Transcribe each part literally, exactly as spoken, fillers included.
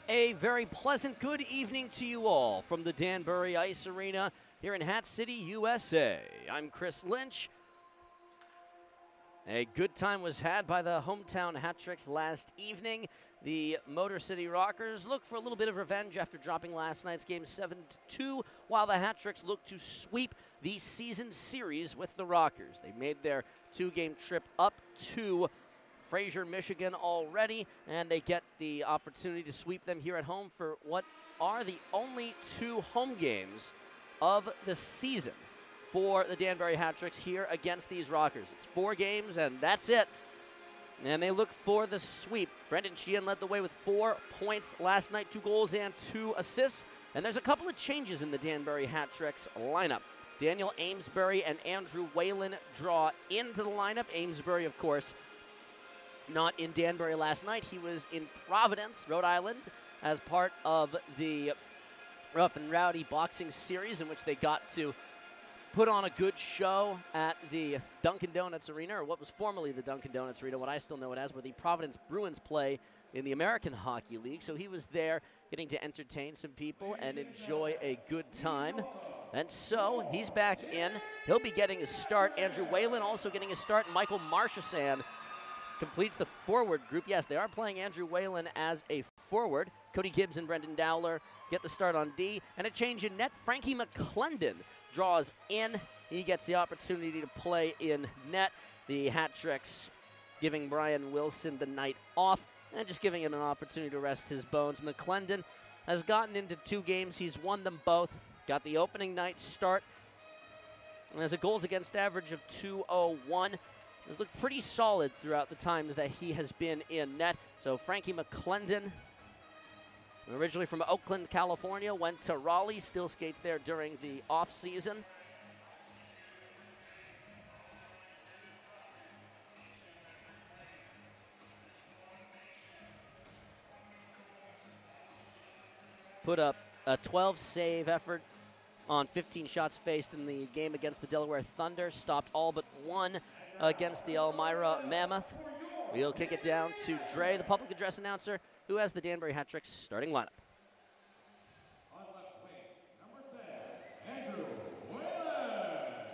A very pleasant good evening to you all from the Danbury Ice Arena here in Hat City, U S A. I'm Chris Lynch. A good time was had by the hometown Hat Tricks last evening. The Motor City Rockers look for a little bit of revenge after dropping last night's game seven to two, while the Hat Tricks look to sweep the season series with the Rockers. They made their two-game trip up to Fraser, Michigan already, and they get the opportunity to sweep them here at home for what are the only two home games of the season for the Danbury Hat Tricks here against these Rockers. It's four games, and that's it. And they look for the sweep. Brendan Sheehan led the way with four points last night, two goals and two assists. And there's a couple of changes in the Danbury Hat Tricks lineup. Daniel Amesbury and Andrew Whalen draw into the lineup. Amesbury, of course, not in Danbury last night. He was in Providence, Rhode Island, as part of the Rough and Rowdy boxing series in which they got to put on a good show at the Dunkin' Donuts Arena, or what was formerly the Dunkin' Donuts Arena, what I still know it as, where the Providence Bruins play in the American Hockey League. So he was there getting to entertain some people and enjoy a good time. And so he's back in. He'll be getting a start. Andrew Whalen also getting a start. Michael Marchesand completes the forward group. Yes, they are playing Andrew Whalen as a forward. Cody Gibbs and Brendan Dowler get the start on D. And a change in net. Frankie McClendon draws in. He gets the opportunity to play in net. The Hat Tricks giving Brian Wilson the night off and just giving him an opportunity to rest his bones. McClendon has gotten into two games. He's won them both. Got the opening night start. And has a goals against average of two oh one. Has looked pretty solid throughout the times that he has been in net. So Frankie McClendon, originally from Oakland, California, went to Raleigh, still skates there during the off-season. Put up a twelve-save effort on fifteen shots faced in the game against the Delaware Thunder. Stopped all but one against the Elmira Mammoth. We'll kick it down to Dre, the public address announcer, who has the Danbury Hat Tricks starting lineup. On left wing, number ten, Andrew Whalen.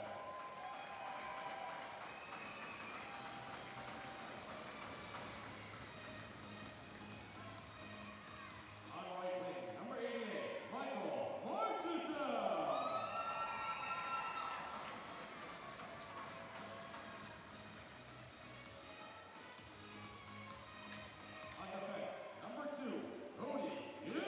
On right wing, number eighty-eight, Michael Marchesand. On defense, number two, Cody Gibbs.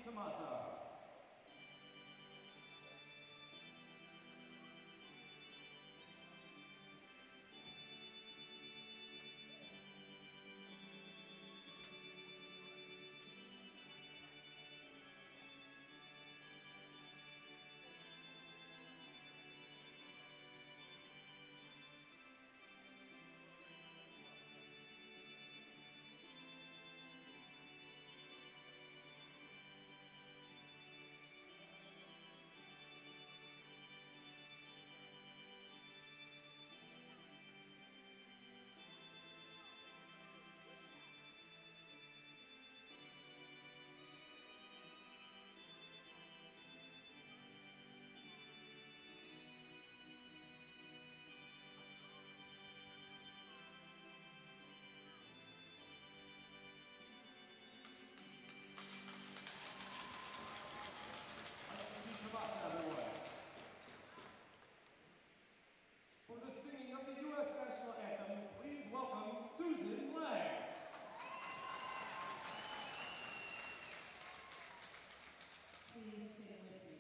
Tamasa. For the singing of the U S National Anthem, please welcome Susan Lang. Please sing with me.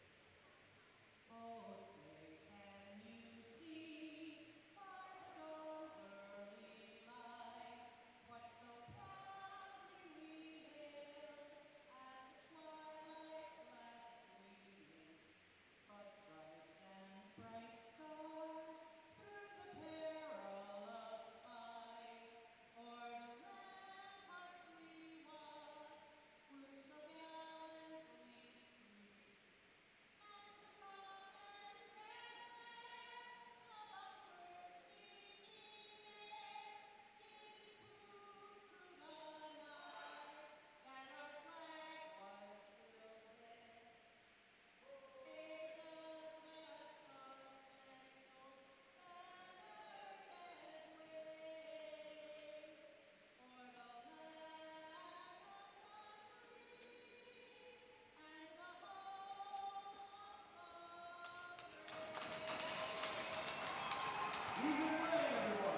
Oh, say, can you see by the dawn's early light what so proudly we hailed at the twilight's last gleaming? But stripes and bright stars through the perilous fight, o'er the ramparts we watched were so gallantly streaked, and the broad and fair glare of our bursting air gave proof through the night that our flag was still there. Hey, does that star-spangled banner yet wave o'er the land of the free and the home of the Susan Lang, everyone.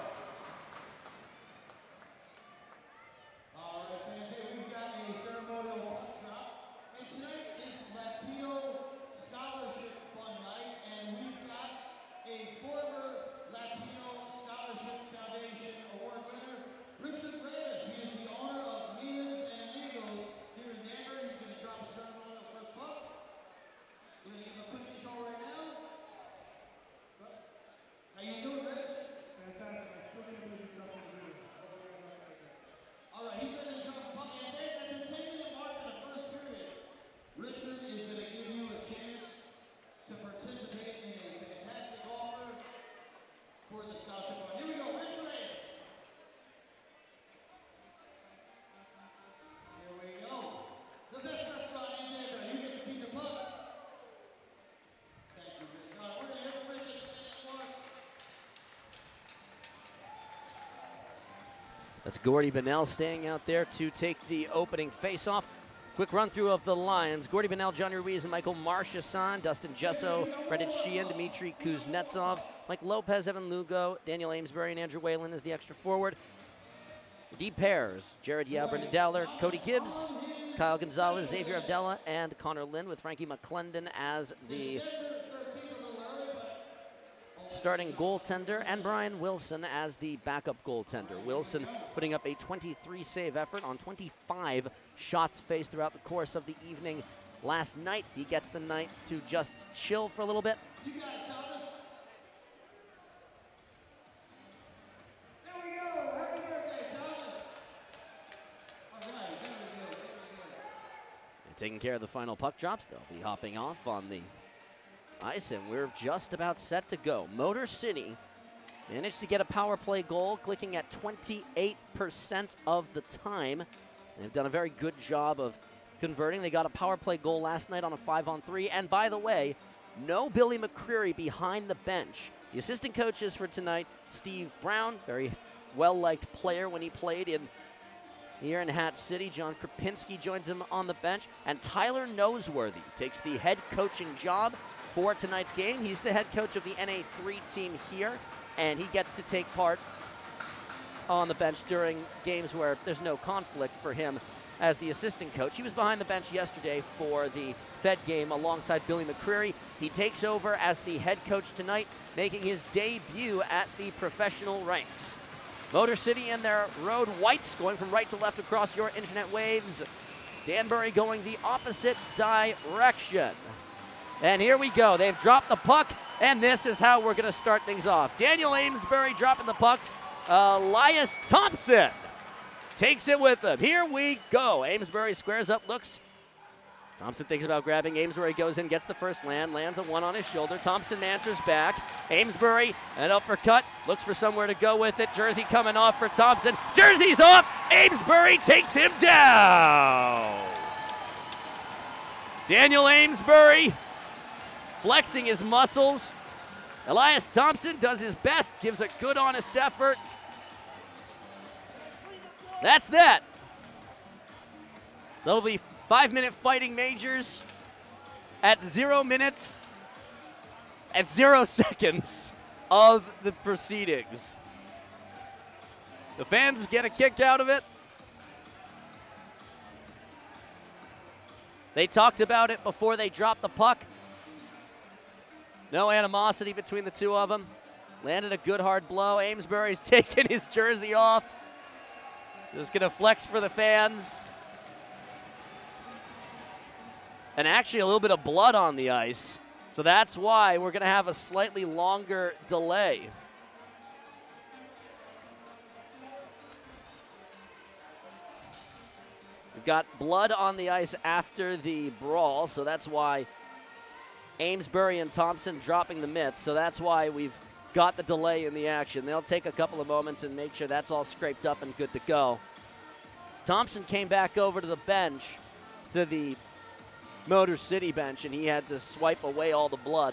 All right, fans, hey, we've got a ceremonial puck drop. And tonight is Latino Scholarship Fund Night, and we've got a former Latino Scholarship Foundation Award winner, Richard Reyes. He is the owner of Minas and Amigos here in Denver. He's going to drop a ceremonial first puck. We're going to give him a quick intro right now. How you doing, Rich? Fantastic. I still can't believe you trusted the news. All right, he's ready to drop the puck. And thanks at the ten minute mark in the first period, Richard is going to give you a chance to participate in a fantastic offer for the scholarship fund. Here we go, Rich Reyes. Here we go. The best restaurant in Denver. You get to keep the puck. Thank you, Rich. All right, we're going to hear from Rich at the ten minute mark. That's Gordy Bennell staying out there to take the opening faceoff. Quick run through of the Lions. Gordy Bennell, Johnny Ruiz, and Michael Marchesson, Dustin Gesso, Brendan Sheehan, Dmitry Kuznetsov, Mike Lopez, Evan Lugo, Daniel Amesbury, and Andrew Whalen as the extra forward. Deep pairs, Jared Yao, Brendan Dowler, Cody Gibbs, Kyle Gonzalez, Xavier Abdella, and Connor Lynn with Frankie McClendon as the starting goaltender, and Brian Wilson as the backup goaltender. Wilson putting up a twenty-three save effort on twenty-five shots faced throughout the course of the evening last night. He gets the night to just chill for a little bit. You got it, Thomas. There we go. Happy birthday, Thomas. All right, there we go. There we go. And taking care of the final puck drops, they'll be hopping off on the ice, and we're just about set to go. Motor City managed to get a power play goal, clicking at twenty-eight percent of the time. They've done a very good job of converting. They got a power play goal last night on a five on three. And by the way, no Billy McCreary behind the bench. The assistant coaches for tonight, Steve Brown, very well-liked player when he played in here in Hat City. John Krapinski joins him on the bench. And Tyler Noseworthy takes the head coaching job for tonight's game. He's the head coach of the N A three team here, and he gets to take part on the bench during games where there's no conflict for him as the assistant coach. He was behind the bench yesterday for the Fed game alongside Billy McCreary. He takes over as the head coach tonight, making his debut at the professional ranks. Motor City and their road whites going from right to left across your internet waves. Danbury going the opposite direction. And here we go. They've dropped the puck, and this is how we're going to start things off. Daniel Amesbury dropping the pucks. Elias Thompson takes it with him. Here we go. Amesbury squares up, looks. Thompson thinks about grabbing. Amesbury goes in, gets the first land, lands a one on his shoulder. Thompson answers back. Amesbury, an uppercut, looks for somewhere to go with it. Jersey coming off for Thompson. Jersey's off. Amesbury takes him down. Daniel Amesbury flexing his muscles. Elias Thompson does his best, gives a good, honest effort. That's that. That'll be five-minute fighting majors at zero minutes, at zero seconds of the proceedings. The fans get a kick out of it. They talked about it before they dropped the puck. No animosity between the two of them. Landed a good hard blow. Amesbury's taking his jersey off. Just gonna flex for the fans. And actually a little bit of blood on the ice. So that's why we're gonna have a slightly longer delay. We've got blood on the ice after the brawl, so that's why Amesbury and Thompson dropping the mitts, so that's why we've got the delay in the action. They'll take a couple of moments and make sure that's all scraped up and good to go. Thompson came back over to the bench, to the Motor City bench, and he had to swipe away all the blood.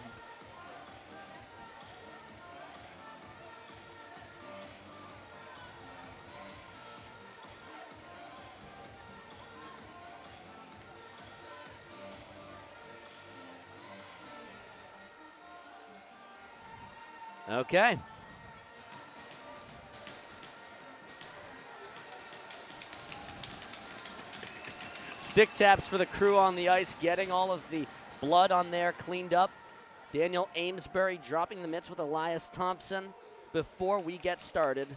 Okay. Stick taps for the crew on the ice, getting all of the blood on there cleaned up. Daniel Amesbury dropping the mitts with Elias Thompson before we get started.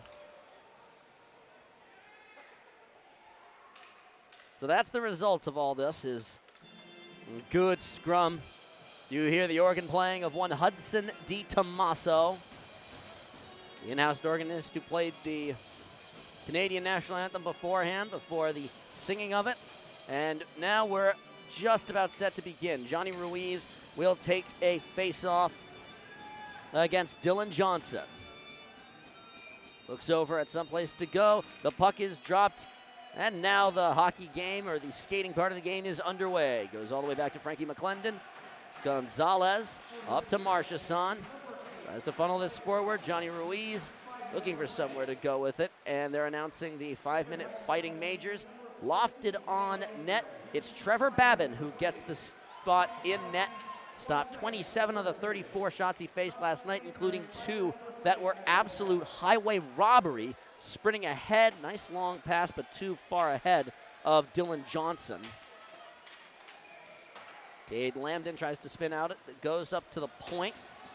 So that's the results of all this, is good scrum. You hear the organ playing of one Hudson D. Tomaso, the in-house organist who played the Canadian national anthem beforehand, before the singing of it. And now we're just about set to begin. Johnny Ruiz will take a face-off against Dylan Johnson. Looks over at someplace to go. The puck is dropped, and now the hockey game, or the skating part of the game, is underway. Goes all the way back to Frankie McClendon. Gonzalez up to Marchessault. Tries to funnel this forward. Johnny Ruiz looking for somewhere to go with it. And they're announcing the five-minute fighting majors. Lofted on net. It's Trevor Babin who gets the spot in net. Stopped twenty-seven of the thirty-four shots he faced last night, including two that were absolute highway robbery. Sprinting ahead. Nice long pass, but too far ahead of Dylan Johnson. Cade Lambden tries to spin out it. It goes up to the point.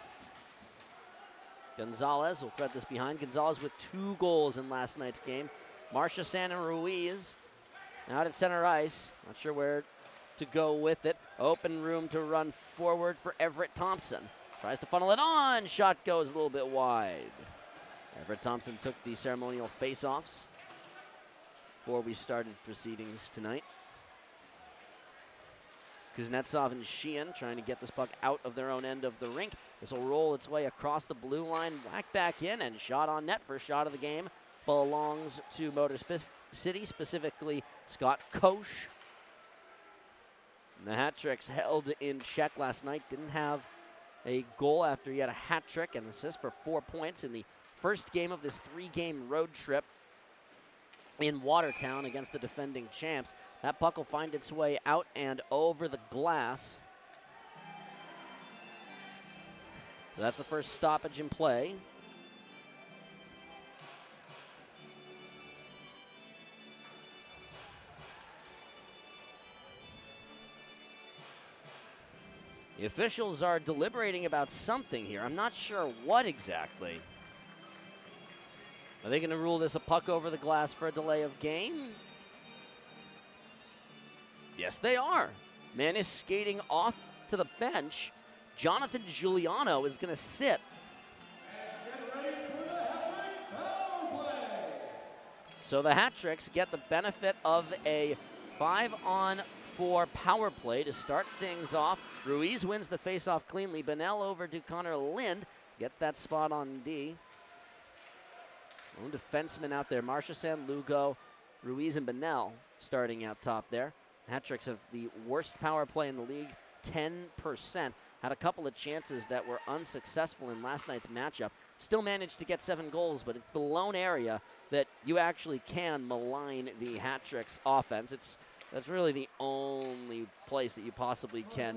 Gonzalez will thread this behind. Gonzalez with two goals in last night's game. Marchessault and Ruiz out at center ice. Not sure where to go with it. Open room to run forward for Everett Thompson. Tries to funnel it on. Shot goes a little bit wide. Everett Thompson took the ceremonial face-offs before we started proceedings tonight. Kuznetsov and Sheehan trying to get this puck out of their own end of the rink. This will roll its way across the blue line, whacked back in, and shot on net. First shot of the game belongs to Motor Spe- City, specifically Scott Koch. And the Hat Tricks held in check last night. Didn't have a goal after he had a hat trick and assist for four points in the first game of this three-game road trip in Watertown against the defending champs. That puck will find its way out and over the glass. So that's the first stoppage in play. The officials are deliberating about something here. I'm not sure what exactly. Are they going to rule this a puck over the glass for a delay of game? Yes, they are. Man is skating off to the bench. Jonathan Giuliano is going to sit. So the Hat-Tricks get the benefit of a five-on-four power play to start things off. Ruiz wins the faceoff cleanly. Bennell over to Connor Lind. Gets that spot on D. Lone defenseman out there. Marchessault, Lugo, Ruiz, and Bennell starting out top there. Hat-Tricks have the worst power play in the league, ten percent. Had a couple of chances that were unsuccessful in last night's matchup. Still managed to get seven goals, but it's the lone area that you actually can malign the Hat-Tricks offense. It's that's really the only place that you possibly can.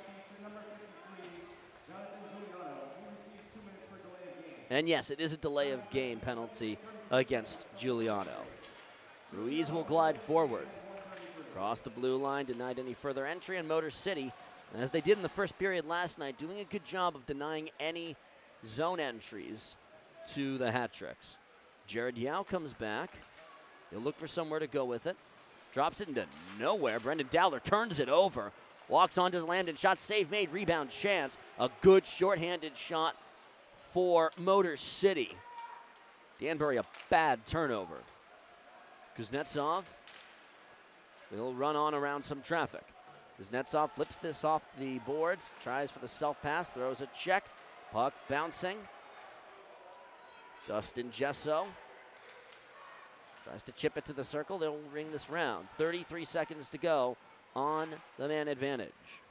And yes, it is a delay of game penalty against Giuliano. Ruiz will glide forward. Across the blue line, denied any further entry, and Motor City, as they did in the first period last night, doing a good job of denying any zone entries to the Hat-Tricks. Jared Yao comes back. He'll look for somewhere to go with it. Drops it into nowhere. Brendan Dowler turns it over. Walks onto his Landon shot, save made, rebound chance. A good shorthanded shot for Motor City. Danbury, a bad turnover. Kuznetsov will run on around some traffic. Kuznetsov flips this off the boards, tries for the self-pass, throws a check. Puck bouncing. Dustin Gesso tries to chip it to the circle. They'll ring this round. thirty-three seconds to go on the man advantage.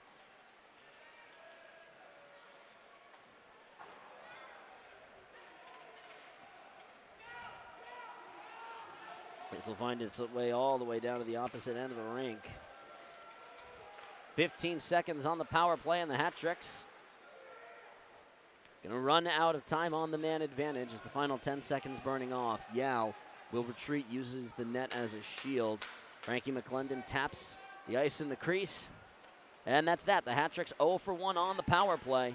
This will find its way all the way down to the opposite end of the rink. fifteen seconds on the power play, and the Hat-Tricks gonna run out of time on the man advantage as the final ten seconds burning off. Yao will retreat, uses the net as a shield. Frankie McClendon taps the ice in the crease. And that's that. The Hat-Tricks oh for one on the power play.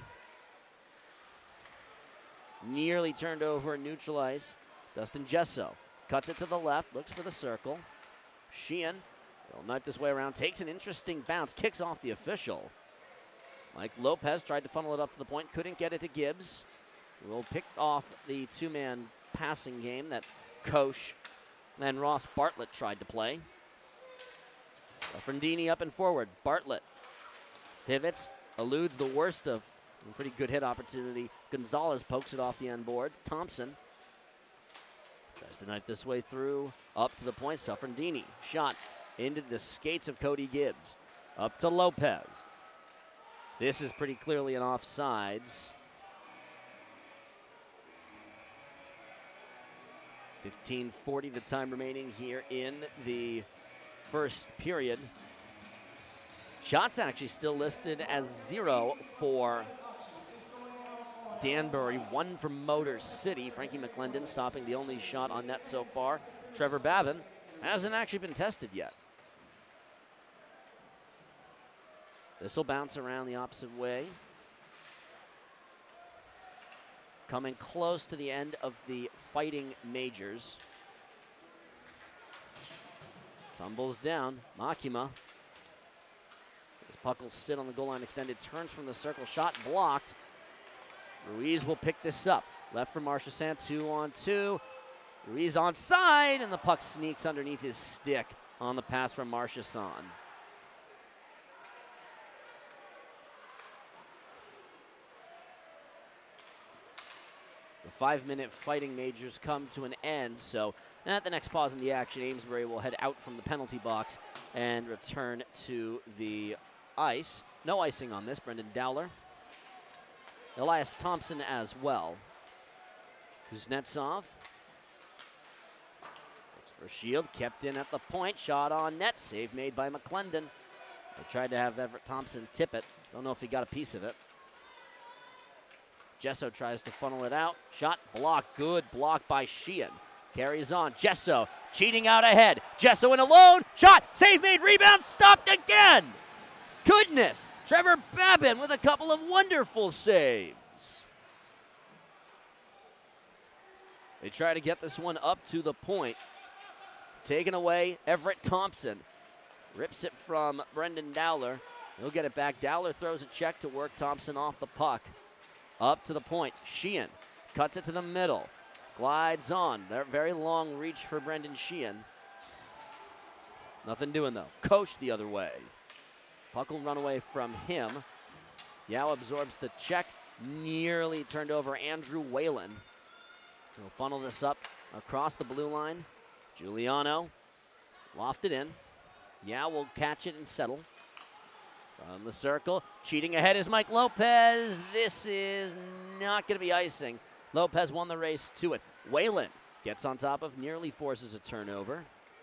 Nearly turned over in neutral ice. Dustin Gesso cuts it to the left, looks for the circle. Sheehan will knife this way around, takes an interesting bounce, kicks off the official. Mike Lopez tried to funnel it up to the point, couldn't get it to Gibbs. Will pick off the two-man passing game that Koch and Ross Bartlett tried to play. Frandini up and forward. Bartlett pivots, eludes the worst of a pretty good hit opportunity. Gonzalez pokes it off the end boards. Thompson tries to knife this way through, up to the point. Safrandini shot into the skates of Cody Gibbs. Up to Lopez. This is pretty clearly an offsides. fifteen forty the time remaining here in the first period. Shots actually still listed as zero for Danbury, one for Motor City. Frankie McClendon stopping the only shot on net so far. Trevor Babin hasn't actually been tested yet. This will bounce around the opposite way. Coming close to the end of the Fighting Majors. Tumbles down. Makima. This puck will sit on the goal line extended. Turns from the circle. Shot blocked. Ruiz will pick this up. Left for Marchessault. Two on two. Ruiz onside, and the puck sneaks underneath his stick on the pass from Marchessault. The five-minute Fighting Majors come to an end, so at the next pause in the action, Amesbury will head out from the penalty box and return to the ice. No icing on this, Brendan Dowler. Elias Thompson as well. Kuznetsov. Looks for Shield, kept in at the point, shot on net, save made by McClendon. They tried to have Everett Thompson tip it. Don't know if he got a piece of it. Gesso tries to funnel it out. Shot blocked. Good block by Sheehan. Carries on. Gesso cheating out ahead. Gesso in alone. Shot. Save made. Rebound stopped again. Goodness. Trevor Babin with a couple of wonderful saves. They try to get this one up to the point. Taken away, Everett Thompson. Rips it from Brendan Dowler. He'll get it back. Dowler throws a check to work Thompson off the puck. Up to the point. Sheehan cuts it to the middle. Glides on. Very long reach for Brendan Sheehan. Nothing doing, though. Coach the other way. Puck will run away from him. Yao absorbs the check. Nearly turned over Andrew Whalen. He'll funnel this up across the blue line. Giuliano lofted in. Yao will catch it and settle. From the circle, cheating ahead is Mike Lopez. This is not going to be icing. Lopez won the race to it. Whalen gets on top of, nearly forces a turnover.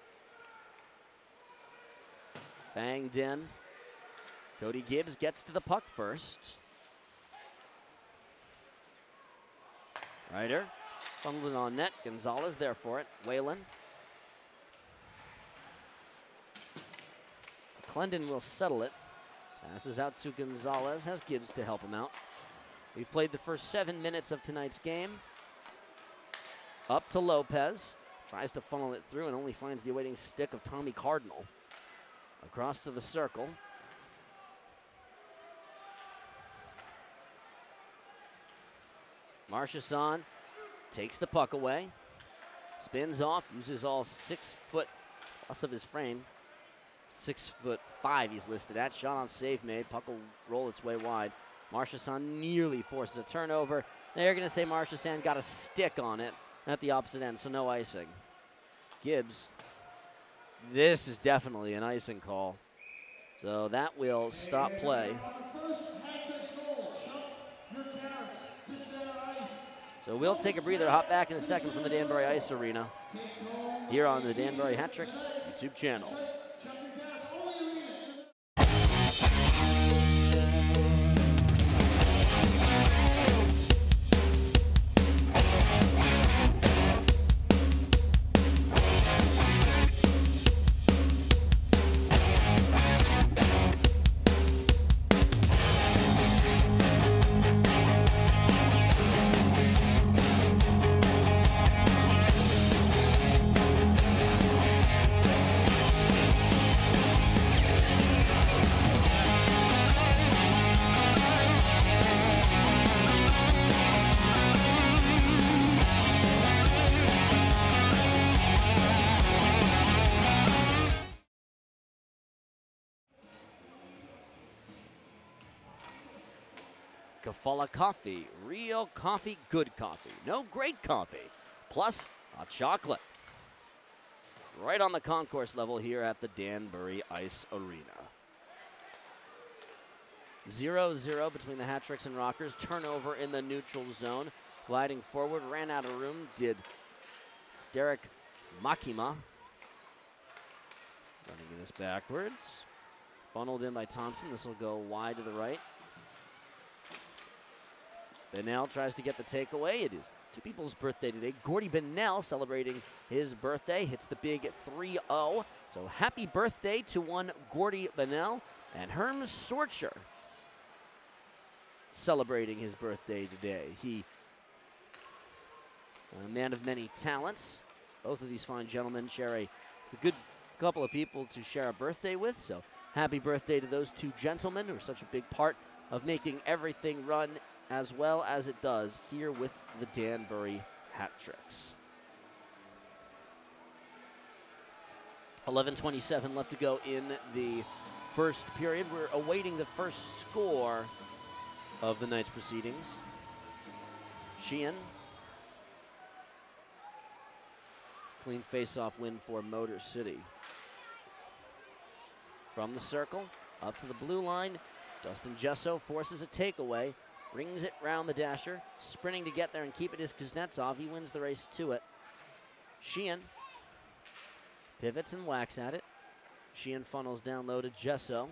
Banged in. Cody Gibbs gets to the puck first. Ryder funneled it on net. Gonzalez there for it. Whalen. Clendon will settle it. Passes out to Gonzalez. Has Gibbs to help him out. We've played the first seven minutes of tonight's game. Up to Lopez. Tries to funnel it through and only finds the awaiting stick of Tommy Cardinal. Across to the circle. Marchessault takes the puck away. Spins off, uses all six foot plus of his frame. Six foot five he's listed at. Shot on save made. Puck will roll its way wide. Marchessault nearly forces a turnover. They're going to say Marchessault got a stick on it at the opposite end, so no icing. Gibbs. This is definitely an icing call. So that will stop play. So we'll take a breather, hop back in a second from the Danbury Ice Arena here on the Danbury Hat Tricks YouTube channel. Kafala Coffee, real coffee, good coffee. No great coffee, plus hot chocolate. Right on the concourse level here at the Danbury Ice Arena. zero zero between the Hat Tricks and Rockers. Turnover in the neutral zone. Gliding forward, ran out of room, did Derek Makima. Running this backwards. Funneled in by Thompson. This will go wide to the right. Bennell tries to get the takeaway. It is two people's birthday today. Gordy Bennell celebrating his birthday. Hits the big three oh. So happy birthday to one Gordy Bennell. And Herm Sorcher celebrating his birthday today. He, a man of many talents. Both of these fine gentlemen share a, it's a good couple of people to share a birthday with. So happy birthday to those two gentlemen who are such a big part of making everything run as well as it does here with the Danbury Hat Tricks. eleven twenty-seven left to go in the first period. We're awaiting the first score of the night's proceedings. Sheehan. Clean face-off win for Motor City. From the circle, up to the blue line, Dustin Gesso forces a takeaway. Rings it round the dasher. Sprinting to get there and keep it is Kuznetsov. He wins the race to it. Sheehan pivots and whacks at it. Sheehan funnels down low to Gesso.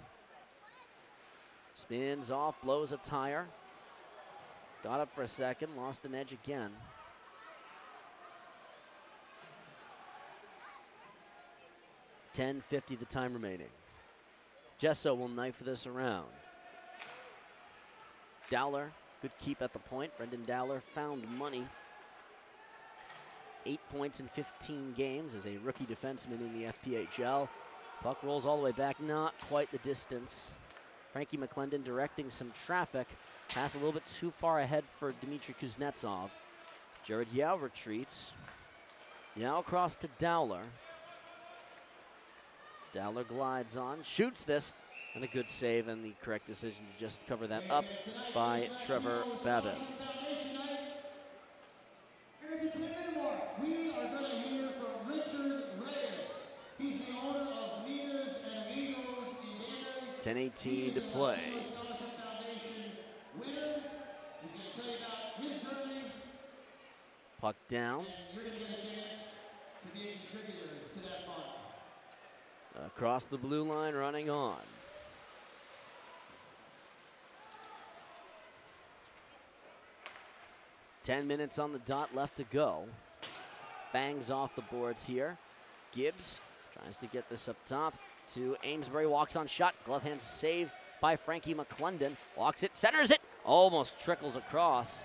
Spins off, blows a tire. Got up for a second, lost an edge again. ten fifty the time remaining. Gesso will knife this around. Dowler, good keep at the point. Brendan Dowler found money. Eight points in fifteen games as a rookie defenseman in the F P H L. Puck rolls all the way back, not quite the distance. Frankie McClendon directing some traffic. Pass a little bit too far ahead for Dmitry Kuznetsov. Jared Yao retreats. Yao across to Dowler. Dowler glides on, shoots this, and a good save, and the correct decision to just cover that up by Trevor Babin. We are going to hear from Richard Reyes. He's the owner of Minas and Amigos in Danbury. ten eighteen to play. Scholarship Foundation winner. He's going to tell you about his journey. Puck down. And you're going to get a chance to be a contributor to that fund. Across the blue line, running on. Ten minutes on the dot left to go. Bangs off the boards here. Gibbs tries to get this up top to Amesbury. Walks on shot. Glove hand save by Frankie McClendon. Walks it, centers it. Almost trickles across.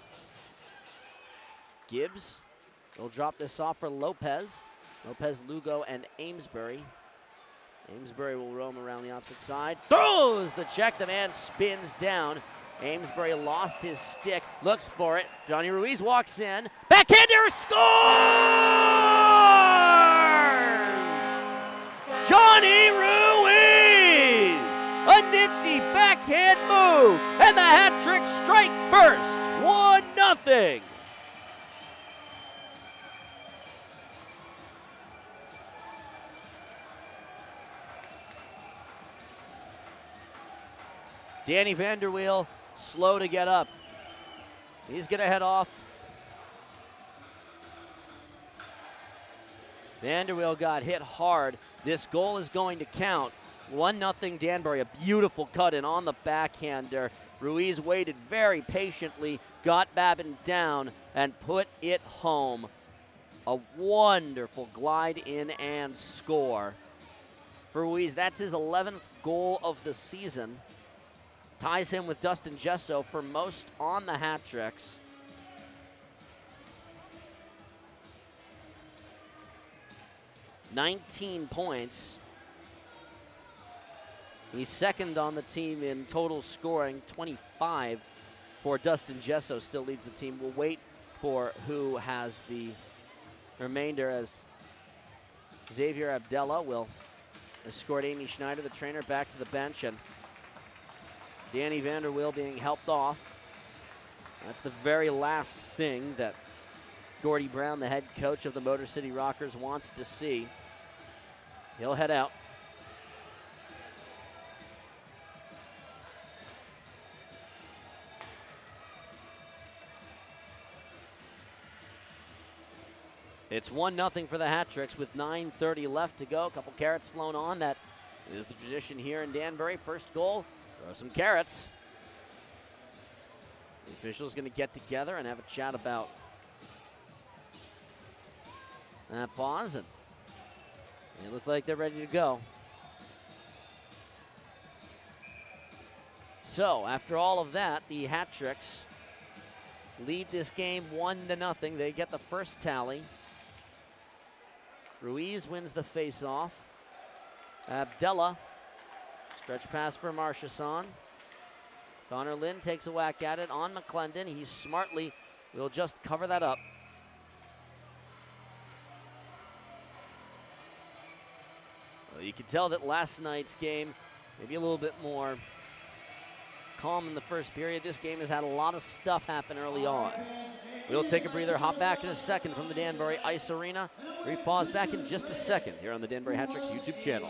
Gibbs will drop this off for Lopez. Lopez, Lugo, and Amesbury. Amesbury will roam around the opposite side. Throws the check. The man spins down. Amesbury lost his stick, looks for it. Johnny Ruiz walks in. Backhander scores! Johnny Ruiz! A nifty backhand move, and the hat trick strike first. one nothing. Danny Vanderweel slow to get up. He's going to head off. Vanderweel got hit hard. This goal is going to count. one nothing Danbury, a beautiful cut in on the backhander. Ruiz waited very patiently, got Babin down, and put it home. A wonderful glide in and score for Ruiz. That's his eleventh goal of the season. Ties him with Dustin Gesso for most on the hat tricks. nineteen points. He's second on the team in total scoring, twenty-five for Dustin Gesso. Still leads the team. We'll wait for who has the remainder, as Xavier Abdella will escort Amy Schneider, the trainer, back to the bench, and Danny Vanderweel being helped off. That's the very last thing that Gordie Brown, the head coach of the Motor City Rockers, wants to see. He'll head out. It's one nothing for the Hat Tricks with nine thirty left to go. A couple carrots flown on. That is the tradition here in Danbury. First goal, throw some carrots. The officials going to get together and have a chat about that pause, and they look like they're ready to go. So after all of that, the Hat Tricks lead this game one to nothing. They get the first tally. Ruiz wins the face-off. Abdella, stretch pass for Marchesson. Connor Lynn takes a whack at it on McClendon. He smartly will just cover that up. Well, you can tell that last night's game, maybe a little bit more calm in the first period. This game has had a lot of stuff happen early on. We'll take a breather, hop back in a second from the Danbury Ice Arena. Brief pause, back in just a second here on the Danbury Hat Tricks YouTube channel.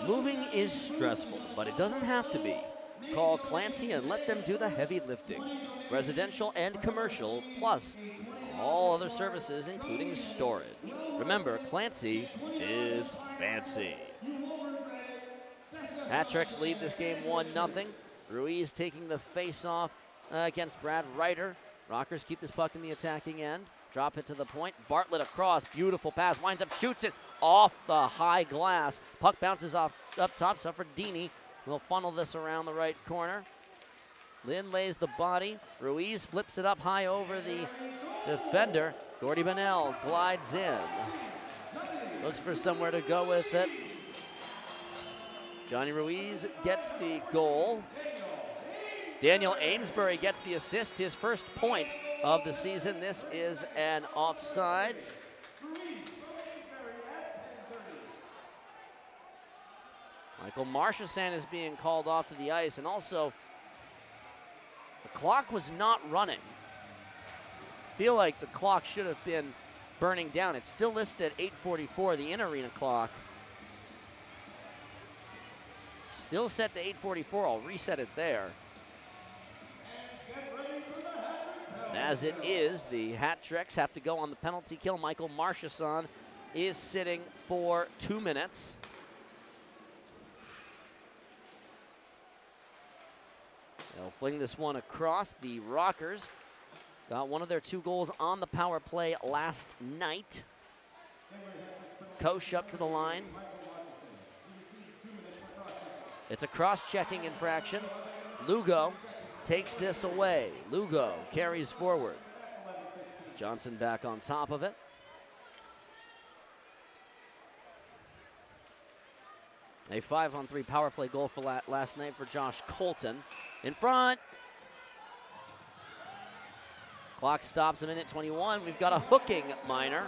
Moving is stressful, but it doesn't have to be. Call Clancy and let them do the heavy lifting. Residential and commercial, plus all other services, including storage. Remember, Clancy is fancy. Hat-Tricks lead this game one nothing. Ruiz taking the face-off uh, against Brad Ryder. Rockers keep this puck in the attacking end. Drop it to the point. Bartlett across. Beautiful pass. Winds up, shoots it off the high glass. Puck bounces off up top. Suffredini will funnel this around the right corner. Lynn lays the body. Ruiz flips it up high over the defender. Gordy Bonnell glides in. Looks for somewhere to go with it. Johnny Ruiz gets the goal. Daniel Amesbury gets the assist, his first point of the season. This is an offsides. Michael Marchessault is being called off to the ice, and also the clock was not running. Feel like the clock should have been burning down. It's still listed at eight forty-four, the in-arena clock. Still set to eight forty-four, I'll reset it there. And as it is, the Hat-Tricks have to go on the penalty kill. Michael Marchessault is sitting for two minutes. They'll fling this one across. The Rockers got one of their two goals on the power play last night. Koch up to the line. It's a cross-checking infraction. Lugo takes this away. Lugo carries forward. Johnson back on top of it. A five on three power play goal for la last night for Josh Colton. In front. Clock stops a minute twenty-one. We've got a hooking minor.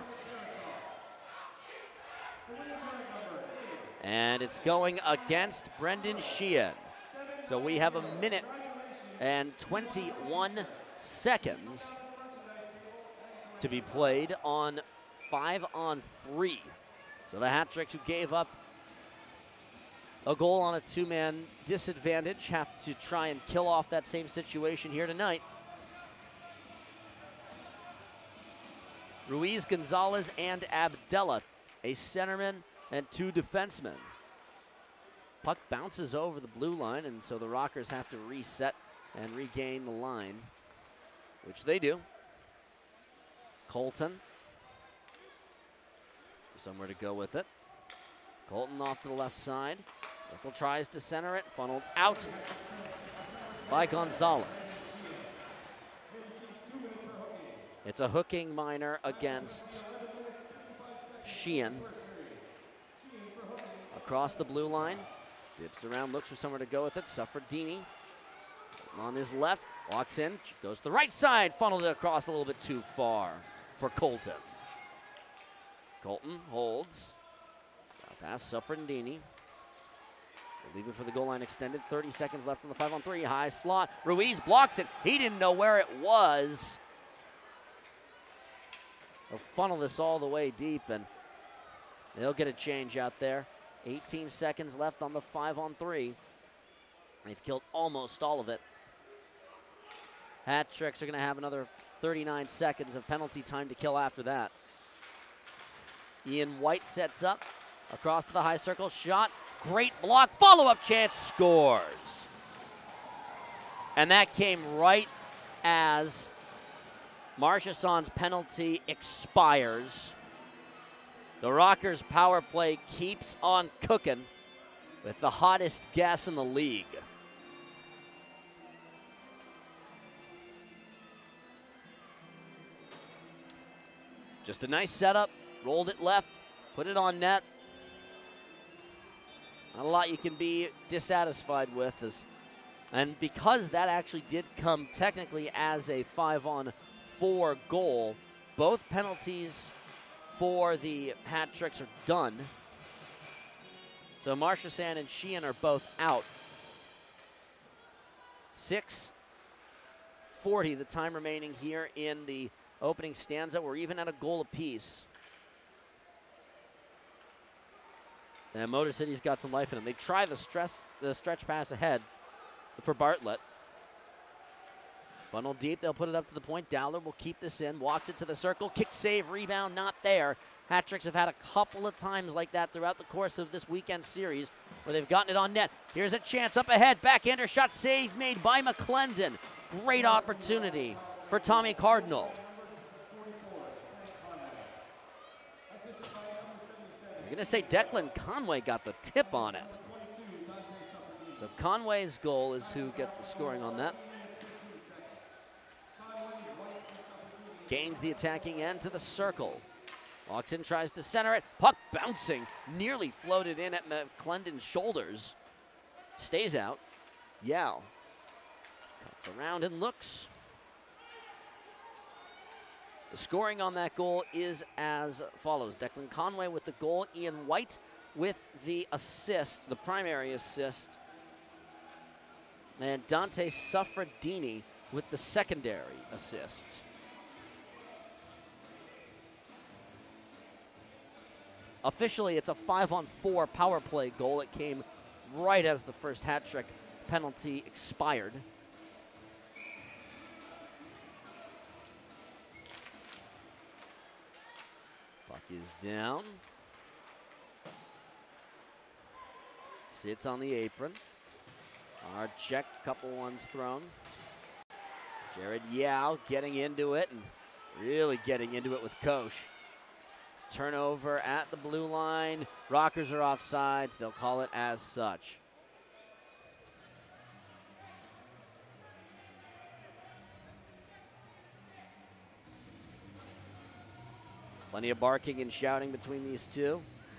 And it's going against Brendan Sheehan. So we have a minute and twenty-one seconds to be played on five on three. So the Hat-Tricks, who gave up a goal on a two-man disadvantage, have to try and kill off that same situation here tonight. Ruiz, Gonzalez, and Abdella, a centerman and two defensemen. Puck bounces over the blue line, and so the Rockers have to reset and regain the line, which they do. Colton, somewhere to go with it. Colton off to the left side. Circle tries to center it, funneled out by Gonzalez. It's a hooking minor against Sheehan. Across the blue line, dips around, looks for somewhere to go with it. Suffredini on his left, walks in, goes to the right side, funneled it across a little bit too far for Colton. Colton holds. Pass Suffredini. Leave it for the goal line extended. thirty seconds left on the five on three. High slot. Ruiz blocks it. He didn't know where it was. They'll funnel this all the way deep, and they'll get a change out there. eighteen seconds left on the five on three. They've killed almost all of it. Hat-Tricks are going to have another thirty-nine seconds of penalty time to kill after that. Ian White sets up. Across to the high circle, shot, great block, follow-up chance, scores. And that came right as Marchessault's penalty expires. The Rockers' power play keeps on cooking with the hottest gas in the league. Just a nice setup, rolled it left, put it on net. Not a lot you can be dissatisfied with. As, and because that actually did come technically as a five on four goal, both penalties for the Hat-Tricks are done. So Marchessault and Sheehan are both out. six forty, the time remaining here in the opening stanza. We're even at a goal apiece. And Motor City's got some life in them. They try the stress, the stretch pass ahead for Bartlett. Funnel deep, they'll put it up to the point. Dowler will keep this in, walks it to the circle, kick, save, rebound, not there. Hat-tricks have had a couple of times like that throughout the course of this weekend series where they've gotten it on net. Here's a chance up ahead, backhander shot, save made by McClendon. Great opportunity for Tommy Cardinal. I'm going to say Declan Conway got the tip on it. So Conway's goal is who gets the scoring on that. Gains the attacking end to the circle. Walks in, tries to center it. Puck bouncing, nearly floated in at McClendon's shoulders. Stays out. Yao cuts around and looks. The scoring on that goal is as follows. Declan Conway with the goal, Ian White with the assist, the primary assist, and Dante Suffredini with the secondary assist. Officially, it's a five-on-four power play goal. It came right as the first hat trick penalty expired. Puck is down. Sits on the apron. Hard check, couple ones thrown. Jared Yao getting into it and really getting into it with Koch. Turnover at the blue line. Rockers are offsides. They'll call it as such. Plenty of barking and shouting between these two.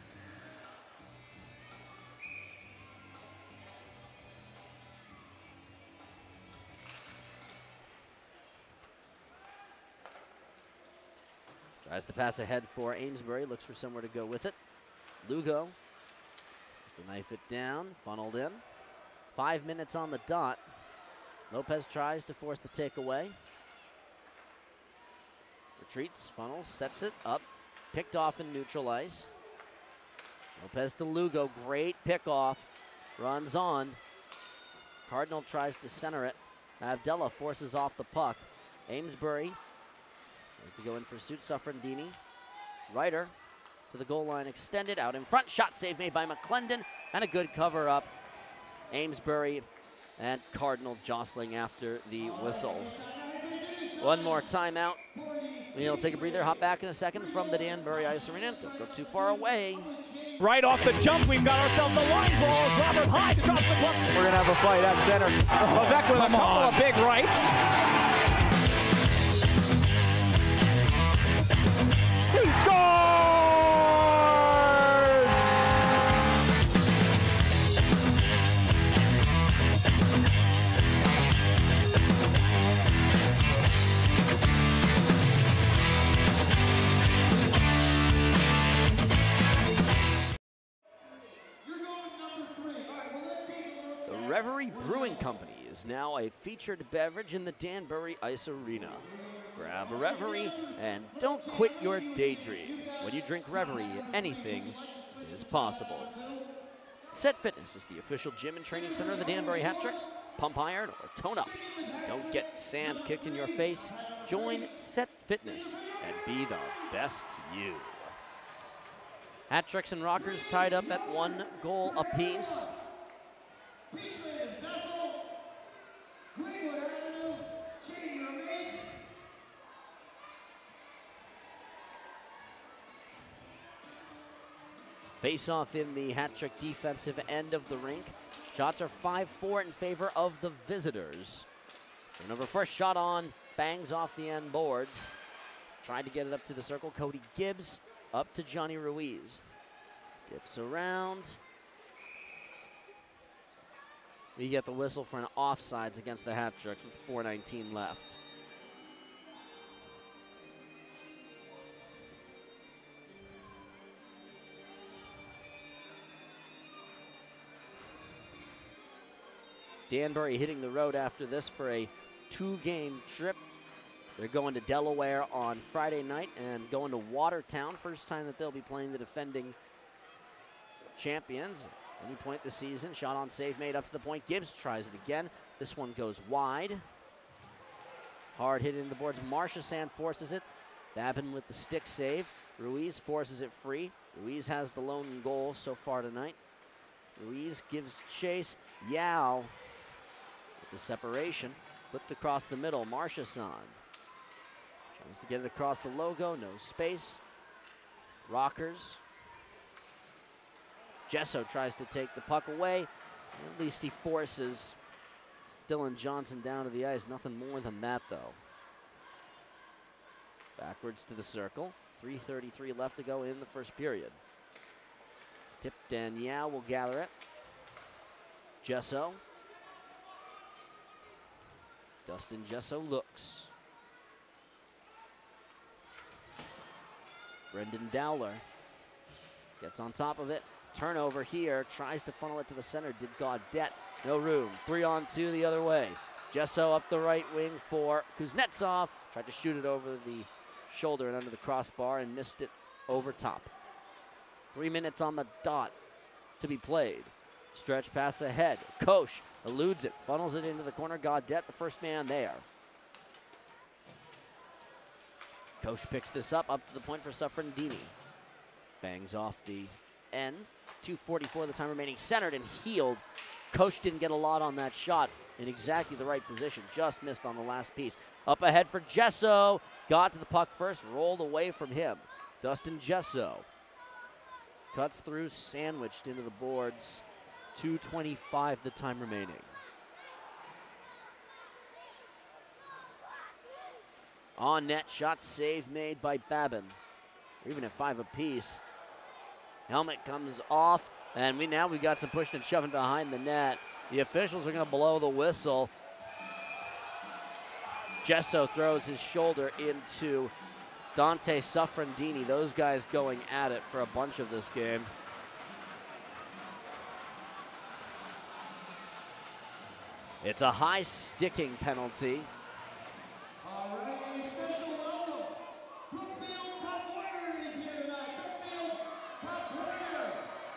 Tries to pass ahead for Amesbury, looks for somewhere to go with it. Lugo has to knife it down, funneled in. Five minutes on the dot. Lopez tries to force the takeaway. Retreats, funnels, sets it up, picked off in neutral ice. Lopez to Lugo, great pickoff, runs on. Cardinal tries to center it. Abdella forces off the puck. Amesbury tries to go in pursuit, Suffredini. Ryder to the goal line, extended out in front. Shot save made by McClendon, and a good cover up. Amesbury and Cardinal jostling after the whistle. One more timeout. We'll take a breather, hop back in a second from the Danbury Ice Arena. Don't go too far away. Right off the jump, we've got ourselves a line ball. Robert Hyde drops the puck. We're going to have a fight at center. Levesque with a couple on. of big rights. He scores! The Reverie Brewing Company is now a featured beverage in the Danbury Ice Arena. Grab a Reverie and don't quit your daydream. When you drink Reverie, anything is possible. Set Fitness is the official gym and training center of the Danbury Hat-Tricks. Pump iron or tone up. Don't get sand kicked in your face. Join Set Fitness and be the best you. Hat-Tricks and Rockers tied up at one goal apiece. Face-off in the hat-trick defensive end of the rink. Shots are five four in favor of the visitors. Turnover first shot on, bangs off the end boards. Tried to get it up to the circle. Cody Gibbs up to Johnny Ruiz. Dips around. We get the whistle for an offsides against the Hat-Tricks with four nineteen left. Danbury hitting the road after this for a two-game trip. They're going to Delaware on Friday night and going to Watertown. First time that they'll be playing the defending champions. Any point this season, shot on save made up to the point. Gibbs tries it again. This one goes wide. Hard hit into the boards. Marchesand forces it. Babin with the stick save. Ruiz forces it free. Ruiz has the lone goal so far tonight. Ruiz gives chase. Yao with the separation. Flipped across the middle. Marchesand tries to get it across the logo. No space. Rockers. Gesso tries to take the puck away. At least he forces Dylan Johnson down to the ice. Nothing more than that, though. Backwards to the circle. three thirty-three left to go in the first period. Tipped and Yao will gather it. Gesso. Dustin Gesso looks. Brendan Dowler gets on top of it. Turnover here, tries to funnel it to the center. Did Gaudette, no room. Three on two the other way. Gesso up the right wing for Kuznetsov. Tried to shoot it over the shoulder and under the crossbar and missed it over top. Three minutes on the dot to be played. Stretch pass ahead. Koch eludes it, funnels it into the corner. Gaudette, the first man there. Koch picks this up, up to the point for Safrandini. Bangs off the end. two forty-four the time remaining, centered and healed. Koch didn't get a lot on that shot in exactly the right position, just missed on the last piece. Up ahead for Gesso, got to the puck first, rolled away from him. Dustin Gesso cuts through, sandwiched into the boards. two twenty-five the time remaining. On net, shot save made by Babin. Even at five apiece. Helmet comes off, and we now we got some pushing and shoving behind the net. The officials are going to blow the whistle. Gesso throws his shoulder into Dante Safrandini. Those guys going at it for a bunch of this game. It's a high sticking penalty. All right, a special welcome. Brookfield Cup winner is here tonight. Brookfield Cup winner.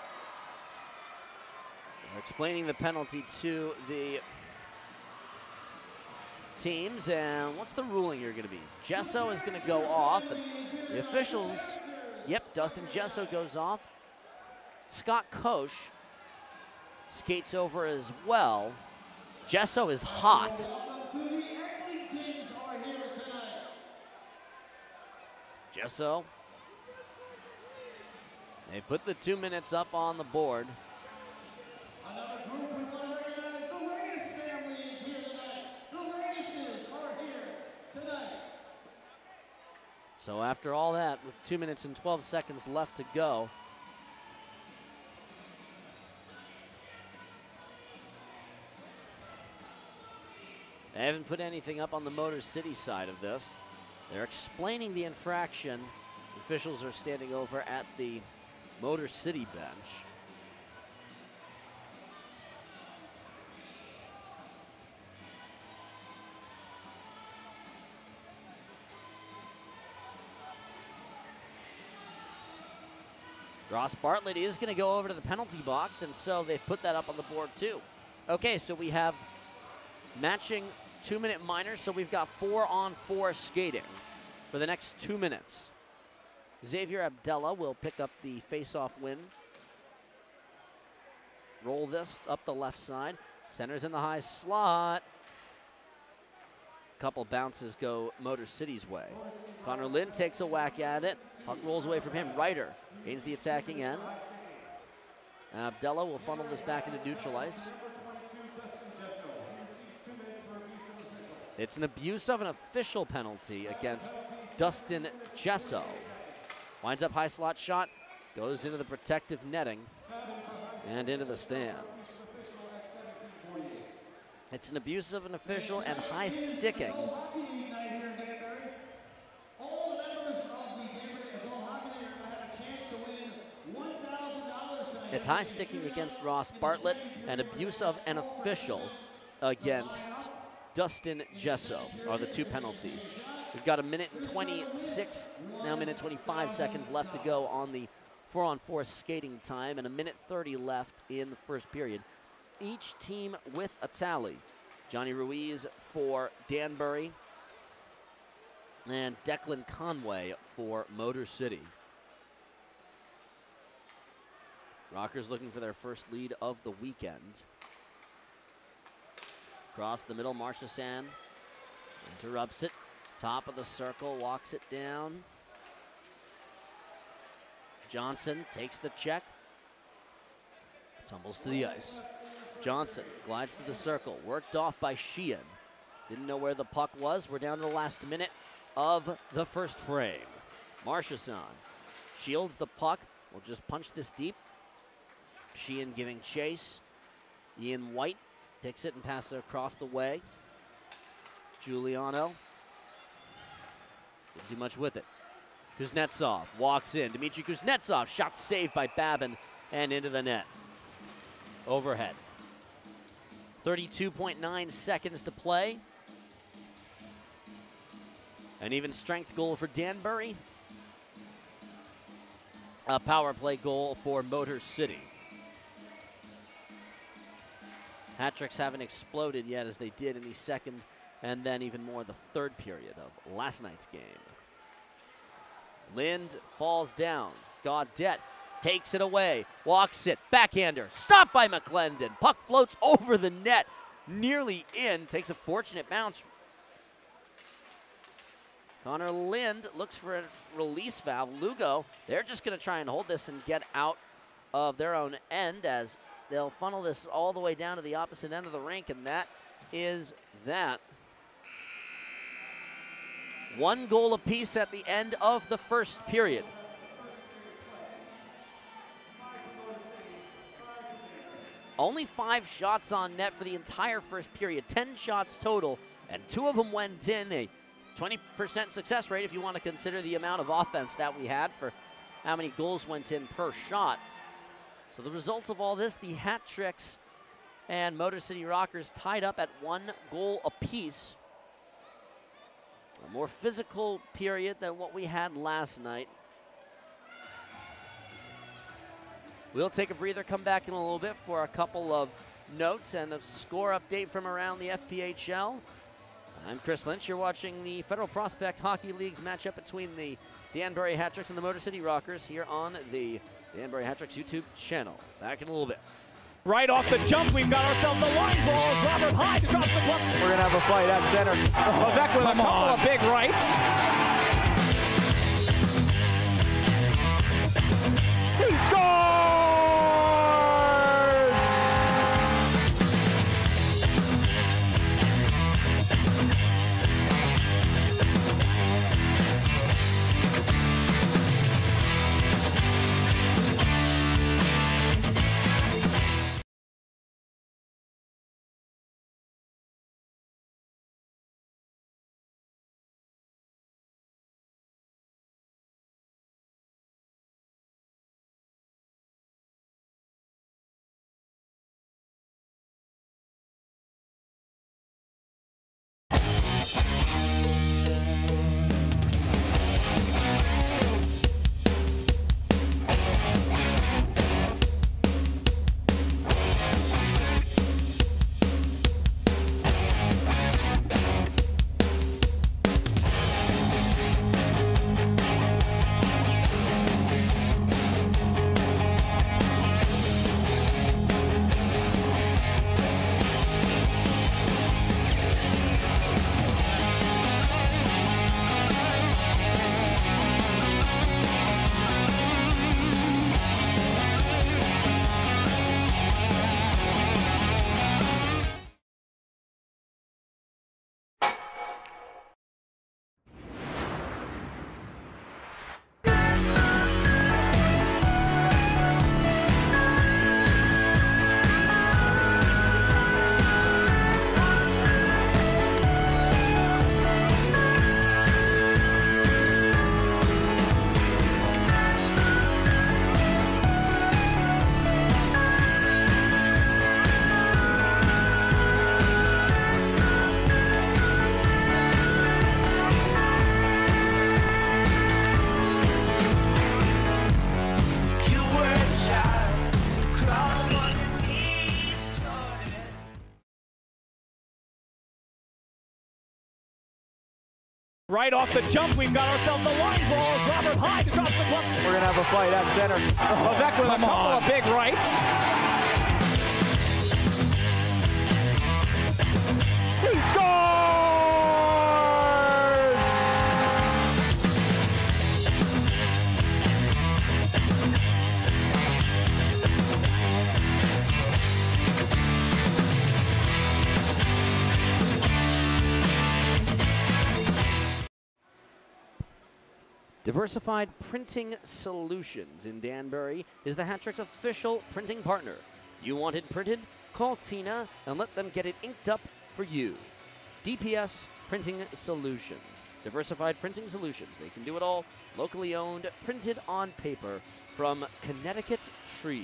They're explaining the penalty to the teams, and what's the ruling here going to be? Gesso is going to go off, and the officials, yep, Dustin Gesso goes off. Scott Koch skates over as well. Gesso is hot. Welcome to the Eglintons are here tonight. Gesso. They put the two minutes up on the board. Another group we want to recognize, the Reyes family is here tonight. The Reyeses are here tonight. So after all that, with two minutes and twelve seconds left to go, they haven't put anything up on the Motor City side of this. They're explaining the infraction. Officials are standing over at the Motor City bench. Ross Bartlett is going to go over to the penalty box, and so they've put that up on the board too. Okay, so we have matching two-minute minors, so we've got four-on-four skating for the next two minutes. Xavier Abdella will pick up the face-off win. Roll this up the left side. Centers in the high slot. Couple bounces go Motor City's way. Connor Lynn takes a whack at it. Puck rolls away from him. Ryder gains the attacking end. Abdella will funnel this back into neutral ice. It's an abuse of an official penalty against Dustin Gesso. Winds up high slot shot, goes into the protective netting and into the stands. It's an abuse of an official and high sticking. It's high sticking against Ross Bartlett and abuse of an official against Dustin Gesso are the two penalties. We've got a minute and twenty-six, now a minute twenty-five seconds left to go on the four-on-four skating time and a minute thirty left in the first period. Each team with a tally. Johnny Ruiz for Danbury and Declan Conway for Motor City. Rockers looking for their first lead of the weekend. Across the middle, Marchessault interrupts it. Top of the circle, walks it down. Johnson takes the check. Tumbles to the ice. Johnson glides to the circle, worked off by Sheehan. Didn't know where the puck was. We're down to the last minute of the first frame. Marchessault shields the puck. We'll just punch this deep. Sheehan giving chase. Ian White picks it and passes it across the way. Giuliano didn't do much with it. Kuznetsov walks in. Dmitry Kuznetsov, shot saved by Babin and into the net. Overhead. thirty-two point nine seconds to play. An even strength goal for Danbury. A power play goal for Motor City. Hat tricks haven't exploded yet as they did in the second and then even more the third period of last night's game. Lind falls down. Gaudette takes it away, walks it, backhander, stopped by McClendon. Puck floats over the net, nearly in, takes a fortunate bounce. Connor Lind looks for a release valve. Lugo, they're just gonna try and hold this and get out of their own end as they'll funnel this all the way down to the opposite end of the rink, and that is that. One goal apiece at the end of the first period. Only five shots on net for the entire first period, ten shots total, and two of them went in. A twenty percent success rate if you want to consider the amount of offense that we had for how many goals went in per shot. So the results of all this, the Hat Tricks and Motor City Rockers tied up at one goal apiece. A more physical period than what we had last night. We'll take a breather, come back in a little bit for a couple of notes and a score update from around the F P H L. I'm Chris Lynch. You're watching the Federal Prospect Hockey League's matchup between the Danbury Hat Tricks and the Motor City Rockers here on the Danbury Hat Tricks YouTube channel. Back in a little bit. Right off the jump, we've got ourselves a line ball. Robert Hyde across the puck. We're going to have a fight at center. Levesque with a couple of big rights. Right off the jump, we've got ourselves a line ball as Robert Hyde across the clock. We're going to have a fight at center. Levesque with Come a couple on. of big rights. He scores! Diversified Printing Solutions in Danbury is the Hat-Trick's official printing partner. You want it printed? Call Tina and let them get it inked up for you. D P S Printing Solutions. Diversified Printing Solutions. They can do it all. Locally owned, printed on paper from Connecticut trees.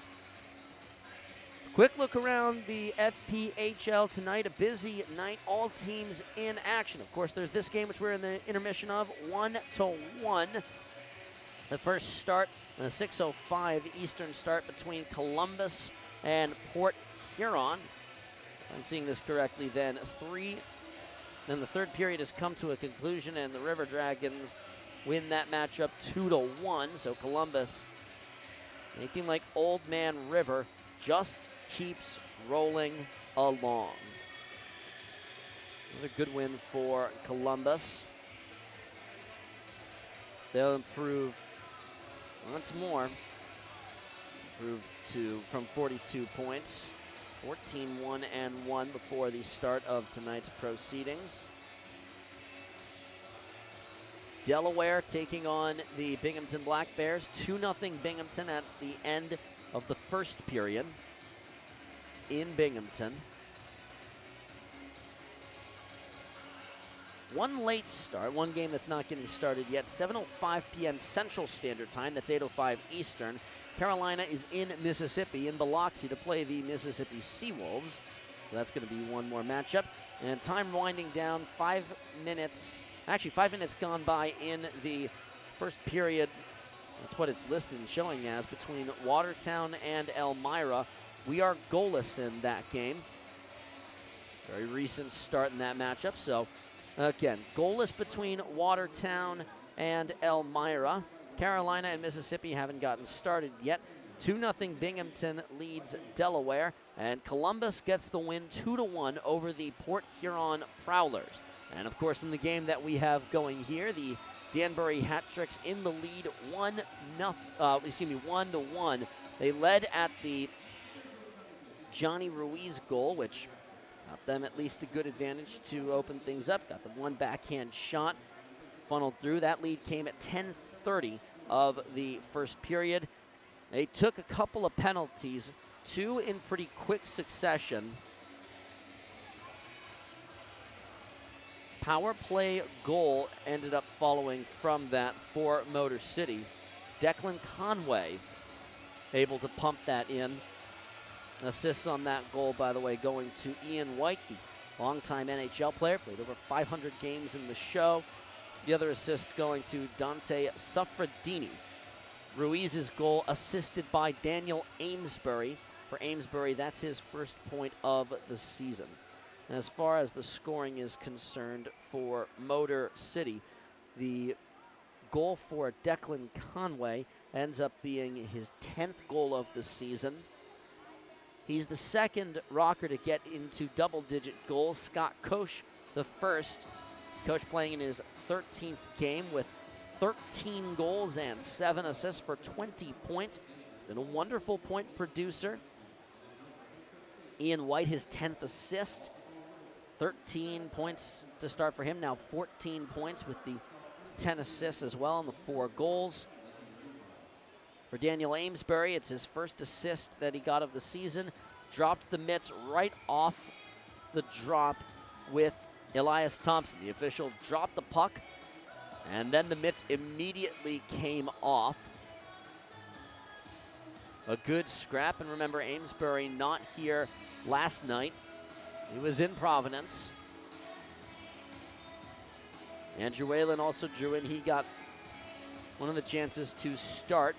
Quick look around the F P H L tonight. A busy night. All teams in action. Of course, there's this game, which we're in the intermission of, one to one. The first start, a six oh five Eastern start between Columbus and Port Huron. If I'm seeing this correctly, then three. Then the third period has come to a conclusion, and the River Dragons win that matchup two to one. So Columbus, making like Old Man River, just keeps rolling along. Another good win for Columbus. They'll improve once more. Improve to from forty-two points, fourteen one and one before the start of tonight's proceedings. Delaware taking on the Binghamton Black Bears, two nothing Binghamton at the end of the first period in Binghamton. One late start, one game that's not getting started yet, seven oh five p m Central Standard Time, that's eight oh five Eastern. Carolina is in Mississippi, in Biloxi, to play the Mississippi Seawolves. So that's going to be one more matchup. And time winding down, five minutes, actually five minutes gone by in the first period. That's what it's listed and showing as, between Watertown and Elmira. We are goalless in that game. Very recent start in that matchup. So, again, goalless between Watertown and Elmira. Carolina and Mississippi haven't gotten started yet. two nothing Binghamton leads Delaware, and Columbus gets the win two to one over the Port Huron Prowlers. And, of course, in the game that we have going here, the Danbury Hat-Tricks in the lead, one nothing. Uh, excuse me, one to one. They led at the Johnny Ruiz goal, which got them at least a good advantage to open things up. Got the one backhand shot funneled through. That lead came at ten thirty of the first period. They took a couple of penalties, two in pretty quick succession. Power play goal ended up following from that for Motor City. Declan Conway able to pump that in. Assists on that goal, by the way, going to Ian White, the longtime N H L player, played over five hundred games in the show. The other assist going to Dante Suffredini. Ruiz's goal assisted by Daniel Amesbury. For Amesbury, that's his first point of the season. As far as the scoring is concerned for Motor City, the goal for Declan Conway ends up being his tenth goal of the season. He's the second Rocker to get into double-digit goals. Scott Koch, the first. Koch playing in his thirteenth game with thirteen goals and seven assists for twenty points. Been a wonderful point producer. Ian White, his tenth assist. thirteen points to start for him. Now fourteen points with the ten assists as well and the four goals. For Daniel Amesbury, it's his first assist that he got of the season. Dropped the mitts right off the drop with Elias Thompson. The official dropped the puck, and then the mitts immediately came off. A good scrap, and remember, Amesbury not here last night. He was in Providence. Andrew Whalen also drew in. He got one of the chances to start,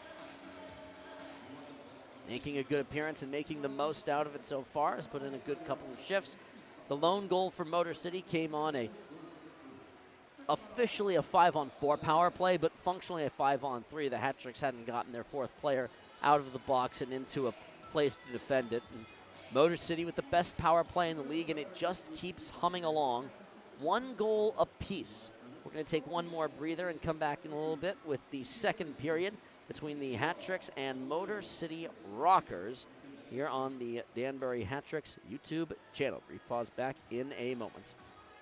making a good appearance and making the most out of it so far. Has put in a good couple of shifts. The lone goal for Motor City came on a officially a five-on-four power play, but functionally a five-on-three. The Hat-Tricks hadn't gotten their fourth player out of the box and into a place to defend it. And Motor City with the best power play in the league, and it just keeps humming along. One goal apiece. We're going to take one more breather and come back in a little bit with the second period between the Hat-Tricks and Motor City Rockers here on the Danbury Hat-Tricks YouTube channel. Brief pause, back in a moment.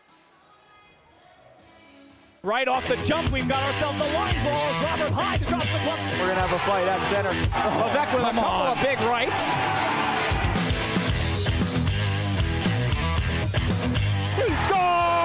Right off the jump, we've got ourselves a line ball. Robert Hyde drops the puck. We're going to have a fight at center. Levesque with a couple of big rights. He scores!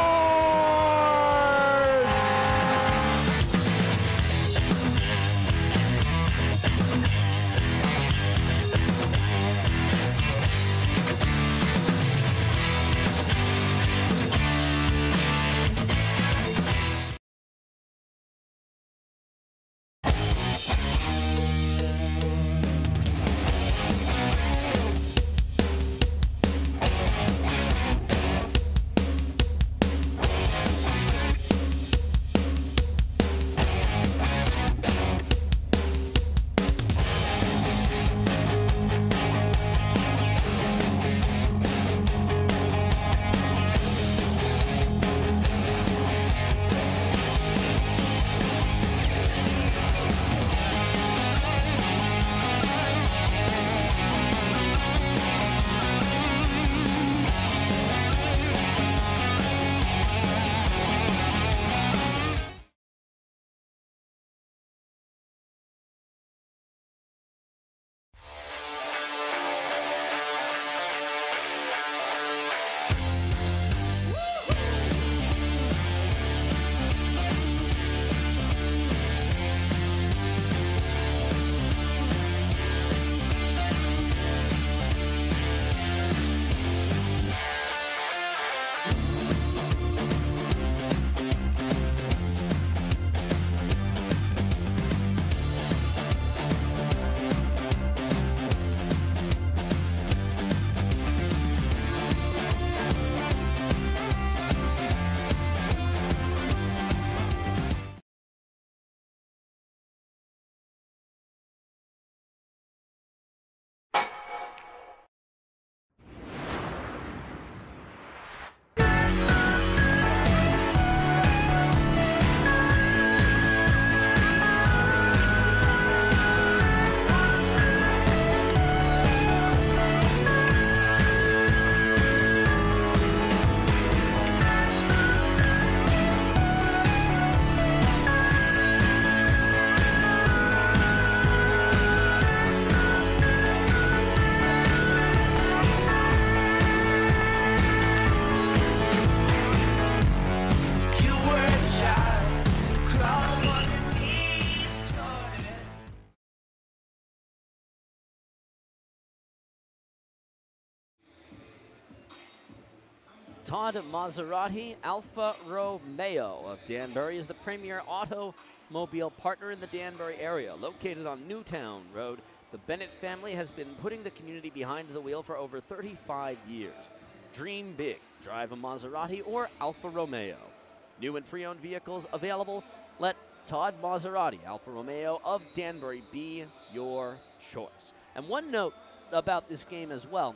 Todd Maserati Alfa Romeo of Danbury is the premier automobile partner in the Danbury area. Located on Newtown Road, the Bennett family has been putting the community behind the wheel for over thirty-five years. Dream big. Drive a Maserati or Alfa Romeo. New and pre-owned vehicles available. Let Todd Maserati Alfa Romeo of Danbury be your choice. And one note about this game as well.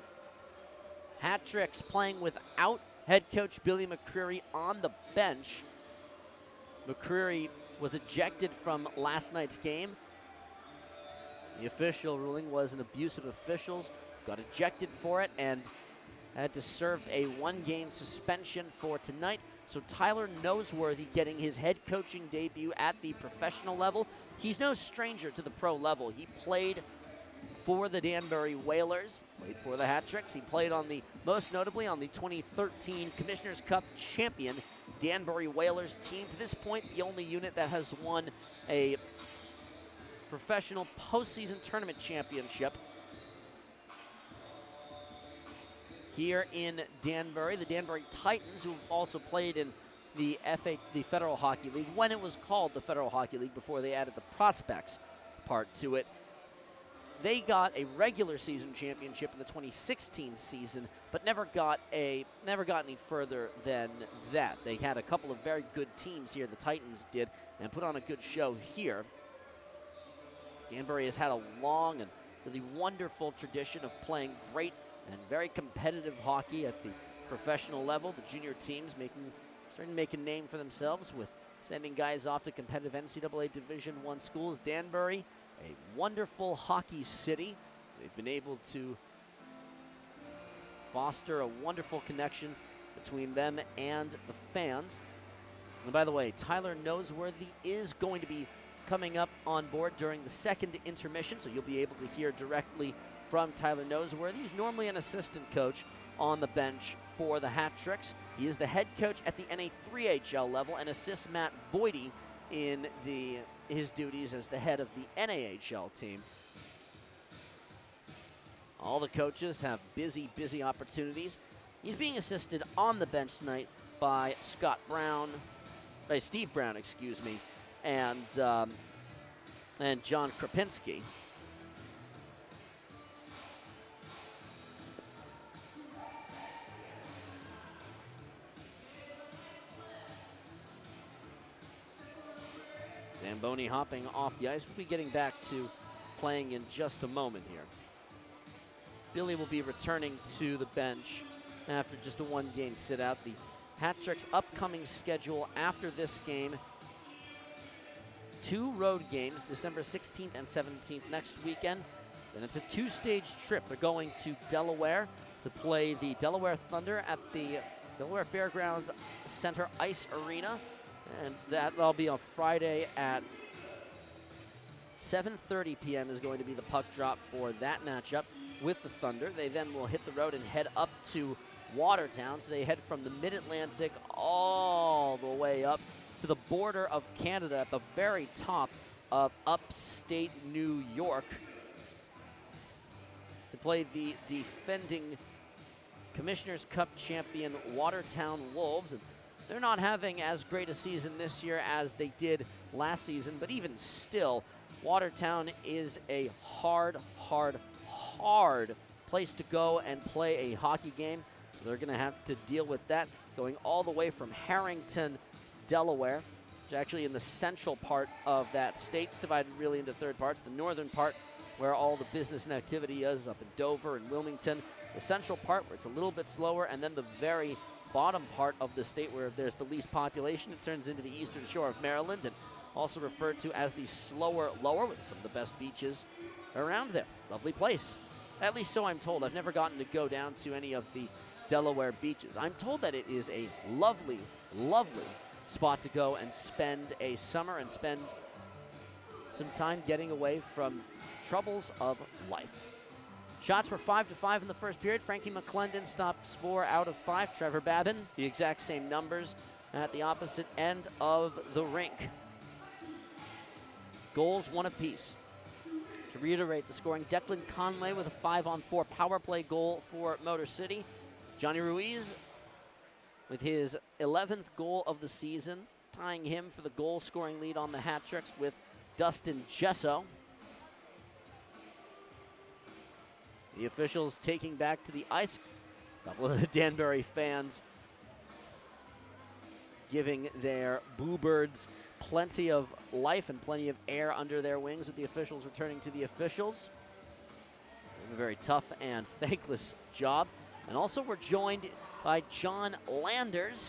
Hat-Tricks playing without head coach Billy McCreary on the bench. McCreary was ejected from last night's game. The official ruling was an abuse of officials, got ejected for it, and had to serve a one-game suspension for tonight. So Tyler Noseworthy getting his head coaching debut at the professional level. He's no stranger to the pro level. He played for the Danbury Whalers, played for the Hat-Tricks. He played on the, most notably on the twenty thirteen Commissioner's Cup champion Danbury Whalers team. To this point, the only unit that has won a professional postseason tournament championship here in Danbury. The Danbury Titans, who also played in the F A, the Federal Hockey League, when it was called the Federal Hockey League before they added the prospects part to it. they got a regular season championship in the twenty sixteen season, but never got a never got any further than that. They had a couple of very good teams here, the Titans did, and put on a good show here. Danbury has had a long and really wonderful tradition of playing great and very competitive hockey at the professional level. The junior teams making starting to make a name for themselves with sending guys off to competitive N C double A Division One schools. Danbury, a wonderful hockey city. They've been able to foster a wonderful connection between them and the fans. And by the way, Tyler Noseworthy is going to be coming up on board during the second intermission, so you'll be able to hear directly from Tyler Noseworthy, who's normally an assistant coach on the bench for the Hat Tricks. He is the head coach at the N A three H L level and assists Matt Voidy in the his duties as the head of the N A H L team. All the coaches have busy, busy opportunities. He's being assisted on the bench tonight by Scott Brown, by Steve Brown, excuse me, and um, and John Krapinski. Zamboni hopping off the ice. We'll be getting back to playing in just a moment here. Billy will be returning to the bench after just a one-game sit-out. The Hat Tricks' upcoming schedule after this game: two road games, December sixteenth and seventeenth next weekend. And it's a two-stage trip. They're going to Delaware to play the Delaware Thunder at the Delaware Fairgrounds Center Ice Arena. And that'll be on Friday at seven thirty p m is going to be the puck drop for that matchup with the Thunder. They then will hit the road and head up to Watertown. So they head from the Mid-Atlantic all the way up to the border of Canada at the very top of upstate New York to play the defending Commissioner's Cup champion Watertown Wolves. And they're not having as great a season this year as they did last season, but even still, Watertown is a hard, hard, hard place to go and play a hockey game. So they're going to have to deal with that, going all the way from Harrington, Delaware, which is actually in the central part of that state. It's divided really into third parts. The northern part, where all the business and activity is, up in Dover and Wilmington. The central part, where it's a little bit slower, and then the very bottom part of the state where there's the least population. It turns into the eastern shore of Maryland, and also referred to as the slower lower, with some of the best beaches around there. Lovely place. At least so I'm told. I've never gotten to go down to any of the Delaware beaches. I'm told that it is a lovely, lovely spot to go and spend a summer and spend some time getting away from troubles of life. Shots were five to five in the first period. Frankie McClendon stops four out of five. Trevor Babin, the exact same numbers at the opposite end of the rink. Goals, one apiece. To reiterate the scoring, Declan Conley with a five on four power play goal for Motor City. Johnny Ruiz with his eleventh goal of the season, tying him for the goal scoring lead on the Hat Tricks with Dustin Gesso. The officials taking back to the ice. A couple of the Danbury fans giving their Boo Birds plenty of life and plenty of air under their wings, with the officials returning to the officials. A very tough and thankless job. And also we're joined by John Landers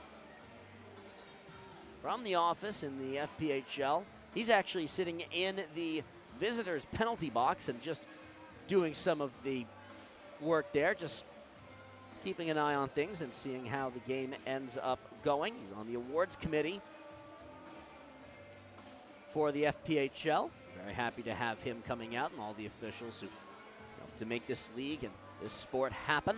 from the office in the F P H L. He's actually sitting in the visitors' penalty box and just doing some of the work there, just keeping an eye on things and seeing how the game ends up going. He's on the awards committee for the F P H L. Very happy to have him coming out and all the officials who helped to make this league and this sport happen.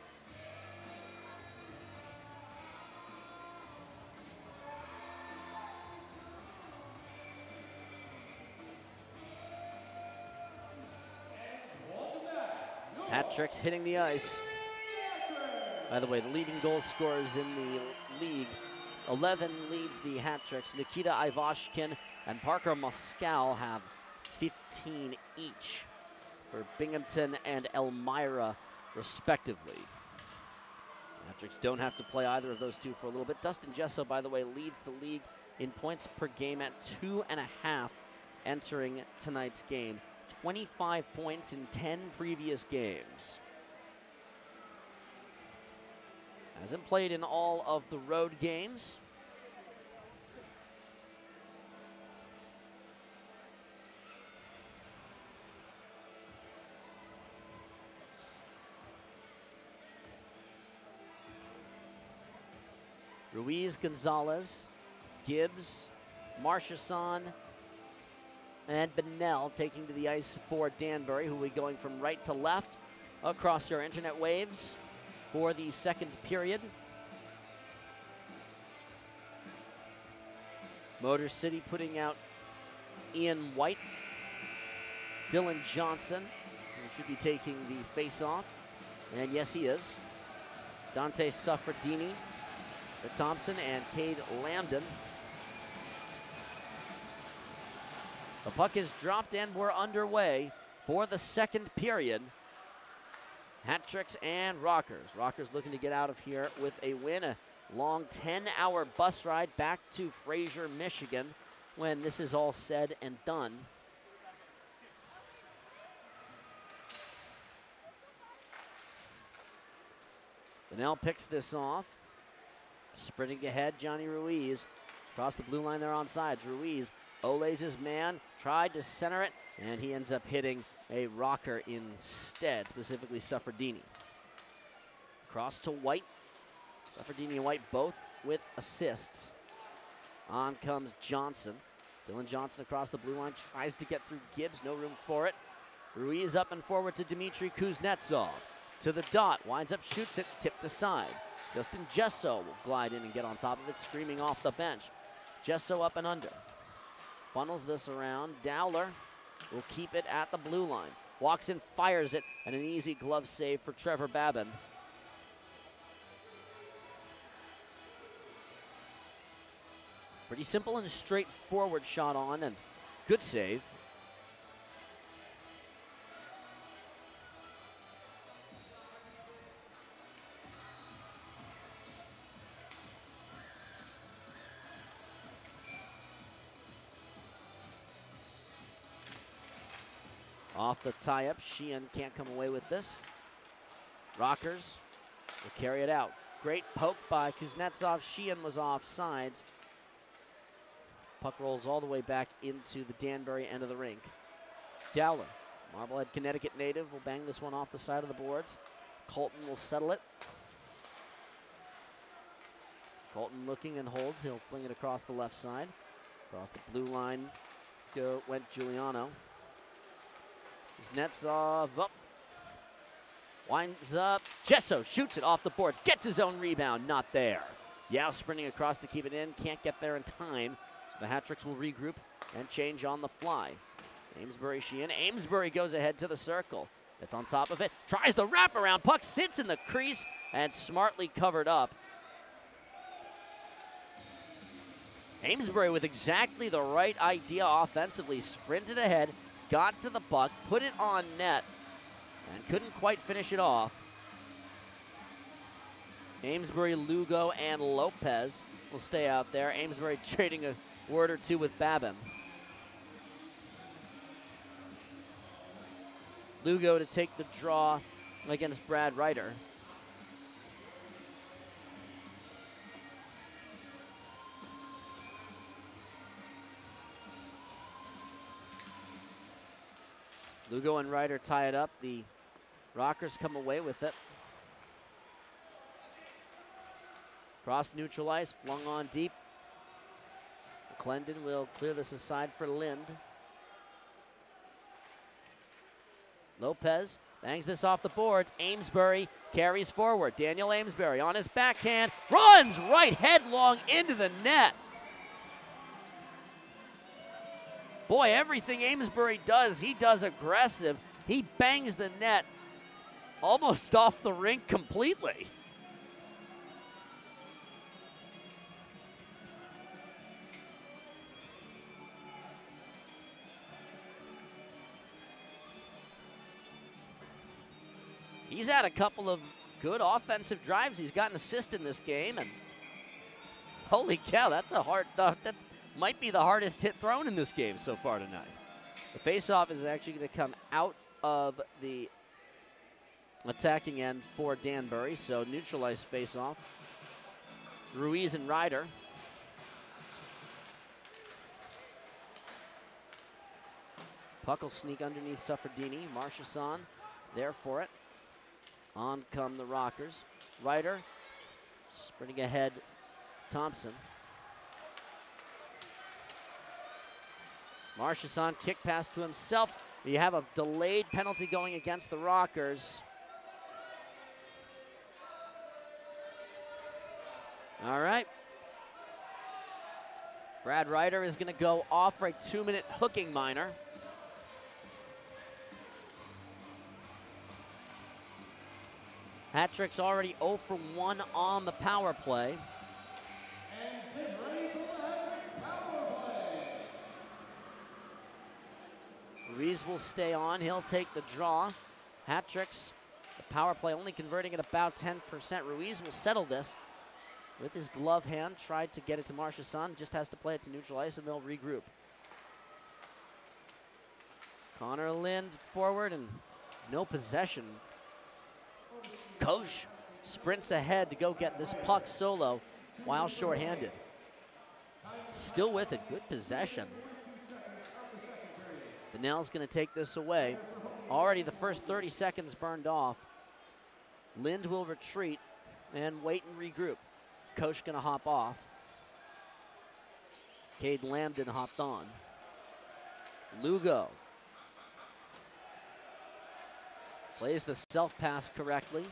Hat Tricks hitting the ice. By the way, the leading goal scorers in the league, eleven leads the Hat Tricks. Nikita Ivashkin and Parker Moskal have fifteen each. for Binghamton and Elmira, respectively. Hat-tricks don't have to play either of those two for a little bit. Dustin Gesso, by the way, leads the league in points per game at two and a half entering tonight's game. twenty-five points in ten previous games. Hasn't played in all of the road games. Ruiz, Gonzalez, Gibbs, Marchesson, and Bennell taking to the ice for Danbury, who will be going from right to left across your internet waves for the second period. Motor City putting out Ian White, Dylan Johnson, who should be taking the face-off, and yes, he is. Dante Suffredini for Thompson and Cade Lambden. The puck is dropped and we're underway for the second period. Hat-tricks and Rockers. Rockers looking to get out of here with a win. A long ten hour bus ride back to Fraser, Michigan when this is all said and done. Bennell picks this off. Sprinting ahead, Johnny Ruiz. Across the blue line there on sides. Ruiz olays his man, tried to center it, and he ends up hitting a Rocker instead, specifically Suffredini. Across to White. Suffredini and White both with assists. On comes Johnson. Dylan Johnson across the blue line, tries to get through Gibbs, no room for it. Ruiz up and forward to Dmitry Kuznetsov. To the dot, winds up, shoots it, tipped aside. Dustin Gesso will glide in and get on top of it, screaming off the bench. Gesso up and under. Funnels this around. Dowler will keep it at the blue line. Walks in, fires it, and an easy glove save for Trevor Babin. Pretty simple and straightforward shot on, and good save. Off the tie-up, Sheehan can't come away with this. Rockers will carry it out. Great poke by Kuznetsov. Sheehan was off sides. Puck rolls all the way back into the Danbury end of the rink. Dowler, Marblehead, Connecticut native, will bang this one off the side of the boards. Colton will settle it. Colton looking and holds. He'll fling it across the left side. Across the blue line go, went Giuliano. Kuznetsov up. Winds up. Gesso shoots it off the boards. Gets his own rebound. Not there. Yao sprinting across to keep it in. Can't get there in time. So the Hat-tricks will regroup and change on the fly. Amesbury, Sheehan. Amesbury goes ahead to the circle. It's on top of it. Tries the wraparound. Puck sits in the crease and smartly covered up. Amesbury with exactly the right idea offensively. Sprinted ahead. Got to the puck, put it on net, and couldn't quite finish it off. Amesbury, Lugo, and Lopez will stay out there. Amesbury trading a word or two with Babin. Lugo to take the draw against Brad Ryder. Lugo and Ryder tie it up. The Rockers come away with it. Cross neutral ice, flung on deep. Clendon will clear this aside for Lind. Lopez bangs this off the boards. Amesbury carries forward. Daniel Amesbury on his backhand, runs right headlong into the net. Boy, everything Amesbury does, he does aggressive. He bangs the net almost off the rink completely. he's had a couple of good offensive drives. He's got an assist in this game, and holy cow, that's a hard, uh, that's might be the hardest hit thrown in this game so far tonight. The faceoff is actually going to come out of the attacking end for Danbury, so neutralized faceoff. Ruiz and Ryder. Puck will sneak underneath Suffredini. Marchessault there for it. On come the Rockers. Ryder sprinting ahead is Thompson. Marchessault kick pass to himself. You have a delayed penalty going against the Rockers. All right. Brad Ryder is going to go off for a two-minute hooking minor. Hat-trick's already oh for one on the power play. And get ready for the hat-trick power play. Ruiz will stay on. He'll take the draw. Hat-tricks, the power play only converting at about ten percent. Ruiz will settle this with his glove hand. Tried to get it to Marchessault. Just has to play it to neutral ice, and they'll regroup. Connor Lind forward, and no possession. Koch sprints ahead to go get this puck solo while shorthanded. Still with it, good possession. Benell's going to take this away. Already the first thirty seconds burned off. Lind will retreat and wait and regroup. Koch going to hop off. Cade Lambden hopped on. Lugo plays the self-pass correctly.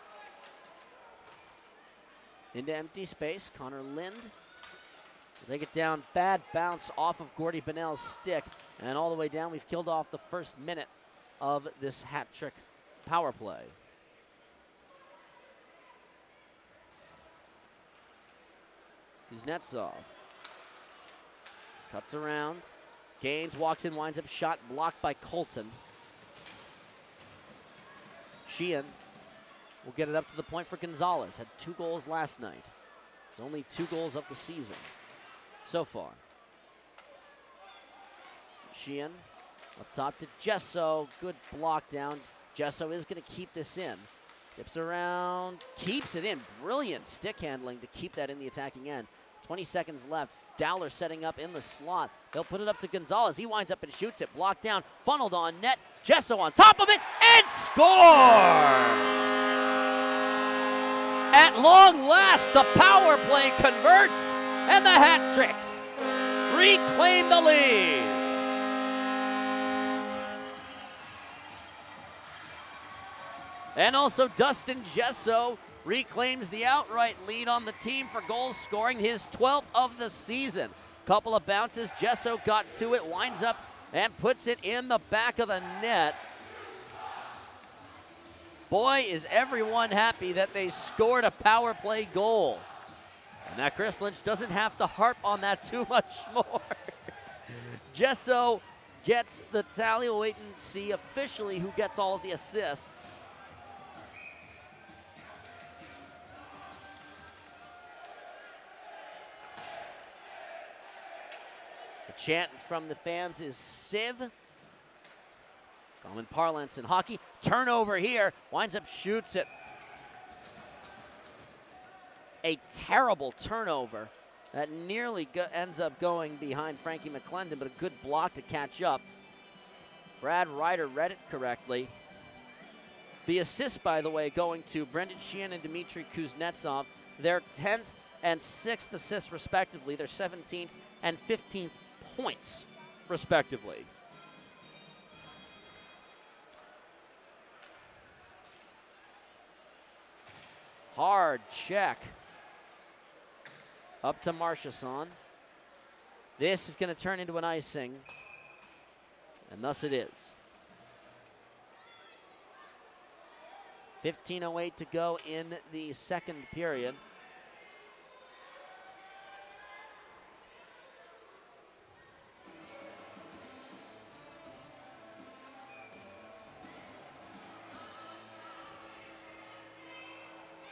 Into empty space, Connor Lind will take it down. Bad bounce off of Gordy Benell's stick. And all the way down, we've killed off the first minute of this hat-trick power play. Kuznetsov cuts around. Gaines walks in, winds up shot blocked by Colton. Sheehan will get it up to the point for Gonzalez. Had two goals last night. It's only two goals of the season so far. Sheehan up top to Gesso. Good block down. Gesso is going to keep this in. Dips around, keeps it in. Brilliant stick handling to keep that in the attacking end. twenty seconds left. Dowler setting up in the slot. They'll put it up to Gonzalez. He winds up and shoots it. Blocked down, funneled on net. Gesso on top of it and scores! At long last, the power play converts, and the Hat-Tricks reclaim the lead. And also Dustin Gesso reclaims the outright lead on the team for goal scoring, his twelfth of the season. Couple of bounces, Gesso got to it, winds up and puts it in the back of the net. Boy, is everyone happy that they scored a power play goal. And that Chris Lynch doesn't have to harp on that too much more. Gesso gets the tally. We'll wait and see officially who gets all of the assists. The chant from the fans is Civ. Common parlance in hockey. Turnover here. Winds up, shoots it. A terrible turnover that nearly go ends up going behind Frankie McClendon, but a good block to catch up. Brad Ryder read it correctly. The assist, by the way, going to Brendan Sheehan and Dmitry Kuznetsov. Their tenth and sixth assists, respectively. Their seventeenth and fifteenth points, respectively. Hard check. Up to Marchessault. This is going to turn into an icing. And thus it is. fifteen oh eight to go in the second period.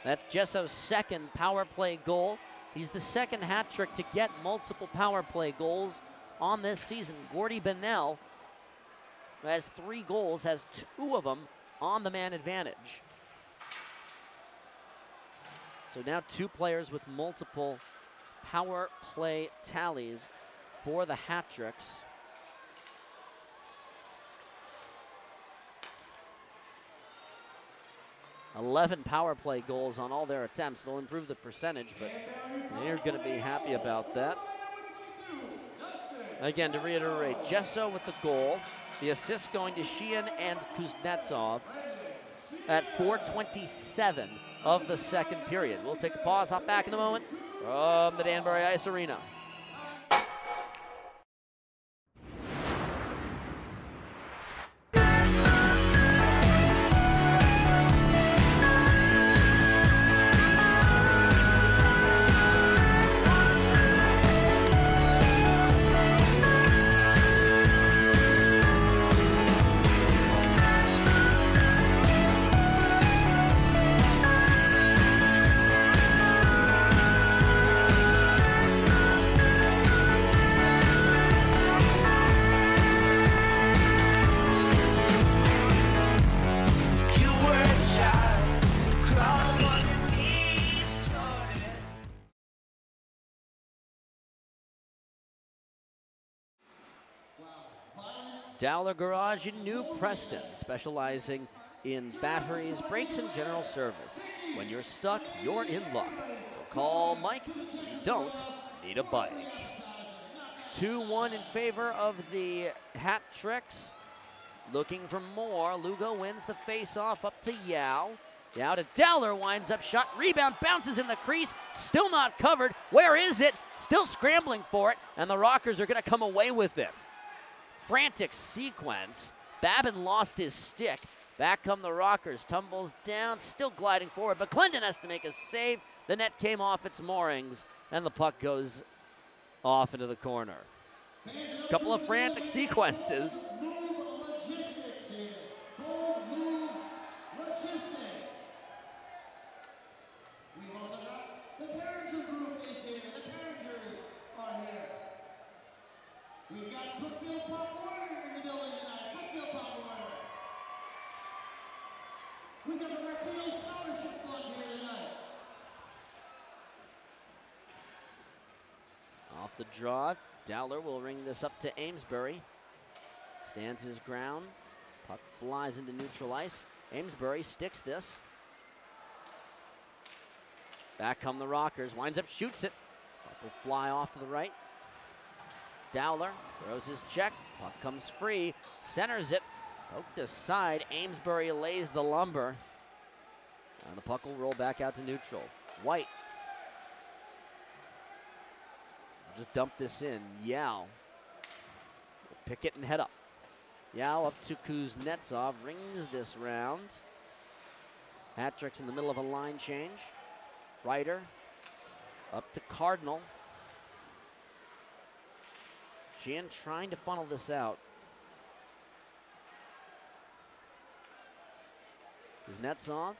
That's Jesso's second power play goal. He's the second hat trick to get multiple power play goals on this season. Gordy Bennell, who has three goals, has two of them on the man advantage. So now two players with multiple power play tallies for the hat tricks. eleven power play goals on all their attempts. It'll improve the percentage, but they're going to be happy about that. Again, to reiterate, Jesso with the goal. The assist going to Sheehan and Kuznetsov at four twenty-seven of the second period. We'll take a pause, hop back in a moment from the Danbury Ice Arena. Dowler Garage in New Preston, specializing in batteries, brakes, and general service. When you're stuck, you're in luck. So call Mike so you don't need a bike. two one in favor of the hat tricks. Looking for more. Lugo wins the face-off up to Yao. Yao to Dowler, winds up shot, rebound, bounces in the crease, still not covered. Where is it? Still scrambling for it, and the Rockers are gonna come away with it. Frantic sequence. Babin lost his stick. Back come the Rockers. Tumbles down, still gliding forward. But Clendon has to make a save. The net came off its moorings, and the puck goes off into the corner. Couple of frantic sequences. We've got Brookfield Pop Warner in the building tonight. Brookfield Pop Warner. We've got the Latino Scholarship Fund here tonight. Off the draw, Dowler will ring this up to Amesbury. Stands his ground. Puck flies into neutral ice. Amesbury sticks this. Back come the Rockers. Winds up, shoots it. Puck will fly off to the right. Dowler throws his check. Puck comes free. Centers it. Poked aside. Amesbury lays the lumber. And the puck will roll back out to neutral. White. Just dump this in. Yao will pick it and head up. Yao up to Kuznetsov. Rings this round. Hat tricks in the middle of a line change. Ryder up to Cardinal. Sheehan trying to funnel this out. Kuznetsov.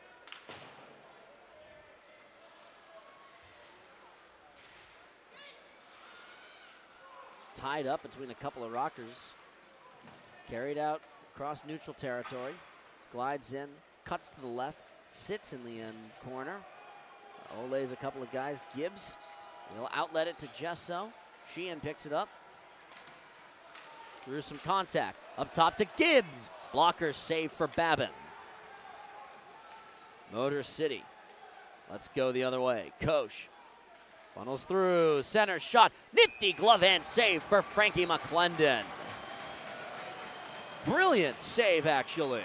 Tied up between a couple of Rockers. Carried out across neutral territory. Glides in, cuts to the left, sits in the end corner. Olays a couple of guys. Gibbs will outlet it to Jesso. Sheehan picks it up. Through some contact. Up top to Gibbs. Blocker save for Babin. Motor City. Let's go the other way. Koch funnels through. Center shot. Nifty glove hand save for Frankie McClendon. Brilliant save, actually.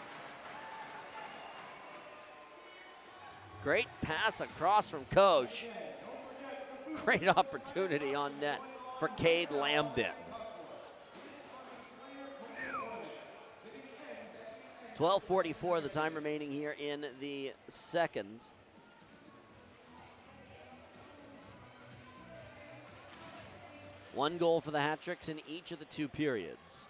Great pass across from Koch. Great opportunity on net for Cade Lambden. twelve forty-four the time remaining here in the second. One goal for the hat tricks in each of the two periods.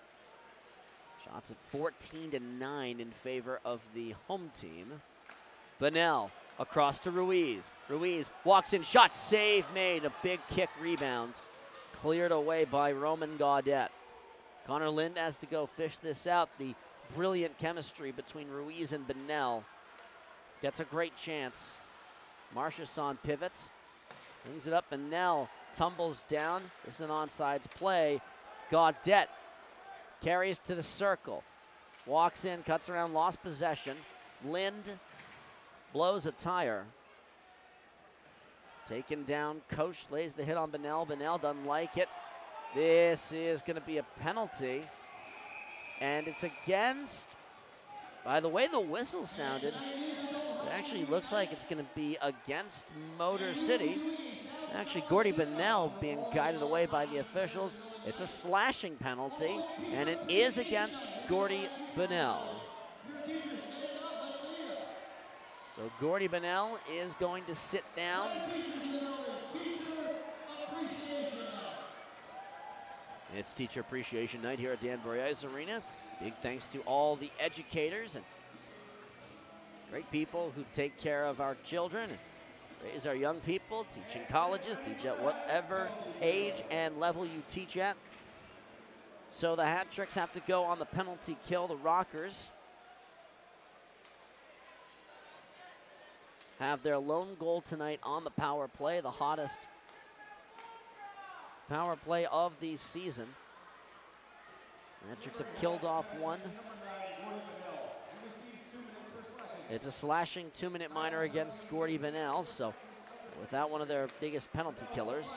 Shots at fourteen to nine in favor of the home team. Bunnell across to Ruiz. Ruiz walks in, shot, save made. A big kick rebound. Cleared away by Roman Gaudette. Connor Lind has to go fish this out. The brilliant chemistry between Ruiz and Bunnell. Gets a great chance. Marchesson pivots. Brings it up. Bunnell tumbles down. This is an onside play. Gaudette carries to the circle. Walks in, cuts around, lost possession. Lind blows a tire. Taken down, Koch lays the hit on Bunnell. Bunnell doesn't like it. This is going to be a penalty. And it's against, by the way the whistle sounded, it actually looks like it's going to be against Motor City. Actually, Gordy Bunnell being guided away by the officials. It's a slashing penalty, and it is against Gordy Bunnell. So Gordy Bunnell is going to sit down. It's Teacher Appreciation Night here at Danbury Ice Arena. Big thanks to all the educators and great people who take care of our children and raise our young people, teach in colleges, teach at whatever age and level you teach at. So the Hat Tricks have to go on the penalty kill. The Rockers have their lone goal tonight on the power play, the hottest power play of the season. The Hat Tricks have killed off one. It's a slashing two-minute minor against Gordy Bunnell, so without one of their biggest penalty killers.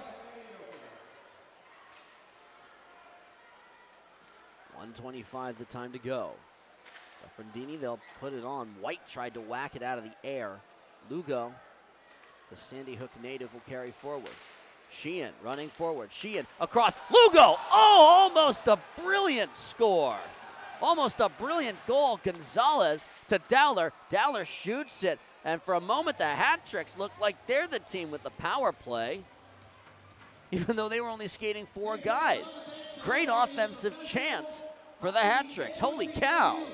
one twenty-five the time to go. Sofrondini, they'll put it on. White tried to whack it out of the air. Lugo, the Sandy Hook native, will carry forward. Sheehan running forward. Sheehan across. Lugo! Oh, almost a brilliant score. Almost a brilliant goal. Gonzalez to Dowler. Dowler shoots it. And for a moment, the Hat Tricks look like they're the team with the power play, even though they were only skating four guys. Great offensive chance for the Hat Tricks. Holy cow.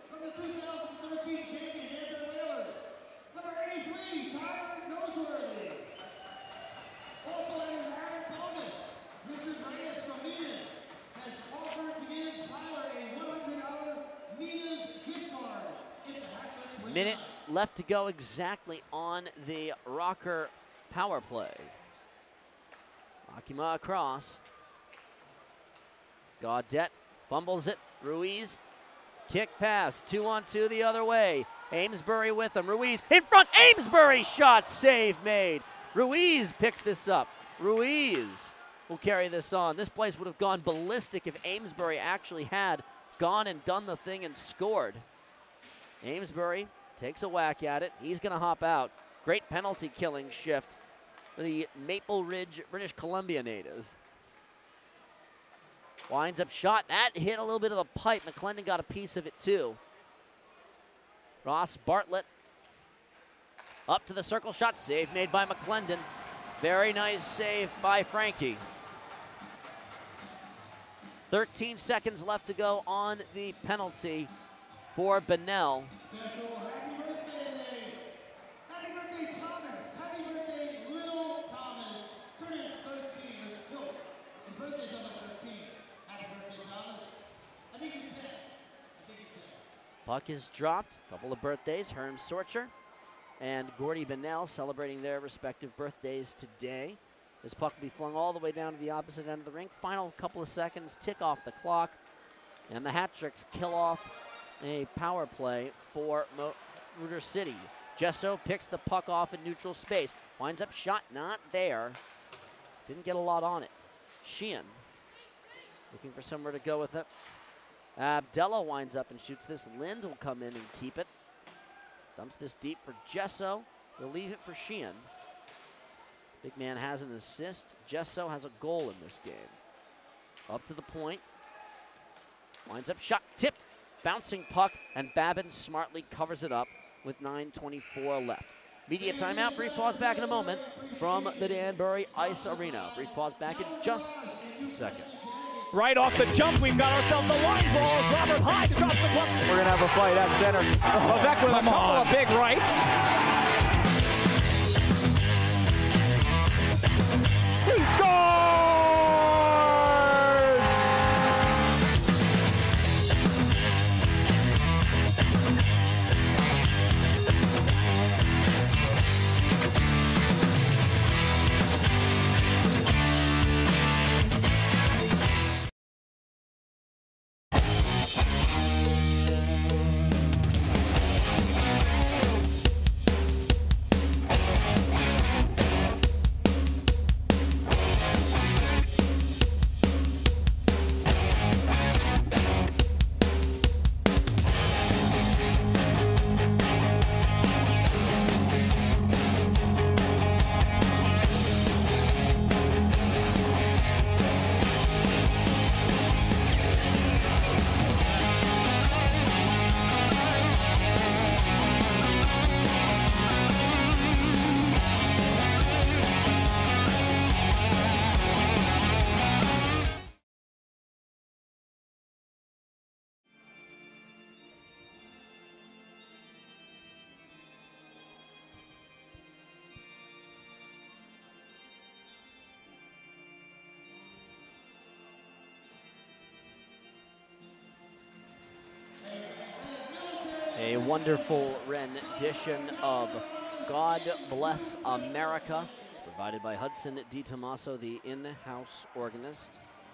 Minute left to go exactly on the Rocker power play. Akima across. Gaudette fumbles it. Ruiz, kick pass, two on two the other way. Amesbury with him. Ruiz in front. Amesbury shot, save made. Ruiz picks this up. Ruiz will carry this on. This place would have gone ballistic if Amesbury actually had gone and done the thing and scored. Amesbury takes a whack at it. He's going to hop out. Great penalty killing shift for the Maple Ridge, British Columbia native. Winds up shot. That hit a little bit of the pipe. McClendon got a piece of it too. Ross Bartlett up to the circle shot. Save made by McClendon. Very nice save by Frankie. thirteen seconds left to go on the penalty for Bunnell. Special happy birthday! Happy birthday, Thomas! Happy birthday, little Thomas! Turning thirteen. No, his birthday's on the thirteenth. Happy birthday, Thomas. I think you're ten. I think you're ten. Puck is dropped. Couple of birthdays. Herm Sorcher and Gordy Bunnell celebrating their respective birthdays today. This puck will be flung all the way down to the opposite end of the rink. Final couple of seconds, tick off the clock, and the Hat Tricks kill off a power play for Motor City. Gesso picks the puck off in neutral space. Winds up shot, not there. Didn't get a lot on it. Sheehan looking for somewhere to go with it. Abdella winds up and shoots this. Lind will come in and keep it. Dumps this deep for Gesso. We'll leave it for Sheehan. Big man has an assist. Gesso has a goal in this game. Up to the point. Winds up shot, tipped. Bouncing puck, and Babin smartly covers it up with nine twenty-four left. Media timeout, brief pause back in a moment from the Danbury Ice Arena. Brief pause back in just a second. Right off the jump, we've got ourselves a line ball. Robert Hyde across the puck. We're going to have a fight at center. Levesque with a couple on. of big rights. He scores! A wonderful rendition of God Bless America, provided by Hudson DiTomaso, the in-house organist.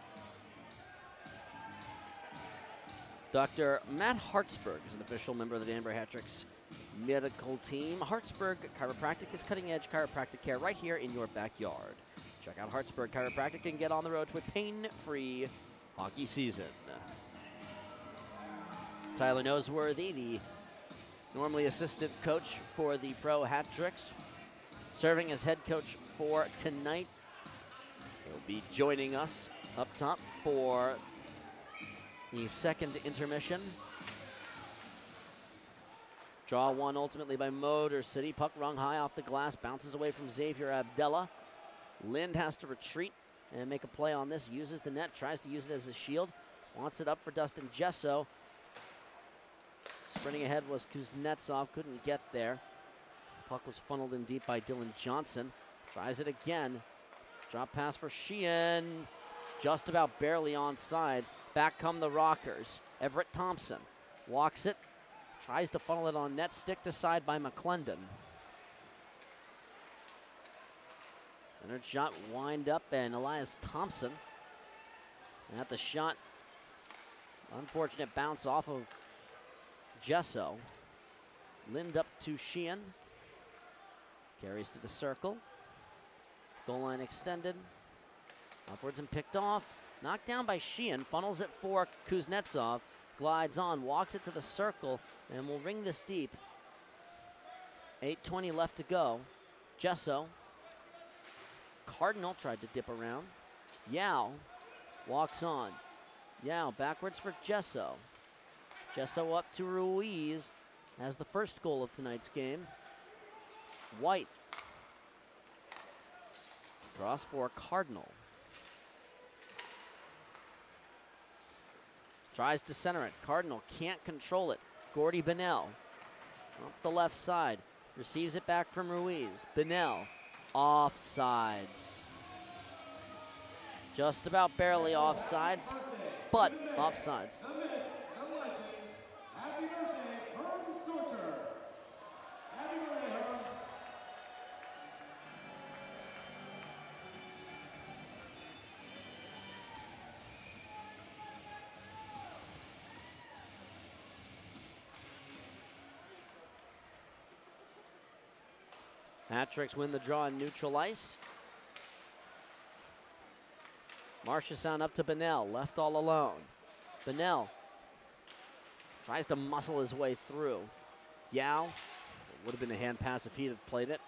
Doctor Matt Hartsburg is an official member of the Danbury Hat-Tricks medical team. Hartsburg Chiropractic is cutting-edge chiropractic care right here in your backyard. Check out Hartsburg Chiropractic and get on the road to a pain-free hockey season. Tyler Noseworthy, the normally assistant coach for the Pro Hat-Tricks, serving as head coach for tonight. He'll be joining us up top for the second intermission. Draw one ultimately by Motor City. Puck rung high off the glass, bounces away from Xavier Abdella. Lind has to retreat and make a play on this. Uses the net, tries to use it as a shield. Wants it up for Dustin Gesso. Sprinting ahead was Kuznetsov, couldn't get there. Puck was funneled in deep by Dylan Johnson. Tries it again. Drop pass for Sheehan. Just about barely on sides. Back come the Rockers. Everett Thompson walks it. Tries to funnel it on net. Stick to side by McClendon. Centered shot wind up, and Elias Thompson at the shot. Unfortunate bounce off of Gesso. Lind up to Sheehan. Carries to the circle. Goal line extended. Upwards and picked off. Knocked down by Sheehan. Funnels it for Kuznetsov. Glides on. Walks it to the circle. And will ring this deep. eight twenty left to go. Gesso. Cardinal tried to dip around. Yao walks on. Yao backwards for Gesso. Gesso up to Ruiz as the first goal of tonight's game. White. Cross for Cardinal. Tries to center it. Cardinal can't control it. Gordy Bennell up the left side. Receives it back from Ruiz. Bennell offsides. Just about barely offsides, but offsides. Happy birthday, Herm Sorter. Happy birthday, Herm. Hat-Tricks win the draw in neutral ice. Marchessault up to Bennell, left all alone. Bennell tries to muscle his way through. Yao, would have been a hand pass if he had played it.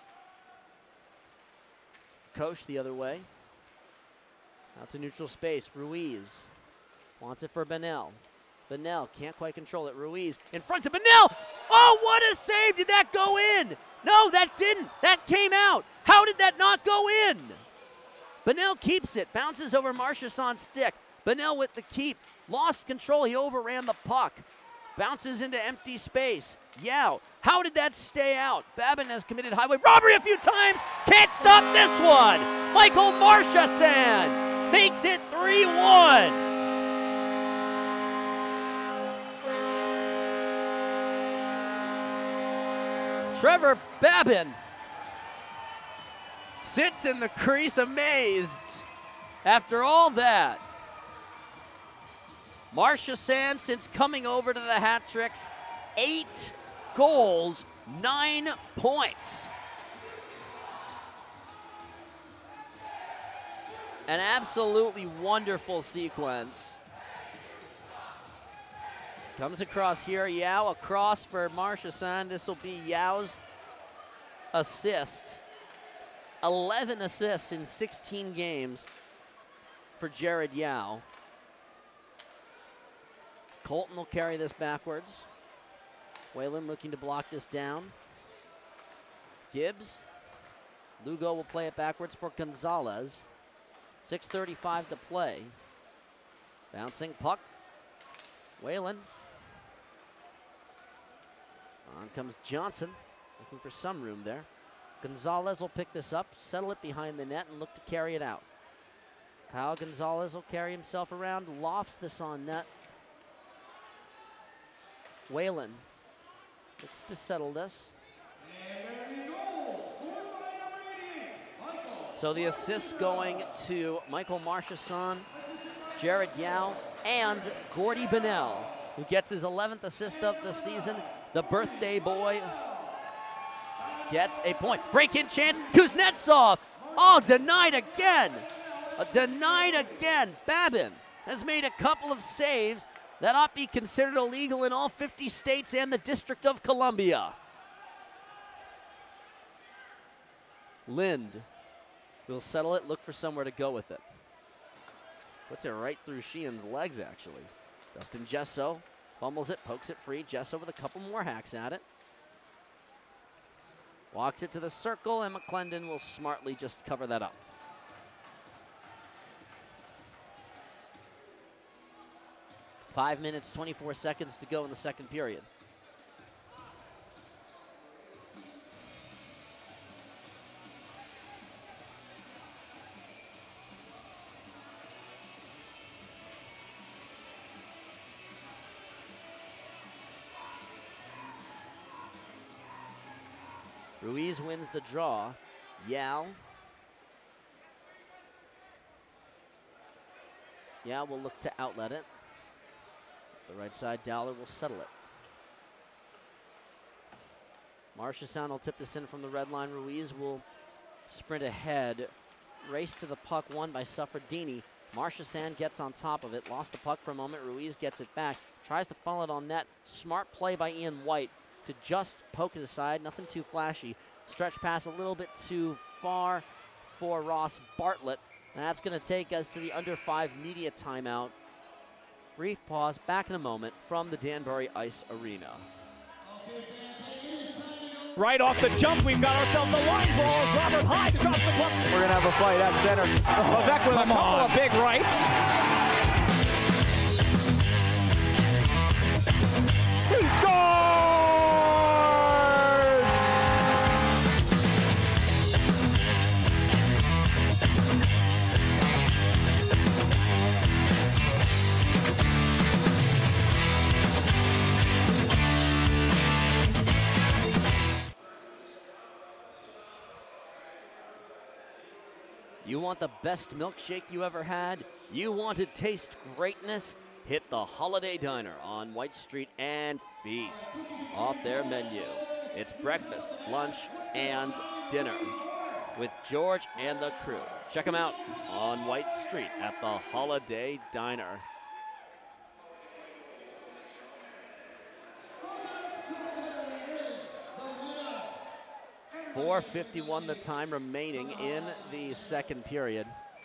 Koch the other way. Out to neutral space, Ruiz wants it for Bennell. Bennell can't quite control it. Ruiz in front of Bennell. Oh, what a save! Did that go in? No, that didn't. That came out. How did that not go in? Bennell keeps it, bounces over Marchessault's stick. Benel with the keep. Lost control. He overran the puck. Bounces into empty space. Yao. How did that stay out? Babin has committed highway robbery a few times. Can't stop this one. Michael Marchessaint makes it three one. Trevor Babin sits in the crease amazed after all that. Marchessaint, since coming over to the Hat-Tricks, eight goals, nine points. An absolutely wonderful sequence. Comes across here, Yao across for Marchessaint. This will be Yao's assist. eleven assists in sixteen games for Jared Yao. Colton will carry this backwards. Whalen looking to block this down. Gibbs. Lugo will play it backwards for Gonzalez. six thirty-five to play. Bouncing puck. Whalen. On comes Johnson, looking for some room there. Gonzalez will pick this up, settle it behind the net, and look to carry it out. Kyle Gonzalez will carry himself around, lofts this on net. Whalen looks to settle this. So the assists going to Michael Marchessaint, Jared Yao, and Gordy Benel, who gets his eleventh assist of the season. The birthday boy gets a point. Break-in chance, Kuznetsov. Oh, denied again. Uh, denied again. Babin has made a couple of saves that ought to be considered illegal in all fifty states and the District of Columbia. Lind will settle it, look for somewhere to go with it. Puts it right through Sheehan's legs, actually. Dustin Gesso fumbles it, pokes it free. Gesso with a couple more hacks at it. Walks it to the circle, and McClendon will smartly just cover that up. Five minutes, twenty-four seconds to go in the second period. Ruiz wins the draw. Yao. Yao will look to outlet it. The right side, Dowler will settle it. Marchessaint will tip this in from the red line. Ruiz will sprint ahead. Race to the puck, won by Suffredini. Marchessaint gets on top of it. Lost the puck for a moment. Ruiz gets it back. Tries to funnel it on net. Smart play by Ian White to just poke it aside. Nothing too flashy. Stretch pass a little bit too far for Ross Bartlett. That's going to take us to the under five media timeout. Brief pause, back in a moment from the Danbury Ice Arena. Right off the jump, we've got ourselves a line ball. Robert Hyde across the puck. We're going to have a fight at center. Levesque with a couple of big rights. He scores! You want the best milkshake you ever had? You want to taste greatness? Hit the Holiday Diner on White Street and feast off their menu. It's breakfast, lunch, and dinner with George and the crew. Check them out on White Street at the Holiday Diner. four fifty-one the time remaining in the second period.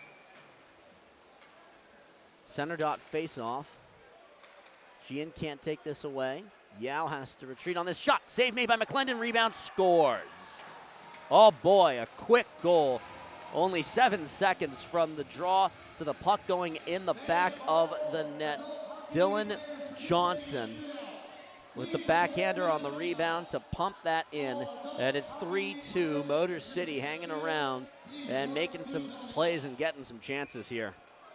Center dot face-off. Sheehan can't take this away. Yao has to retreat on this shot. Save made by McClendon. Rebound, scores. Oh boy, a quick goal. Only seven seconds from the draw. to the puck going in the back of the net. Dylan Johnson with the backhander on the rebound to pump that in. And it's three two, Motor City hanging around and making some plays and getting some chances here.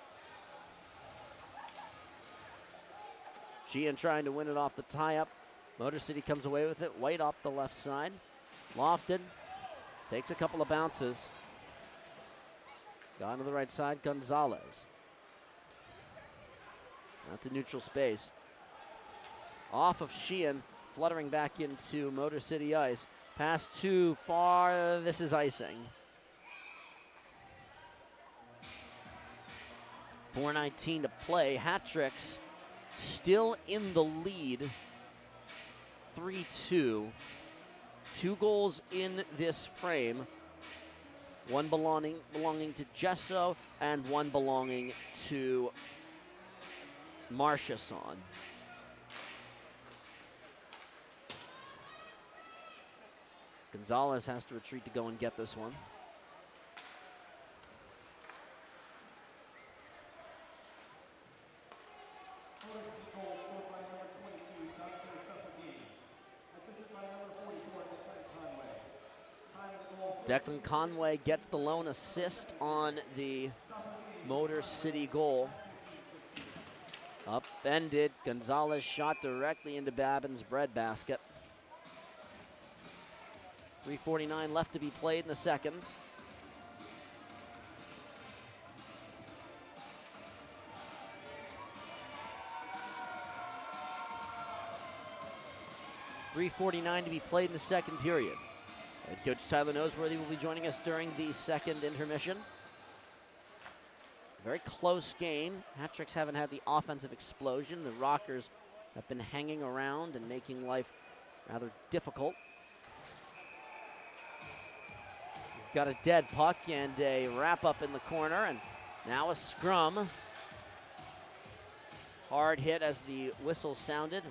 Sheehan trying to win it off the tie-up. Motor City comes away with it. White up the left side. Lofted. Takes a couple of bounces. Gone to the right side, Gonzalez. Out to neutral space. Off of Sheehan, fluttering back into Motor City ice. Pass too far, this is icing. four nineteen to play. Hat-Tricks still in the lead. three two. Two goals in this frame. One belonging, belonging to Gesso and one belonging to Marchesson. Gonzalez has to retreat to go and get this one. Declan Conway gets the lone assist on the Motor City goal. Upended, Gonzalez shot directly into Babin's breadbasket. three forty-nine left to be played in the second. three forty-nine to be played in the second period. Head coach Tyler Noseworthy will be joining us during the second intermission. Very close game. Hat-Tricks haven't had the offensive explosion. The Rockers have been hanging around and making life rather difficult. We've got a dead puck and a wrap-up in the corner, and now a scrum. Hard hit as the whistle sounded.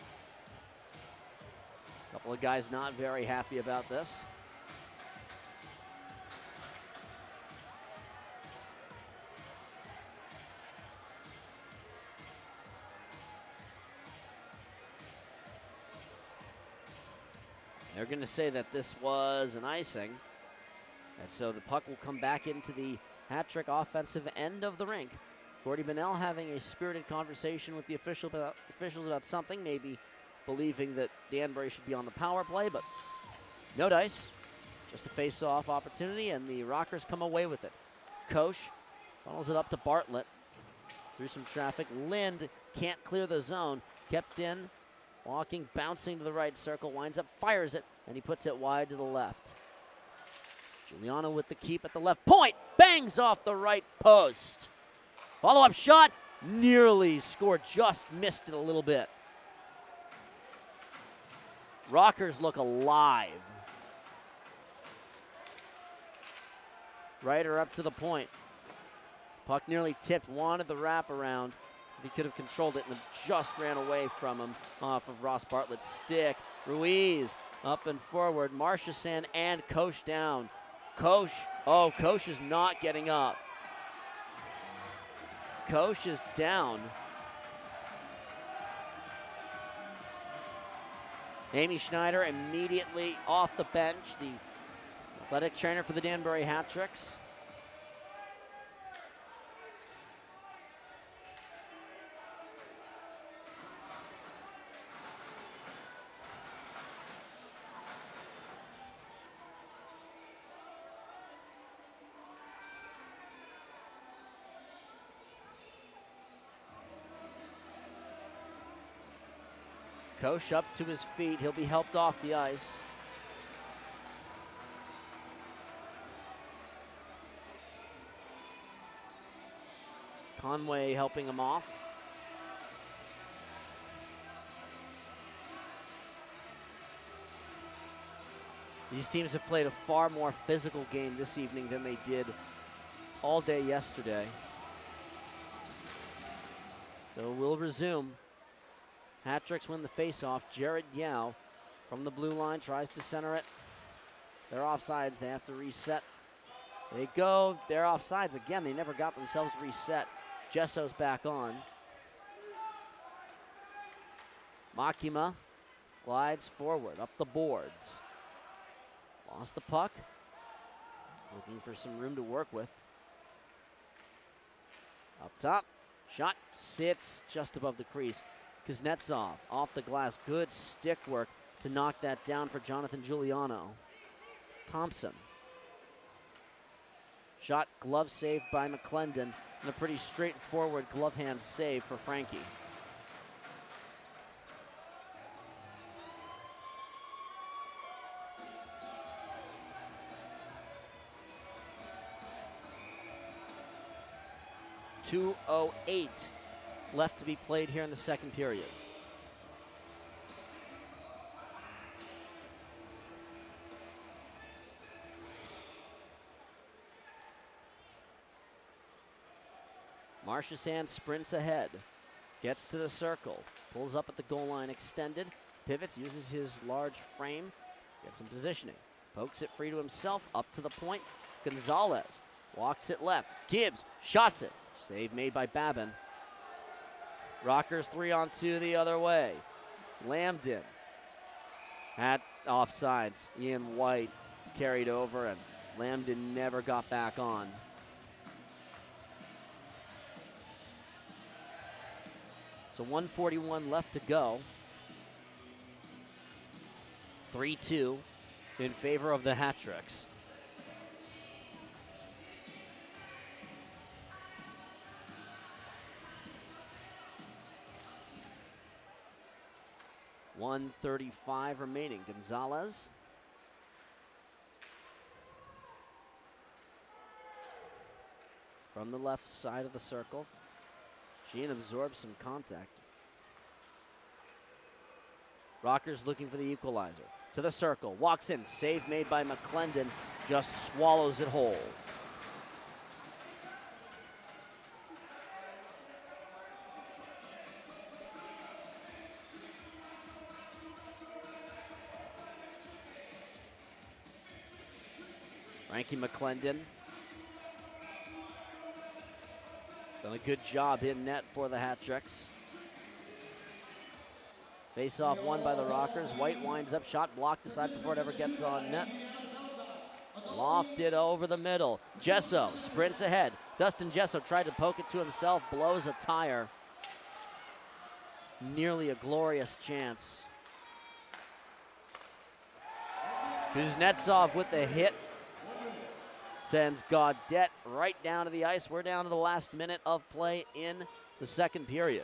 A couple of guys not very happy about this. They're going to say that this was an icing. And so the puck will come back into the Hat-Trick offensive end of the rink. Gordy Bonnell having a spirited conversation with the official about, officials about something, maybe believing that Danbury should be on the power play, but no dice. Just a face-off opportunity, and the Rockers come away with it. Koch funnels it up to Bartlett. Through some traffic, Lind can't clear the zone. Kept in, walking, bouncing to the right circle, winds up, fires it, and he puts it wide to the left. Giuliano with the keep at the left point, bangs off the right post. Follow-up shot, nearly scored, just missed it a little bit. Rockers look alive. Ryder up to the point. Puck nearly tipped, wanted the wraparound. If he could have controlled it, and it just ran away from him off of Ross Bartlett's stick. Ruiz up and forward. Marchesson and Koch down. Koch, oh, Koch is not getting up. Koch is down. Amy Schneider immediately off the bench, the athletic trainer for the Danbury Hat-Tricks. Koch up to his feet. He'll be helped off the ice. Conway helping him off. These teams have played a far more physical game this evening than they did all day yesterday. So we'll resume. Hat-Tricks win the faceoff. Jared Yao from the blue line tries to center it. They're offsides. They have to reset. They go, they're offsides again. They never got themselves reset. Jesso's back on. Makima glides forward, up the boards. Lost the puck. Looking for some room to work with. Up top, shot sits just above the crease. Kuznetsov off the glass, good stick work to knock that down for Jonathan Giuliano. Thompson. Shot glove saved by McClendon, and a pretty straightforward glove hand save for Frankie. two oh eight left to be played here in the second period. Marchessault sprints ahead, gets to the circle, pulls up at the goal line extended, pivots, uses his large frame, gets some positioning, pokes it free to himself, up to the point. Gonzalez walks it left. Gibbs shots it. Save made by Babin. Rockers three on two the other way. Lambden at offsides. Ian White carried over, and Lambden never got back on. So one forty-one left to go. three two in favor of the Hat-Tricks. one thirty-five remaining. Gonzalez. From the left side of the circle. Sheehan absorbs some contact. Rockers looking for the equalizer. To the circle. Walks in. Save made by McClendon. Just swallows it whole. Frankie McClendon. Done a good job in net for the Hat-Tricks. Face off won by the Rockers. White winds up, shot blocked aside before it ever gets on net. Lofted over the middle. Jesso sprints ahead. Dustin Jesso tried to poke it to himself, blows a tire. Nearly a glorious chance. Kuznetsov with the hit. Sends Gaudette right down to the ice. We're down to the last minute of play in the second period.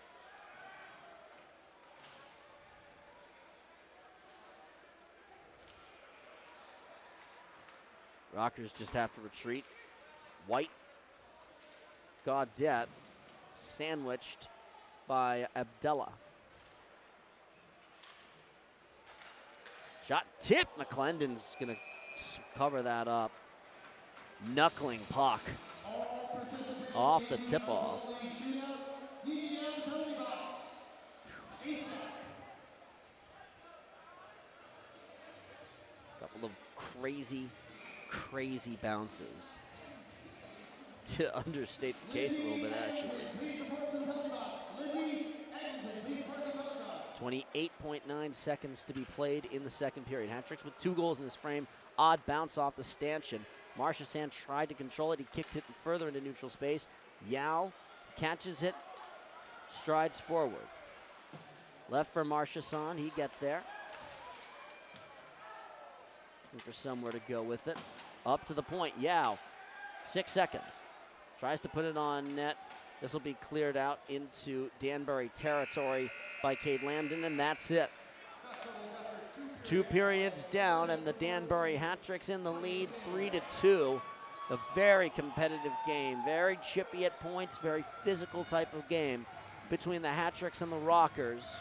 Rockers just have to retreat. White. Gaudette sandwiched by Abdella. Shot tip. McClendon's going to cover that up. Knuckling puck off the tip-off. Couple of crazy, crazy bounces. To understate the case a little bit, actually. twenty-eight point nine seconds to be played in the second period. Hat-Tricks with two goals in this frame. Odd bounce off the stanchion. Marchessault tried to control it. He kicked it further into neutral space. Yao catches it, strides forward. Left for Marchessault. He gets there. Looking for somewhere to go with it. Up to the point. Yao, six seconds. Tries to put it on net. This will be cleared out into Danbury territory by Cade Lambden, and that's it. Two periods down, and the Danbury Hat-Tricks in the lead, three to two. A very competitive game, very chippy at points, very physical type of game between the Hat-Tricks and the Rockers.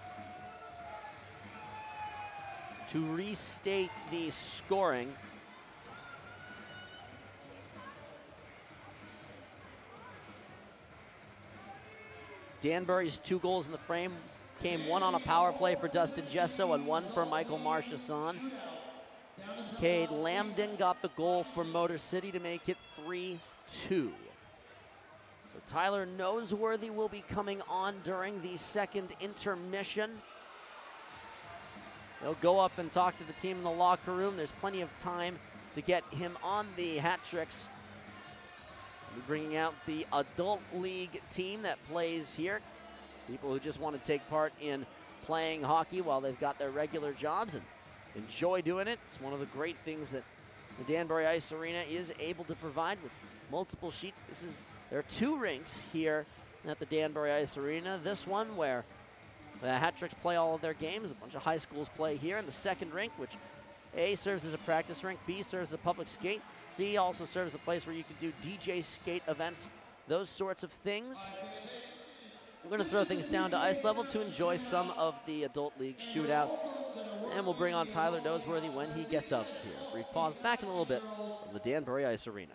To restate the scoring, Danbury's two goals in the frame came one on a power play for Dustin Jesso and one for Michael Marchessault. Cade Lambden got the goal for Motor City to make it three two. So Tyler Noseworthy will be coming on during the second intermission. They'll go up and talk to the team in the locker room. There's plenty of time to get him on the hat tricks. We'll be bringing out the adult league team that plays here. People who just want to take part in playing hockey while they've got their regular jobs and enjoy doing it. It's one of the great things that the Danbury Ice Arena is able to provide with multiple sheets. This is, there are two rinks here at the Danbury Ice Arena. This one where the Hat Tricks play all of their games. A bunch of high schools play here. And the second rink, which A, serves as a practice rink, B, serves as a public skate, C, also serves as a place where you can do D J skate events, those sorts of things. We're going to throw things down to ice level to enjoy some of the adult league shootout. And we'll bring on Tyler Noseworthy when he gets up here. Brief pause, back in a little bit from the Danbury Ice Arena.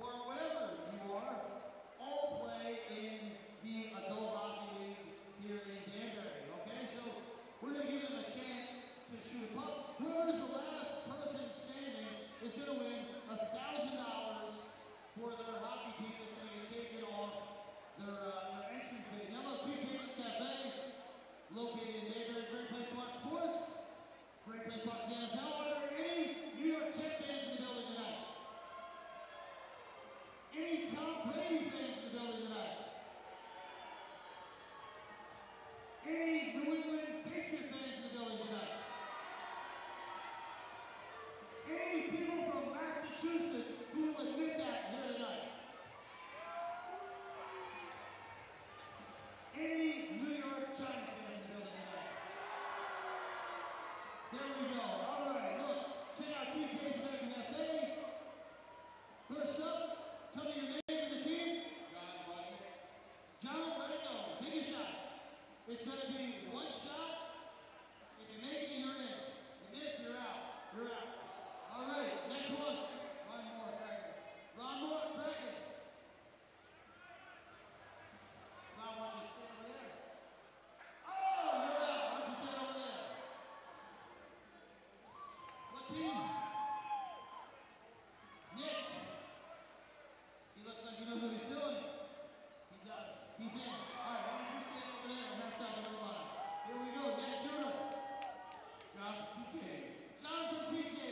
It's going to be one shot. If you make it, you're in. If you miss, you're out. You're out. All right, next one. Ron Moore, Kraken. Ron Moore, Kraken. Ron, why don't you stand over there? Oh, you're out. Why don't you stand over there? What team? Nick. He looks like he knows what he's doing. He does. He's in. All right, why don't you stand over there on that side of the line? Here we go. Next shooter. John from T K. John from T K.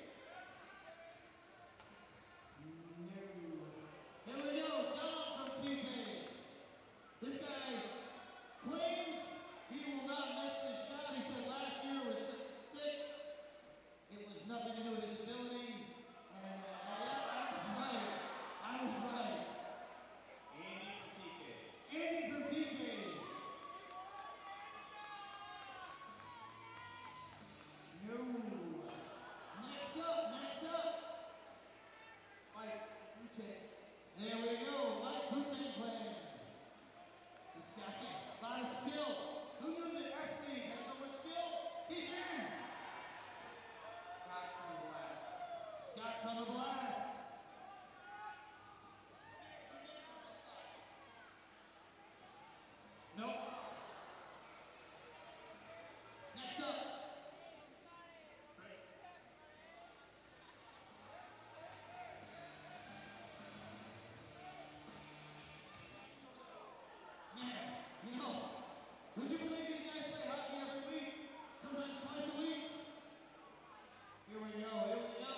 Here we go. John from T K. This guy claims he will not miss this shot. He said last year was just a stick. It was nothing to do with his ability. And uh, yeah, I was right. I was right. Andy from T K. No. Next up, next up. Mike Boutin. There we go. Mike Boutin playing. This guy, a lot of skill. Who knew that F League had so much skill? He's in. Scott from the blast. Scott from the blast. Nope. Next up. Man, you know, would you believe these guys play hockey every week? Sometimes twice a week? Here we go, here we go.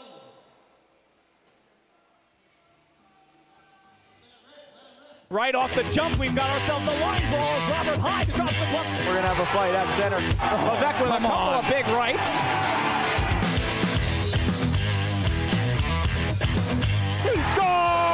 Right off the jump, we've got ourselves a line ball. Robert Hyde drops the puck. We're going to have a fight at center. Levesque with a couple of big rights. He scores!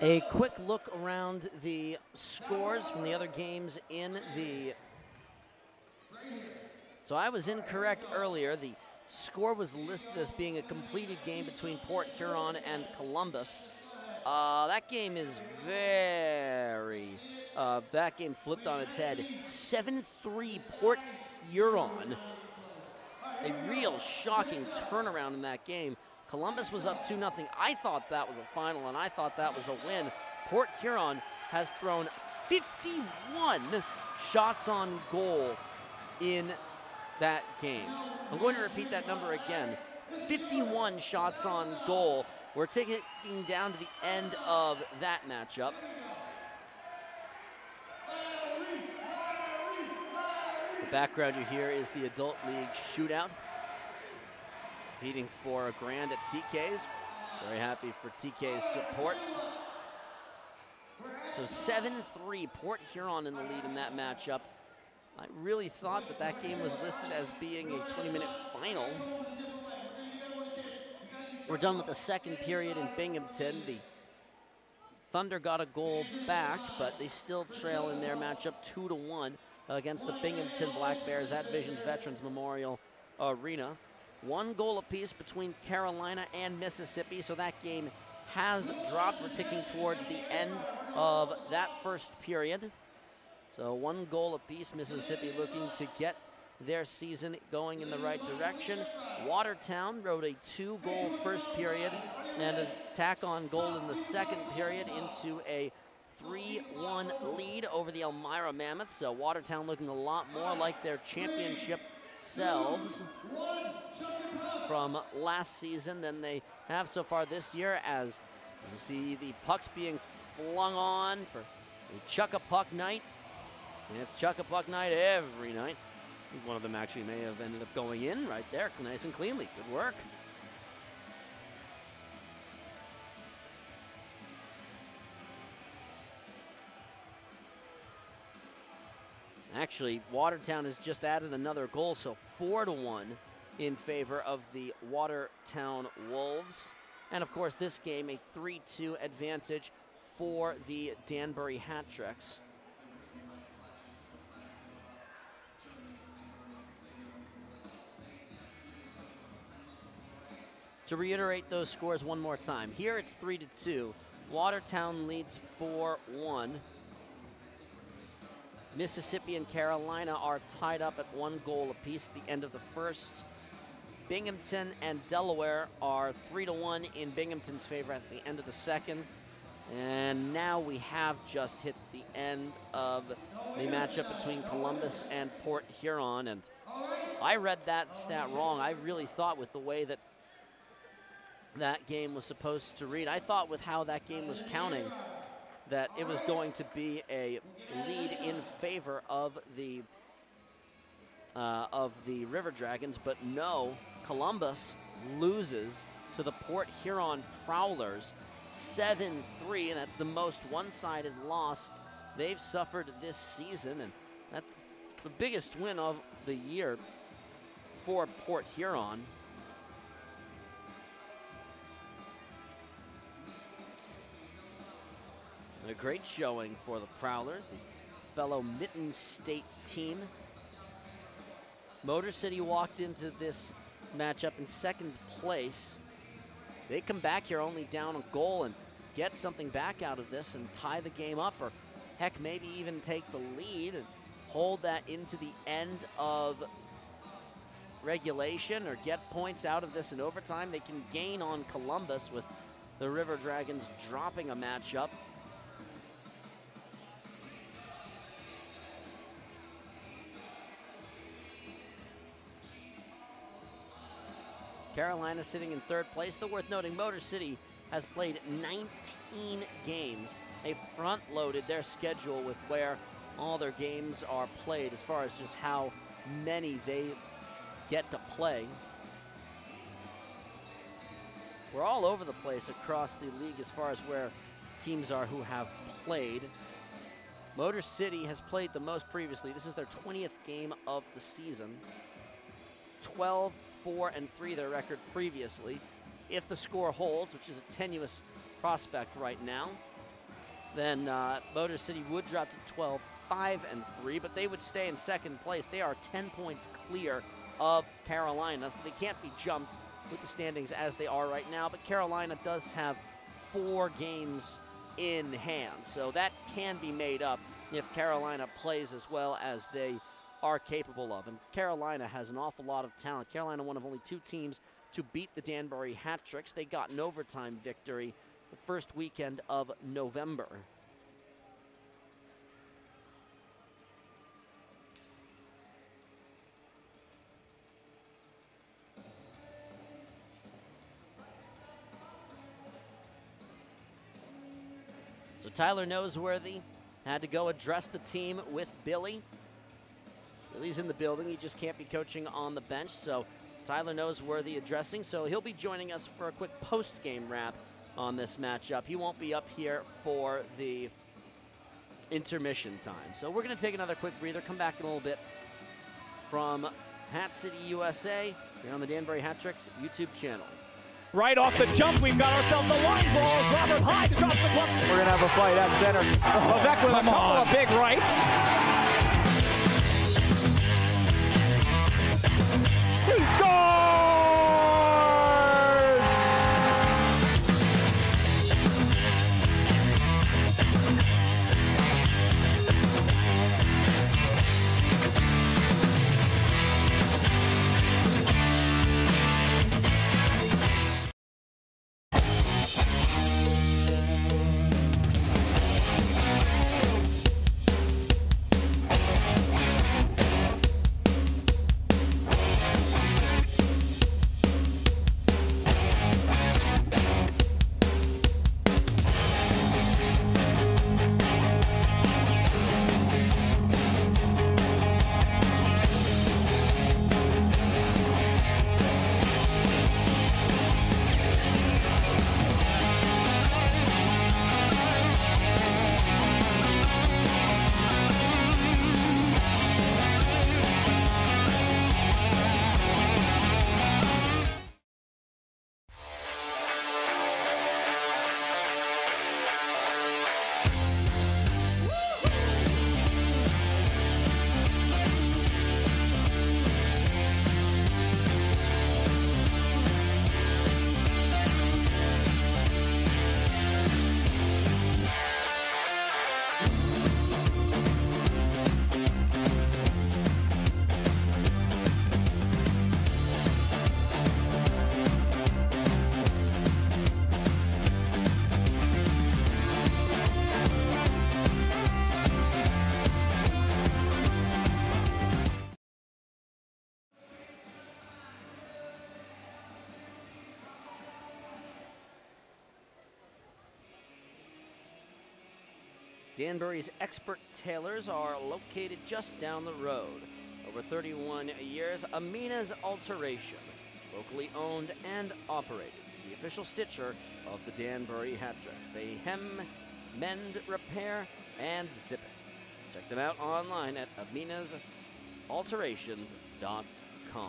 A quick look around the scores from the other games in the... So I was incorrect earlier. The score was listed as being a completed game between Port Huron and Columbus. Uh, that game is very... Uh, that game flipped on its head. seven three Port Huron. A real shocking turnaround in that game. Columbus was up two nothing. I thought that was a final, and I thought that was a win. Port Huron has thrown fifty-one shots on goal in that game. I'm going to repeat that number again. fifty-one shots on goal. We're taking down to the end of that matchup. The background you hear is the Adult League shootout. Competing for a grand at T K's. Very happy for T K's support. So seven three, Port Huron in the lead in that matchup. I really thought that that game was listed as being a twenty minute final. We're done with the second period in Binghamton. The Thunder got a goal back, but they still trail in their matchup two to one against the Binghamton Black Bears at Visions Veterans Memorial Arena. One goal apiece between Carolina and Mississippi, so that game has dropped. We're ticking towards the end of that first period. So one goal apiece, Mississippi looking to get their season going in the right direction. Watertown rode a two-goal first period and a tack-on goal in the second period into a three one lead over the Elmira Mammoths. So Watertown looking a lot more like their championship selves from last season than they have so far this year, as you see the pucks being flung on for a Chuck-a-Puck night. And it's Chuck-a-Puck night every night. One of them actually may have ended up going in right there, nice and cleanly. Good work. Actually, Watertown has just added another goal, so four to one in favor of the Watertown Wolves. And of course, this game, a three two advantage for the Danbury Hat-Tricks. To reiterate those scores one more time, here it's three to two. Watertown leads four one. Mississippi and Carolina are tied up at one goal apiece at the end of the first. Binghamton and Delaware are three to one in Binghamton's favor at the end of the second. And now we have just hit the end of the matchup between Columbus and Port Huron. And I read that stat wrong. I really thought with the way that that game was supposed to read, I thought with how that game was counting, that it was going to be a lead in favor of the uh, of the River Dragons, but no, Columbus loses to the Port Huron Prowlers seven three, and that's the most one-sided loss they've suffered this season, and that's the biggest win of the year for Port Huron. A great showing for the Prowlers, the fellow Mitten State team. Motor City walked into this matchup in second place. They come back here only down a goal and get something back out of this and tie the game up, or heck, maybe even take the lead and hold that into the end of regulation or get points out of this in overtime. They can gain on Columbus with the River Dragons dropping a matchup. Carolina sitting in third place. Though worth noting, Motor City has played nineteen games. They front-loaded their schedule with where all their games are played as far as just how many they get to play. We're all over the place across the league as far as where teams are who have played. Motor City has played the most previously. This is their twentieth game of the season. twelve, four, and three their record previously. If the score holds, which is a tenuous prospect right now. then uh, Motor City would drop to twelve, five, and three, but they would stay in second place. They are ten points clear of Carolina, so they can't be jumped with the standings as they are right now, but Carolina does have four games in hand, so that can be made up if Carolina plays as well as they are capable of. And Carolina has an awful lot of talent. Carolina, one of only two teams to beat the Danbury Hat-Tricks. They got an overtime victory the first weekend of November. So Tyler Noseworthy had to go address the team with Billy. Billy's in the building. He just can't be coaching on the bench. So Tyler Noseworthy addressing. So he'll be joining us for a quick post-game wrap on this matchup. He won't be up here for the intermission time. So we're going to take another quick breather, come back in a little bit from Hat City, U S A, here on the Danbury Hat-Tricks YouTube channel. Right off the jump, we've got ourselves a line ball. Robert Hyde drops the puck. We're going to have a fight at center. Levesque with a couple of big rights. He scores! Danbury's expert tailors are located just down the road. Over thirty-one years, Amina's Alteration, locally owned and operated, the official stitcher of the Danbury Hat-Tricks. They hem, mend, repair, and zip it. Check them out online at aminas alterations dot com.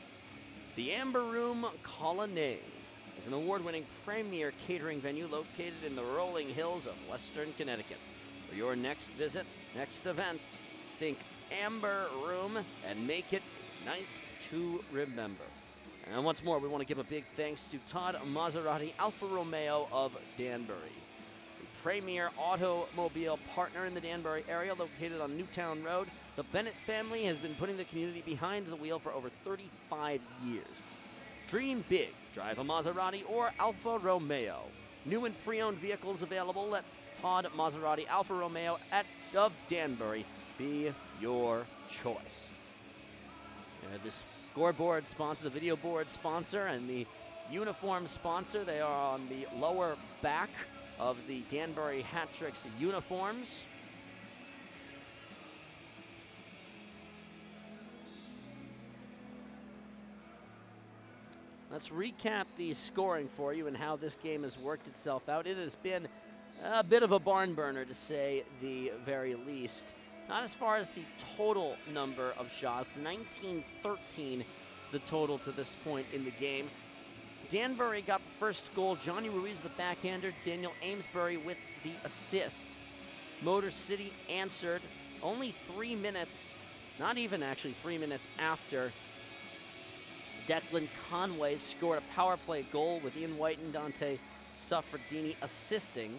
The Amber Room Colonnade is an award-winning premier catering venue located in the rolling hills of Western Connecticut. For your next visit, next event, think Amber Room and make it a night to remember. And once more, we want to give a big thanks to Todd Maserati Alfa Romeo of Danbury, the premier automobile partner in the Danbury area located on Newtown Road. The Bennett family has been putting the community behind the wheel for over thirty-five years. Dream big, drive a Maserati or Alfa Romeo. New and pre-owned vehicles available. Let Todd Maserati Alfa Romeo at of Danbury be your choice. Uh, this scoreboard sponsor, the video board sponsor, and the uniform sponsor, they are on the lower back of the Danbury Hat-Tricks uniforms. Let's recap the scoring for you and how this game has worked itself out. It has been a bit of a barn burner, to say the very least. Not as far as the total number of shots, nineteen thirteen the total to this point in the game. Danbury got the first goal. Johnny Ruiz, the backhander. Daniel Amesbury with the assist. Motor City answered only three minutes, not even actually three minutes after Declan Conway scored a power play goal with Ian White and Dante Suffredini assisting.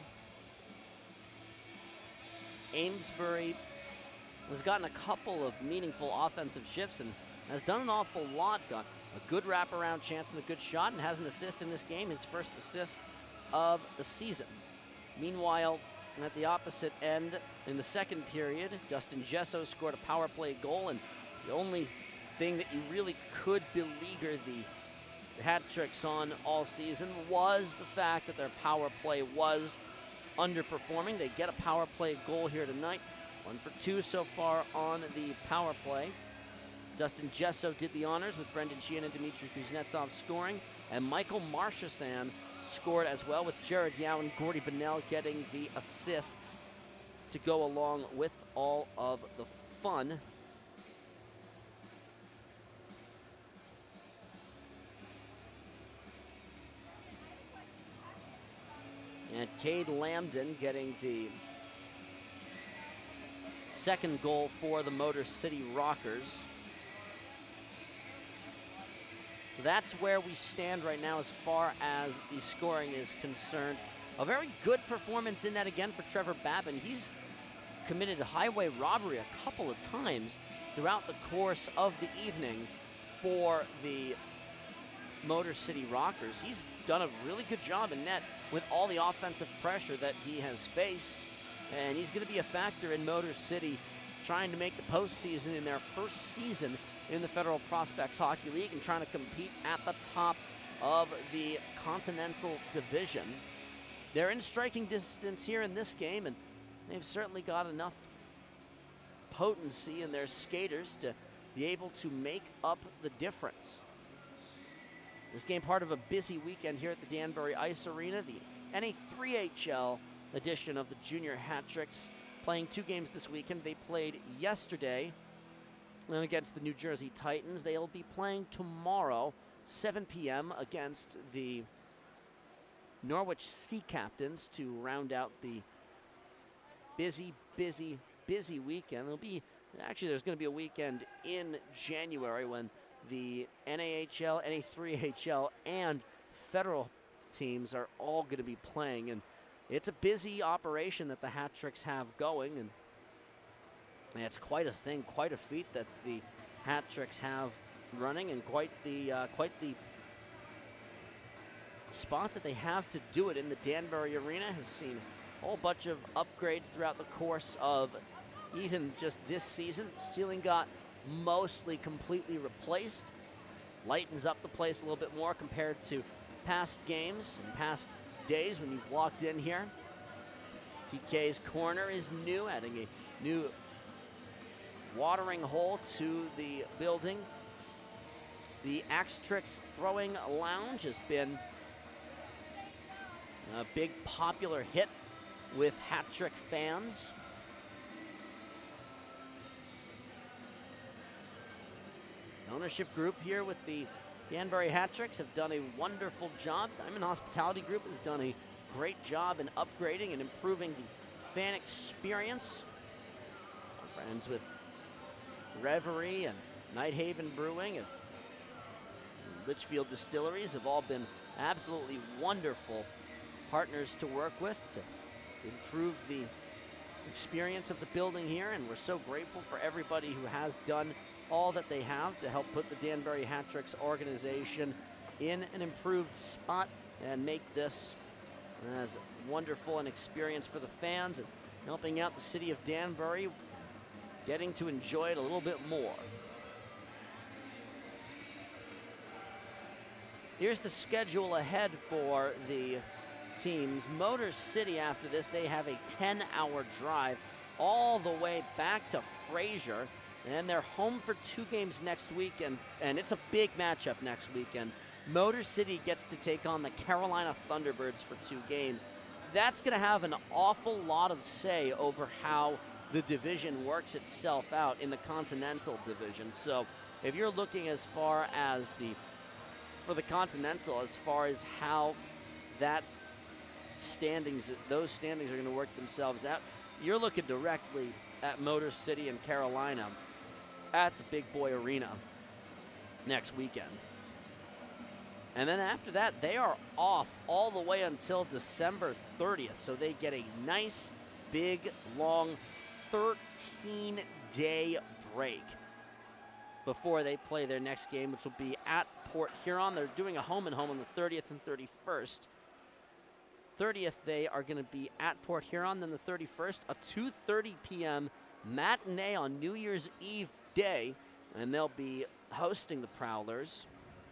Amesbury has gotten a couple of meaningful offensive shifts and has done an awful lot. Got a good wraparound chance and a good shot and has an assist in this game, his first assist of the season. Meanwhile, at the opposite end, in the second period, Dustin Gesso scored a power play goal, and the only thing that you really could beleaguer the hat tricks on all season was the fact that their power play was underperforming. They get a power play goal here tonight. One for two so far on the power play. Dustin Gesso did the honors with Brendan Sheehan and Dmitry Kuznetsov scoring, and Michael Marchessan scored as well, with Jared Yao and Gordy Bonnell getting the assists to go along with all of the fun. And Cade Lambden getting the second goal for the Motor City Rockers. So that's where we stand right now as far as the scoring is concerned. A very good performance in that again for Trevor Babin. He's committed highway robbery a couple of times throughout the course of the evening for the Motor City Rockers. He's done a really good job in net with all the offensive pressure that he has faced, and he's going to be a factor in Motor City trying to make the postseason in their first season in the Federal Prospects Hockey League and trying to compete at the top of the Continental Division. They're in striking distance here in this game, and they've certainly got enough potency in their skaters to be able to make up the difference. This game part of a busy weekend here at the Danbury Ice Arena, the N A three H L edition of the Junior Hat Tricks, playing two games this weekend. They played yesterday against the New Jersey Titans. They'll be playing tomorrow, seven p m against the Norwich Sea Captains to round out the busy, busy, busy weekend. There'll be, actually there's going to be a weekend in January when the N A H L, N A three H L, and federal teams are all going to be playing. And it's a busy operation that the Hat Tricks have going, and it's quite a thing, quite a feat that the Hat Tricks have running, and quite the uh, quite the spot that they have to do it in. The Danbury Arena has seen a whole bunch of upgrades throughout the course of even just this season. Ceiling got mostly completely replaced, lightens up the place a little bit more compared to past games and past days when you've walked in here. T K's corner is new, adding a new watering hole to the building. The Axe Tricks Throwing Lounge has been a big popular hit with Hat Trick fans. The ownership group here with the Danbury Hat Tricks have done a wonderful job. Diamond Hospitality Group has done a great job in upgrading and improving the fan experience. Our friends with Reverie and Nighthaven Brewing and Litchfield Distilleries have all been absolutely wonderful partners to work with to improve the experience of the building here, and we're so grateful for everybody who has done all that they have to help put the Danbury Hat Tricks organization in an improved spot and make this as wonderful an experience for the fans, and helping out the city of Danbury getting to enjoy it a little bit more. Here's the schedule ahead for the teams. Motor City, after this, they have a ten hour drive all the way back to Fraser, and they're home for two games next weekend, and it's a big matchup next weekend. Motor City gets to take on the Carolina Thunderbirds for two games. That's going to have an awful lot of say over how the division works itself out in the Continental Division. So if you're looking as far as the for the Continental as far as how that standings, those standings are going to work themselves out. You're looking directly at Motor City and Carolina at the Big Boy Arena next weekend. And then after that, they are off all the way until December thirtieth. So they get a nice, big, long thirteen day break before they play their next game, which will be at Port Huron. They're doing a home and home on the thirtieth and thirty-first. thirtieth, they are going to be at Port Huron. Then the thirty-first, a two thirty p m matinee on New Year's Eve day, and they'll be hosting the Prowlers.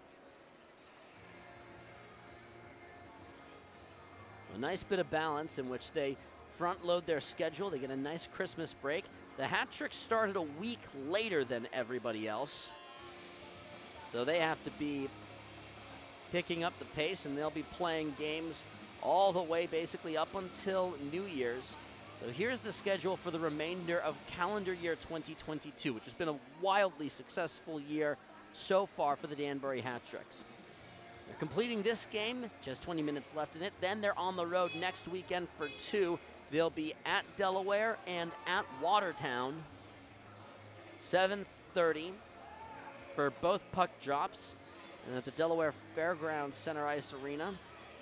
So a nice bit of balance in which they front load their schedule. They get a nice Christmas break. The Hat Tricks started a week later than everybody else, so they have to be picking up the pace, and they'll be playing games all the way basically up until New Year's. So here's the schedule for the remainder of calendar year twenty twenty-two, which has been a wildly successful year so far for the Danbury Hat Tricks. They're completing this game, just twenty minutes left in it. Then they're on the road next weekend for two. They'll be at Delaware and at Watertown. seven thirty for both puck drops, and at the Delaware Fairgrounds Center Ice Arena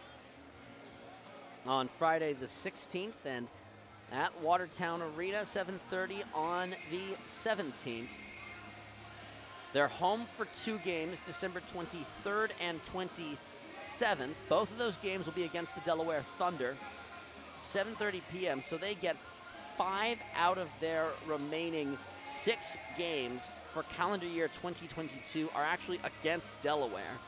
on Friday the sixteenth, and at Watertown Arena, seven thirty on the seventeenth. They're home for two games, December twenty-third and twenty-seventh. Both of those games will be against the Delaware Thunder, seven thirty p m So they get five out of their remaining six games for calendar year twenty twenty-two are actually against Delaware,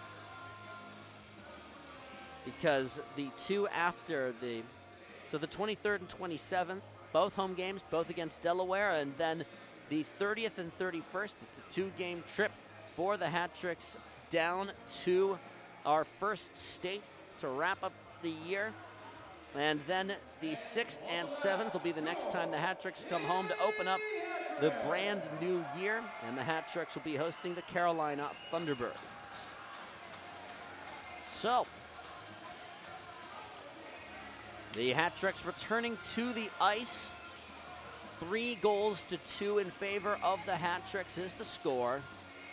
because the two after the, so the twenty-third and twenty-seventh, both home games, both against Delaware, and then the thirtieth and thirty-first, it's a two-game trip for the Hat Tricks down to our first state to wrap up the year. And then the sixth and seventh will be the next time the Hat Tricks come home to open up the brand new year, and the Hat Tricks will be hosting the Carolina Thunderbirds. So, the Hat Tricks returning to the ice. Three goals to two in favor of the Hat Tricks is the score.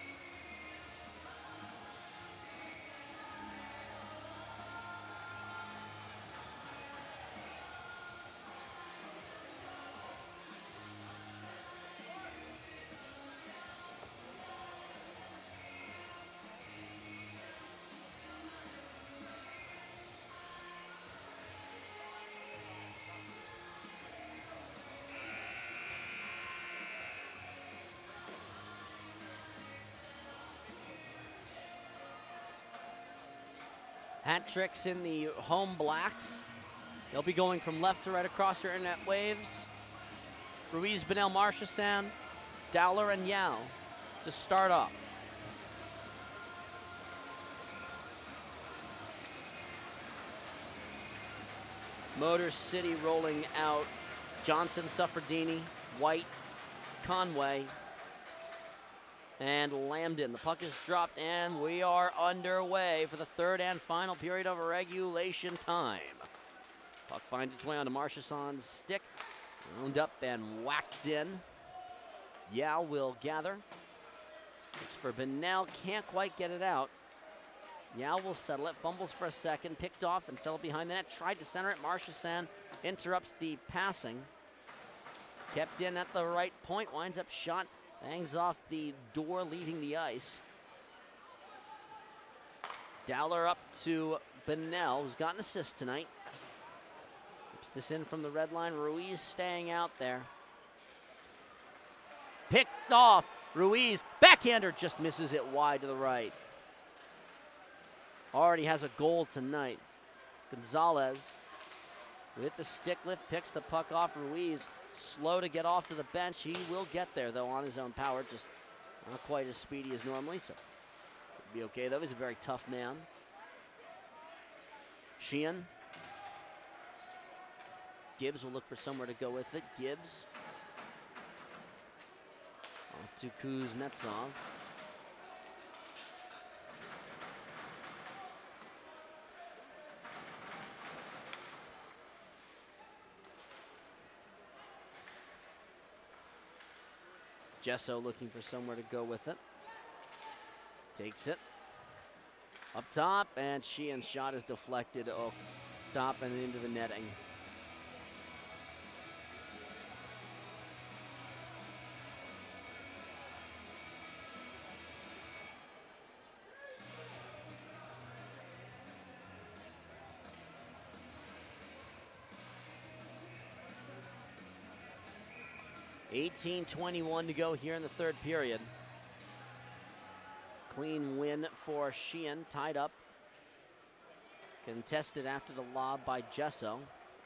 Hat Tricks in the home blacks. They'll be going from left to right across your internet waves. Ruiz, Benel, Marchesand, Dowler, and Yao to start off. Motor City rolling out Johnson, Suffredini, White, Conway, and Lambden. The puck is dropped, and we are underway for the third and final period of regulation time. Puck finds its way onto Marchesand's stick, wound up and whacked in. Yao will gather. It's for Benel, can't quite get it out. Yao will settle it, fumbles for a second, picked off and settled behind the net. Tried to center it, Marchesand interrupts the passing. Kept in at the right point, winds up shot, bangs off the door, leaving the ice. Dowler up to Benel, who's got an assist tonight. Keeps this in from the red line. Ruiz staying out there. Picked off. Ruiz, backhander, just misses it wide to the right. Already has a goal tonight. Gonzalez with the stick lift, picks the puck off. Ruiz slow to get off to the bench. He will get there, though, on his own power. Just not quite as speedy as normally, so be okay, though. He's a very tough man. Sheehan. Gibbs will look for somewhere to go with it. Gibbs. Off to Kuznetsov. Gesso looking for somewhere to go with it. Takes it. Up top, and Sheehan's shot is deflected up top and into the netting. eighteen twenty-one to go here in the third period. Clean win for Sheehan, tied up. Contested after the lob by Gesso.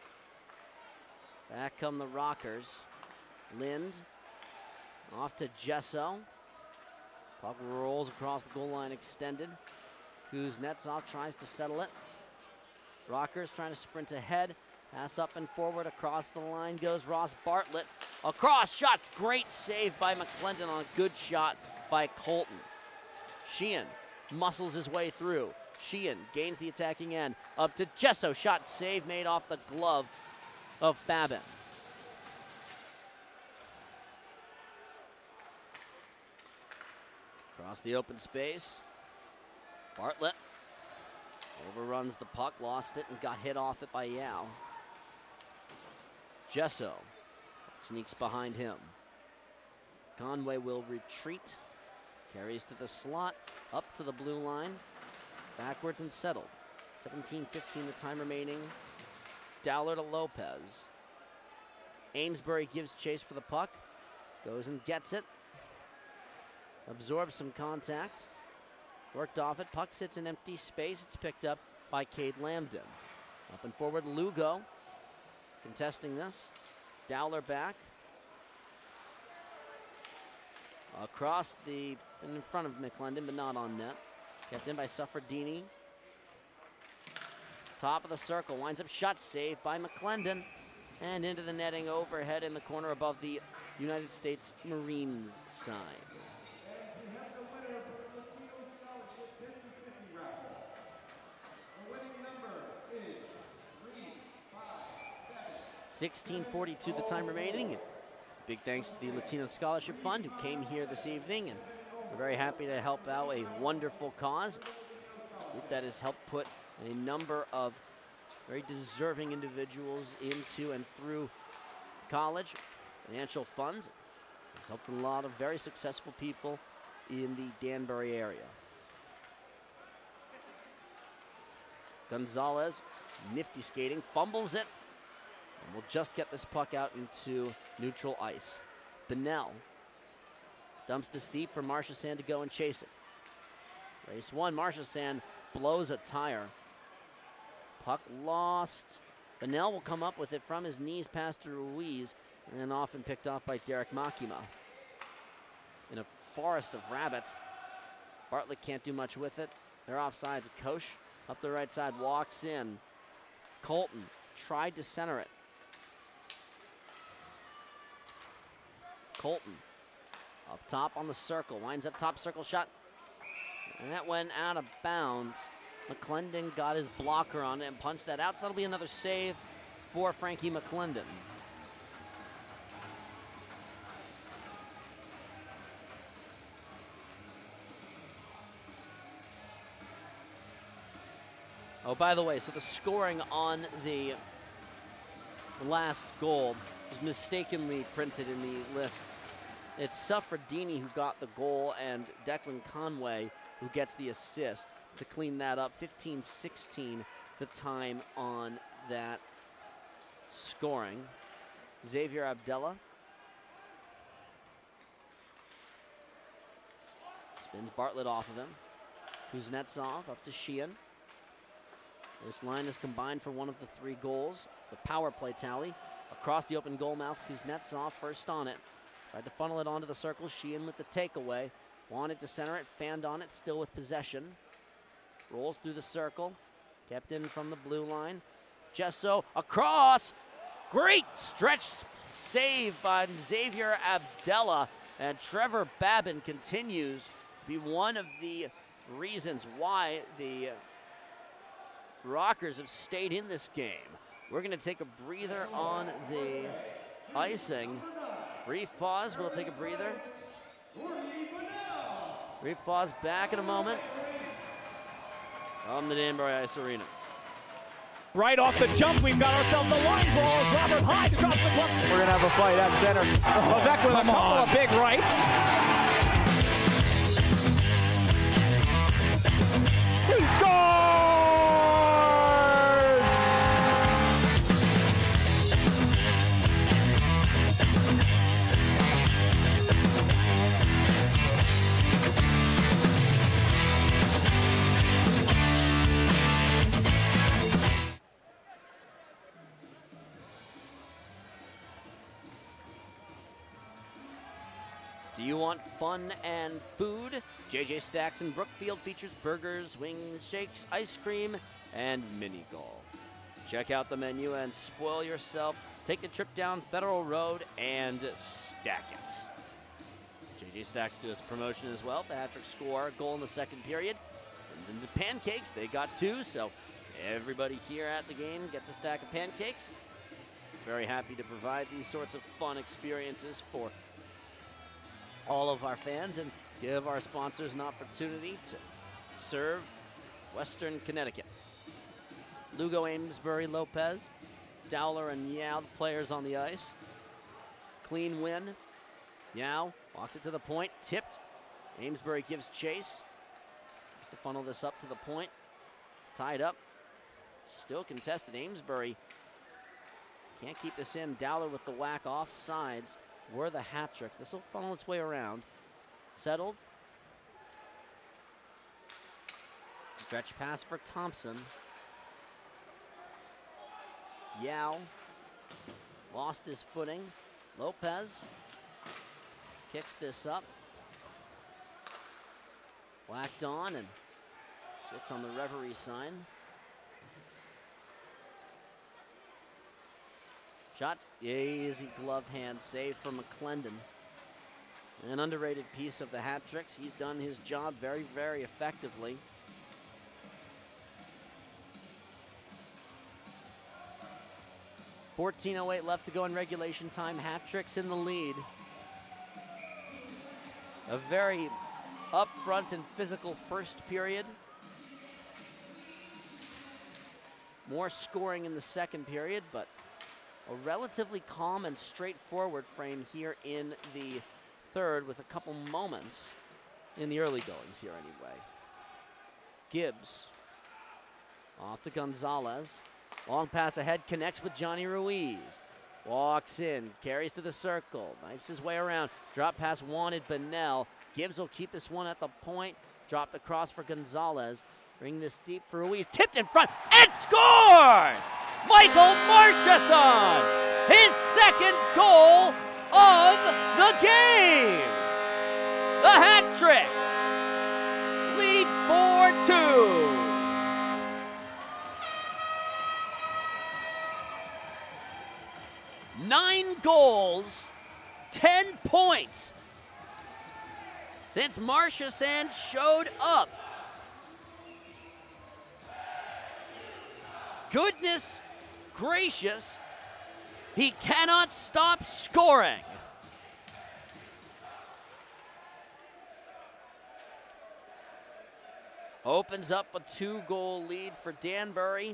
Back come the Rockers. Lind off to Gesso. Puck rolls across the goal line extended. Kuznetsov tries to settle it. Rockers trying to sprint ahead. Pass up and forward across the line goes Ross Bartlett. Across shot, great save by McClendon on a good shot by Colton. Sheehan muscles his way through. Sheehan gains the attacking end. Up to Gesso, shot save made off the glove of Babin. Across the open space. Bartlett overruns the puck, lost it, and got hit off it by Yao. Gesso sneaks behind him. Conway will retreat. Carries to the slot, up to the blue line. Backwards and settled. seventeen fifteen the time remaining. Dowler to Lopez. Amesbury gives chase for the puck. Goes and gets it. Absorbs some contact. Worked off it. Puck sits in empty space. It's picked up by Cade Lambden. Up and forward, Lugo. Contesting this. Dowler back. Across the, in front of McClendon, but not on net. Kept in by Suffredini. Top of the circle, winds up shot saved by McClendon. And into the netting overhead in the corner above the United States Marines sign. And we have the winner for the Latino Scholarship fifty fifty raffle. The winning number is three five seven. sixteen forty-two the time remaining. Big thanks to the Latino Scholarship Fund who came here this evening, and we're very happy to help out a wonderful cause. A group that has helped put a number of very deserving individuals into and through college. Financial funds. It's helped a lot of very successful people in the Danbury area. Gonzalez, nifty skating, fumbles it, and will just get this puck out into neutral ice. Bennell dumps this deep for Marchessault to go and chase it. Race one, Marchessault blows a tire. Puck lost. Bennell will come up with it from his knees past Ruiz, and then often picked off by Derek Makima. In a forest of rabbits, Bartlett can't do much with it. They're offsides. Koch up the right side, walks in. Colton tried to center it. Colton up top on the circle, winds up top circle shot. And that went out of bounds. McClendon got his blocker on it and punched that out, so that'll be another save for Frankie McClendon. Oh, by the way, so the scoring on the last goal was mistakenly printed in the list. It's Suffredini who got the goal and Declan Conway who gets the assist to clean that up. fifteen sixteen the time on that scoring. Xavier Abdella spins Bartlett off of him. Kuznetsov up to Sheehan. This line is combined for one of the three goals. The power play tally. Across the open goal mouth, Kuznetsov first on it. Tried to funnel it onto the circle. Sheehan with the takeaway. Wanted to center it, fanned on it, still with possession. Rolls through the circle. Kept in from the blue line. Gesso across. Great stretch save by Xavier Abdella. And Trevor Babin continues to be one of the reasons why the Rockers have stayed in this game. We're going to take a breather on the icing. Brief pause, we'll take a breather. Reef Paws back in a moment from the Danbury Ice Arena. Right off the jump, we've got ourselves a line ball. Robert Hyde across the puck. We're going to have a fight at center. Levesque with a couple on. of big rights. He scores! Do you want fun and food? J J Stacks in Brookfield features burgers, wings, shakes, ice cream, and mini golf. Check out the menu and spoil yourself. Take the trip down Federal Road and stack it. J J Stacks do this promotion as well. The hat-trick score a goal in the second period. Turns into pancakes. They got two, so everybody here at the game gets a stack of pancakes. Very happy to provide these sorts of fun experiences for all of our fans and give our sponsors an opportunity to serve Western Connecticut. Lugo, Amesbury, Lopez, Dowler, and Yao, the players on the ice. Clean win. Yao walks it to the point, tipped. Amesbury gives chase. Has to funnel this up to the point. Tied up. Still contested. Amesbury can't keep this in. Dowler with the whack off sides. Were the hat tricks. This will funnel its way around. Settled. Stretch pass for Thompson. Yao lost his footing. Lopez kicks this up. Whacked on and sits on the referee sign. Shot, easy glove hand save for McClendon. An underrated piece of the hat tricks. He's done his job very, very effectively. fourteen oh eight left to go in regulation time. Hat tricks in the lead. A very upfront and physical first period. More scoring in the second period, but a relatively calm and straightforward frame here in the third, with a couple moments in the early goings here anyway. Gibbs off to Gonzalez. Long pass ahead, connects with Johnny Ruiz. Walks in, carries to the circle, knifes his way around. Drop pass wanted, Bennell. Gibbs will keep this one at the point. Dropped across for Gonzalez. Bring this deep for Ruiz. Tipped in front and scores! Michael Marchesson, his second goal of the game. The hat tricks lead four two. Nine goals, ten points since Marchesson showed up. Goodness gracious, he cannot stop scoring. Opens up a two-goal lead for Danbury.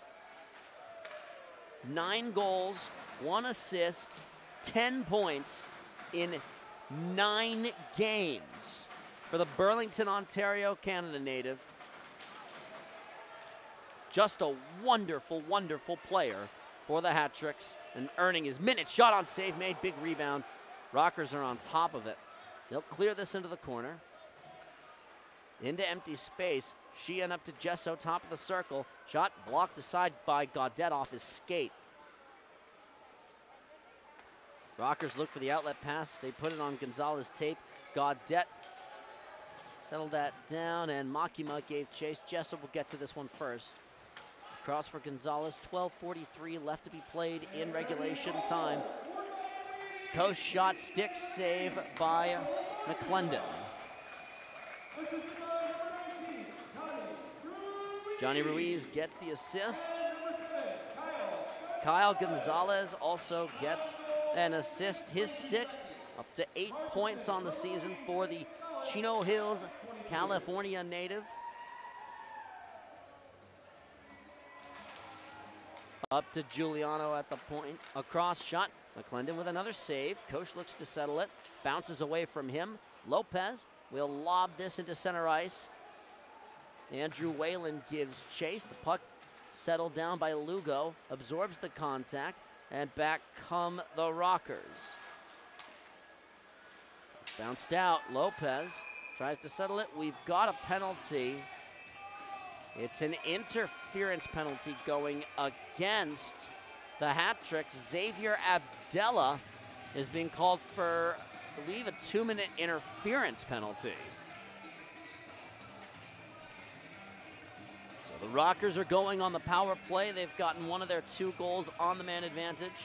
Nine goals, one assist, ten points in nine games for the Burlington, Ontario, Canada native. Just a wonderful, wonderful player for the hat tricks and earning his minutes. Shot on save made, big rebound. Rockers are on top of it. They'll clear this into the corner. Into empty space. Sheehan up to Gesso, top of the circle. Shot blocked aside by Gaudet off his skate. Rockers look for the outlet pass. They put it on Gonzalez tape. Gaudet settled that down, and Makima gave chase. Gesso will get to this one first. Cross for Gonzalez, twelve forty-three left to be played in regulation time. Coast shot, stick save by McClendon. Johnny Ruiz gets the assist. Kyle Gonzalez also gets an assist, his sixth Up to eight points on the season for the Chino Hills, California native. Up to Giuliano at the point. A cross shot. McClendon with another save. Koch looks to settle it. Bounces away from him. Lopez will lob this into center ice. Andrew Whalen gives chase. The puck settled down by Lugo. Absorbs the contact. And back come the Rockers. Bounced out. Lopez tries to settle it. We've got a penalty. It's an interference penalty going against the Hat-Tricks. Xavier Abdella is being called for, I believe, a two-minute interference penalty. So the Rockers are going on the power play. They've gotten one of their two goals on the man advantage.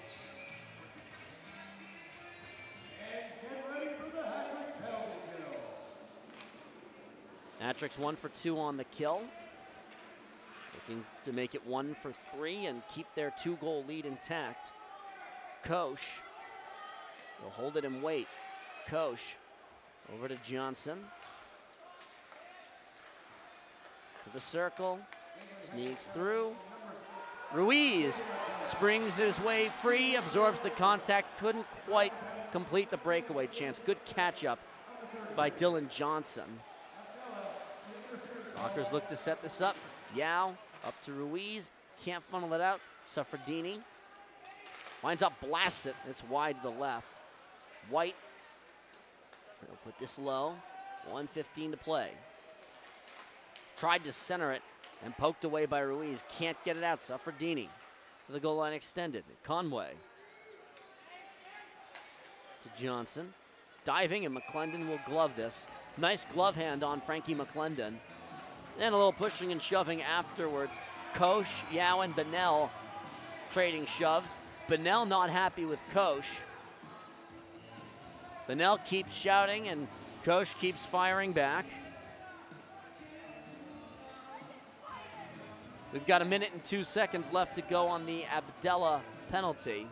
Hat-Tricks one for two on the kill. Looking to make it one for three and keep their two-goal lead intact. Koch will hold it and wait. Koch over to Johnson. To the circle, sneaks through. Ruiz springs his way free, absorbs the contact, couldn't quite complete the breakaway chance. Good catch-up by Dylan Johnson. Rockers look to set this up. Yao up to Ruiz. Can't funnel it out. Suffredini winds up blasts it. It's wide to the left. White will put this low. one fifteen to play. Tried to center it and poked away by Ruiz. Can't get it out. Suffredini to the goal line extended. Conway to Johnson. Diving, and McClendon will glove this. Nice glove hand on Frankie McClendon. And a little pushing and shoving afterwards. Koch, Yao, and Bennell trading shoves. Bennell not happy with Koch. Bennell keeps shouting and Koch keeps firing back. We've got a minute and two seconds left to go on the Abdella penalty.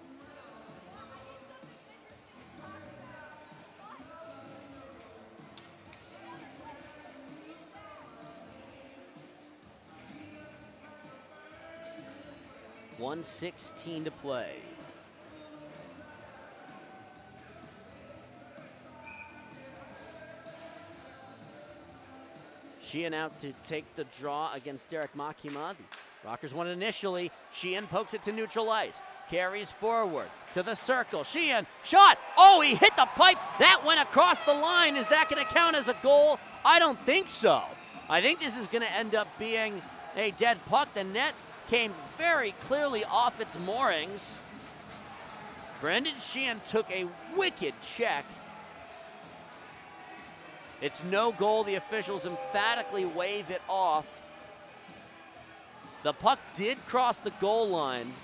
one sixteen to play. Sheehan out to take the draw against Derek Makima. The Rockers won initially. Sheehan pokes it to neutral ice. Carries forward to the circle. Sheehan, shot! Oh, he hit the pipe! That went across the line. Is that going to count as a goal? I don't think so. I think this is going to end up being a dead puck. The net came very clearly off its moorings. Brendan Sheehan took a wicked check. It's no goal. The officials emphatically wave it off. The puck did cross the goal line.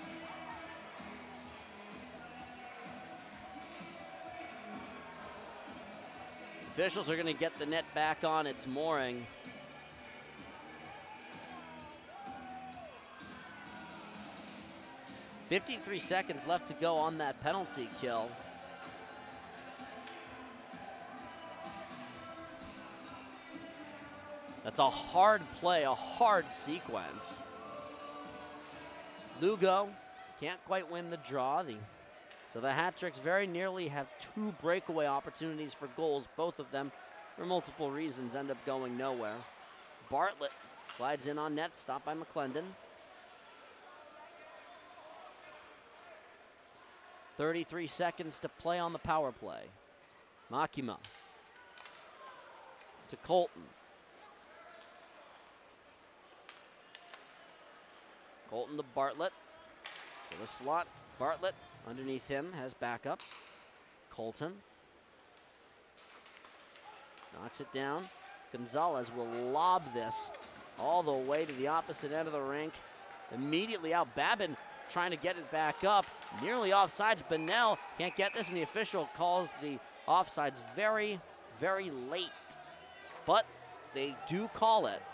Officials are going to get the net back on its mooring. fifty-three seconds left to go on that penalty kill. That's a hard play, a hard sequence. Lugo can't quite win the draw. The, so the Hat-Tricks very nearly have two breakaway opportunities for goals. Both of them, for multiple reasons, end up going nowhere. Bartlett glides in on net, stopped by McClendon. thirty-three seconds to play on the power play. Makima to Colton. Colton to Bartlett, to the slot. Bartlett underneath him has backup. Colton knocks it down. Gonzalez will lob this all the way to the opposite end of the rink. Immediately out, Babin trying to get it back up. Nearly offsides. Bennell can't get this, and the official calls the offsides very, very late. But they do call it.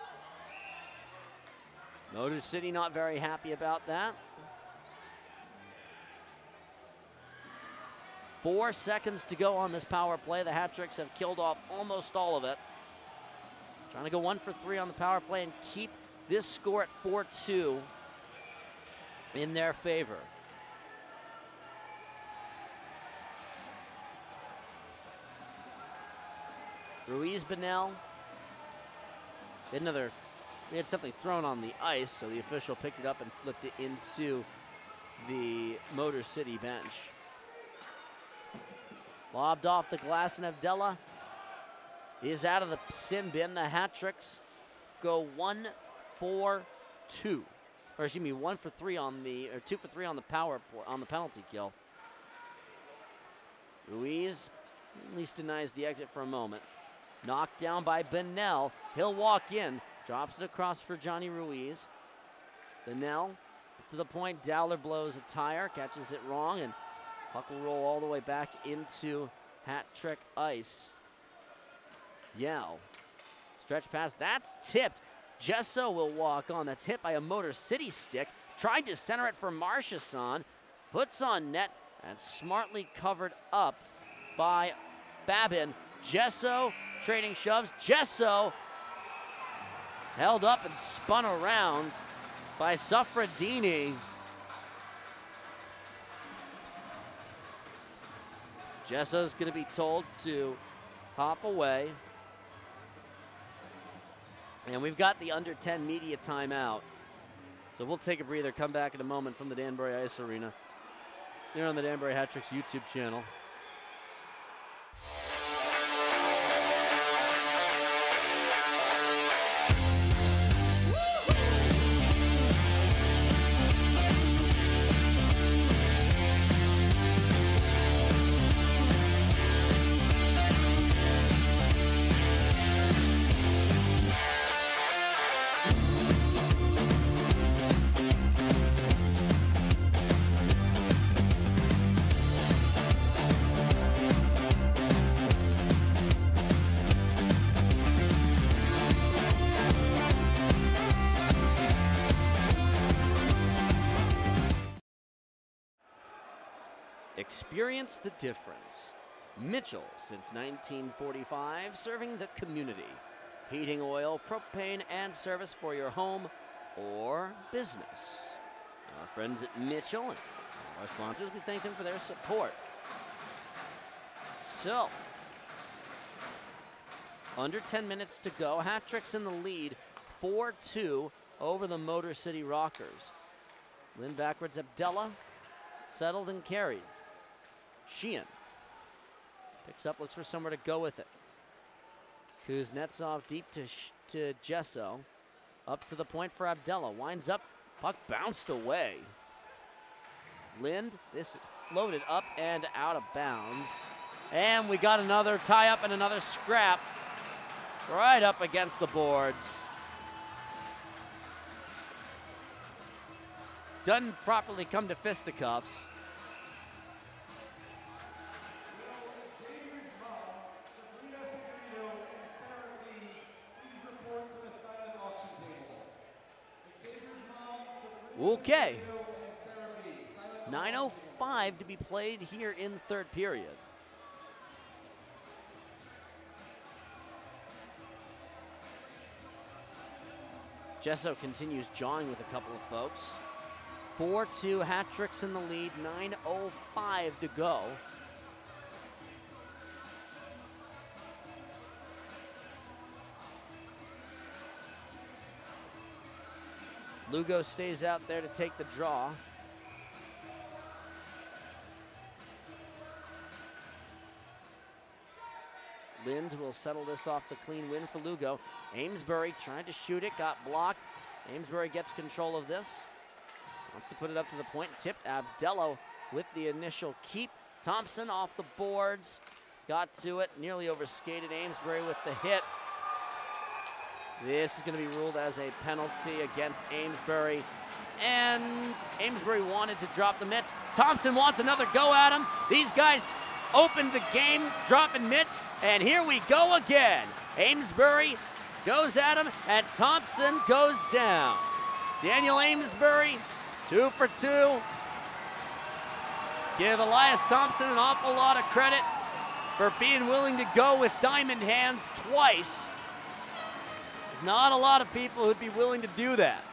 Motor City not very happy about that. Four seconds to go on this power play. The Hat-Tricks have killed off almost all of it. Trying to go one for three on the power play and keep this score at four two in their favor. Ruiz Benel. Another, we had something thrown on the ice, so the official picked it up and flipped it into the Motor City bench. Lobbed off the glass, and Abdella is out of the sin bin. The Hat-Tricks go one for two, or excuse me, one for three on the, or two for three on the power on the penalty kill. Ruiz at least denies the exit for a moment. Knocked down by Benel. He'll walk in, drops it across for Johnny Ruiz. Benel to the point. Dowler blows a tire, catches it wrong, and puck will roll all the way back into Hat-Trick ice. Yao, stretch pass, that's tipped. Gesso will walk on. That's hit by a Motor City stick. Tried to center it for Marchesson. Puts on net and smartly covered up by Babin. Gesso trading shoves. Gesso held up and spun around by Suffredini. Gesso's going to be told to hop away. And we've got the under ten media timeout. So we'll take a breather, come back in a moment from the Danbury Ice Arena. Here on the Danbury Hat-Tricks YouTube channel. Experience the difference. Mitchell, since nineteen forty-five, serving the community. Heating oil, propane, and service for your home or business. Our friends at Mitchell and our sponsors, we thank them for their support. So, under ten minutes to go. Hat-Tricks in the lead, four two over the Motor City Rockers. Lynn backwards, Abdella, settled and carried. Sheehan picks up, looks for somewhere to go with it. Kuznetsov deep to, to Gesso. Up to the point for Abdella. Winds up, puck bounced away. Lind, this is floated up and out of bounds. And we got another tie-up and another scrap right up against the boards. Doesn't properly come to fisticuffs. Okay. nine oh five to be played here in the third period. Gesso continues jawing with a couple of folks. four two, Hat-Tricks in the lead, nine oh five to go. Lugo stays out there to take the draw. Lind will settle this off the clean win for Lugo. Amesbury tried to shoot it, got blocked. Amesbury gets control of this. Wants to put it up to the point, tipped. Abdello with the initial keep. Thompson off the boards, got to it, nearly overskated Amesbury with the hit. This is going to be ruled as a penalty against Amesbury. And Amesbury wanted to drop the mitts. Thompson wants another go at him. These guys opened the game, dropping mitts, and here we go again. Amesbury goes at him, and Thompson goes down. Daniel Amesbury, two for two. Give Elias Thompson an awful lot of credit for being willing to go with diamond hands twice. There's not a lot of people who'd be willing to do that.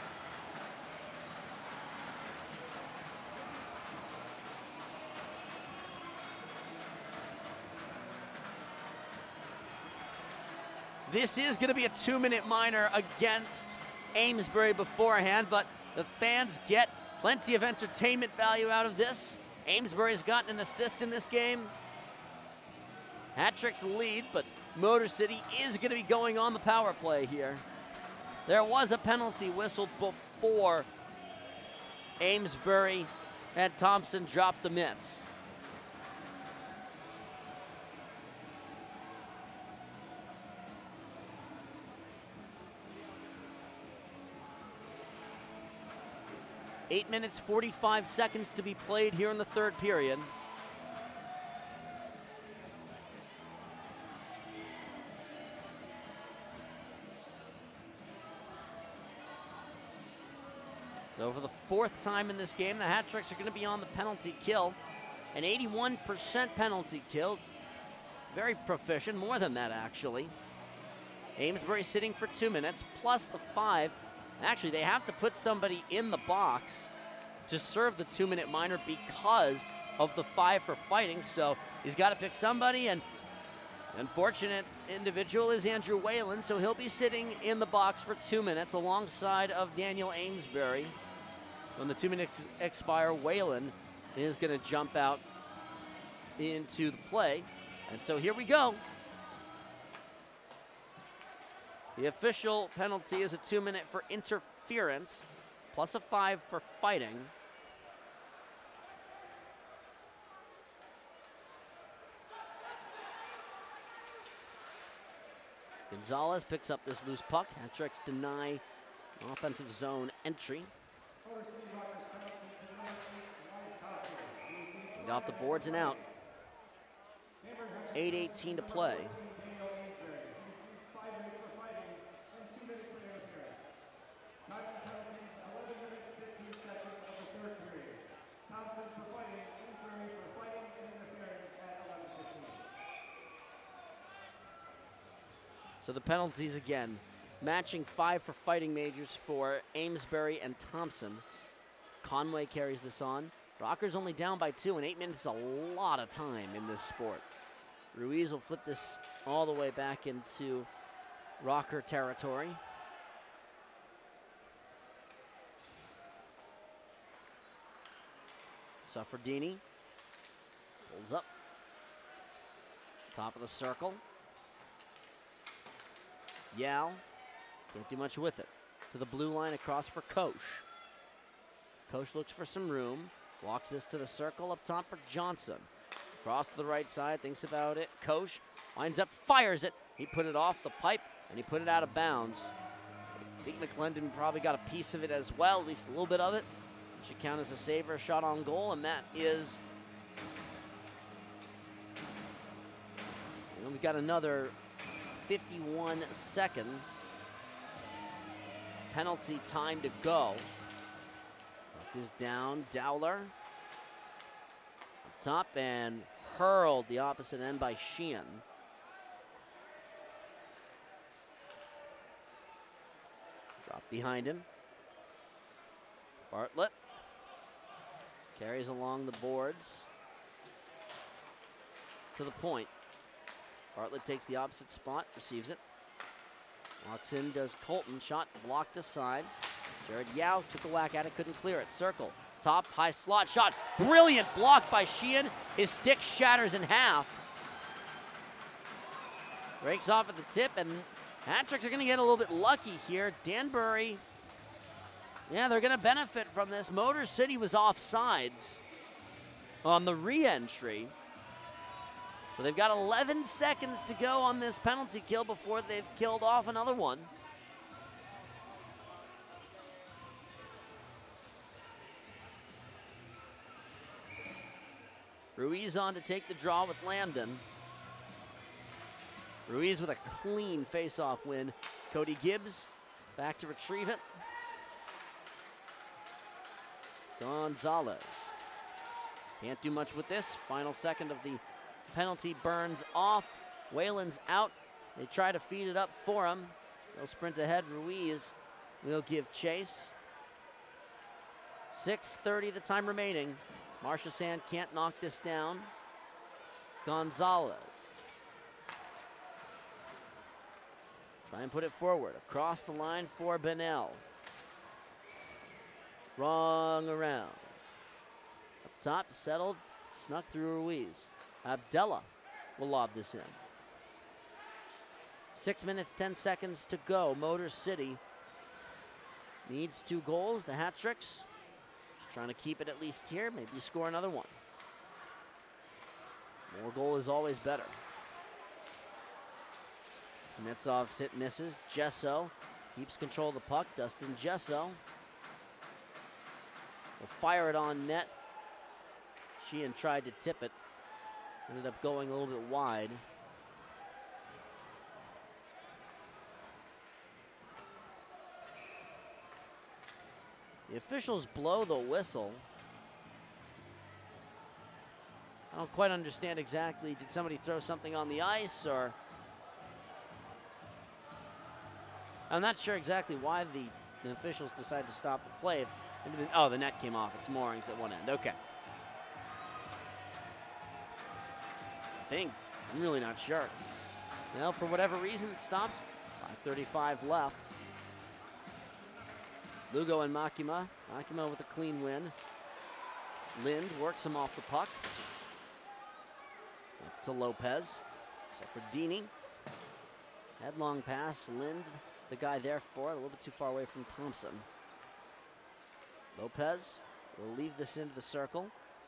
This is going to be a two-minute minor against Amesbury beforehand, but the fans get plenty of entertainment value out of this. Amesbury's gotten an assist in this game. Hat-Tricks lead, but Motor City is going to be going on the power play here. There was a penalty whistled before Amesbury and Thompson dropped the mitts. Eight minutes, forty-five seconds to be played here in the third period. So for the fourth time in this game, the Hat-Tricks are going to be on the penalty kill. An eighty-one percent penalty kill. It's very proficient, more than that actually. Amesbury sitting for two minutes, plus the five. Actually, they have to put somebody in the box to serve the two-minute minor because of the five for fighting, so he's got to pick somebody, and unfortunate individual is Andrew Whalen, so he'll be sitting in the box for two minutes alongside of Daniel Amesbury. When the two minutes expire, Whalen is going to jump out into the play, and so here we go. The official penalty is a two minute for interference, plus a five for fighting. Gonzalez picks up this loose puck. Hat-Tricks deny offensive zone entry. And off the boards and out. eight eighteen to play. So the penalties again, matching five for fighting majors for Amesbury and Thompson. Conway carries this on. Rockers only down by two, and eight minutes is a lot of time in this sport. Ruiz will flip this all the way back into Rocker territory. Suffredini pulls up. Top of the circle. Yao can't do much with it. To the blue line across for Koch. Koch looks for some room. Walks this to the circle up top for Johnson. Across to the right side, thinks about it. Koch winds up, fires it. He put it off the pipe and he put it out of bounds. I think McClendon probably got a piece of it as well, at least a little bit of it. It should count as a save or a shot on goal, and that is. And we've got another fifty-one seconds. Penalty time to go. Puck is down. Dowler up top and hurled the opposite end by Sheehan. Drop behind him. Bartlett carries along the boards to the point. Bartlett takes the opposite spot, receives it. Walks in, does Colton. Shot blocked aside. Jared Yao took a whack at it, couldn't clear it. Circle, top, high slot shot. Brilliant block by Sheehan. His stick shatters in half. Breaks off at the tip, and Hat-Tricks are going to get a little bit lucky here. Danbury, yeah, they're going to benefit from this. Motor City was offsides on the re-entry. So they've got eleven seconds to go on this penalty kill before they've killed off another one. Ruiz on to take the draw with Lambden. Ruiz with a clean face-off win. Cody Gibbs back to retrieve it. Gonzalez. Can't do much with this. Final second of the penalty burns off. Whalen's out. They try to feed it up for him. They'll sprint ahead. Ruiz will give chase. six thirty the time remaining. Marchesand can't knock this down. Gonzalez. Try and put it forward. Across the line for Benel. Wrong around. Up top, settled, snuck through Ruiz. Abdella will lob this in. Six minutes, ten seconds to go. Motor City needs two goals. The Hat Tricks just trying to keep it at least here. Maybe score another one. More goal is always better. Kuznetsov's hit misses. Gesso keeps control of the puck. Dustin Gesso will fire it on net. Sheehan tried to tip it. Ended up going a little bit wide. The officials blow the whistle. I don't quite understand exactly. Did somebody throw something on the ice, or? I'm not sure exactly why the, the officials decided to stop the play. Maybe the, oh, the net came off. It's moorings at one end. Okay. I think. I'm really not sure. Well, for whatever reason, it stops. five thirty-five left. Lugo and Makima. Makima with a clean win. Lind works him off the puck. Up to Lopez. So for Dini. Headlong pass. Lind, the guy there for it, a little bit too far away from Thompson. Lopez will leave this into the circle.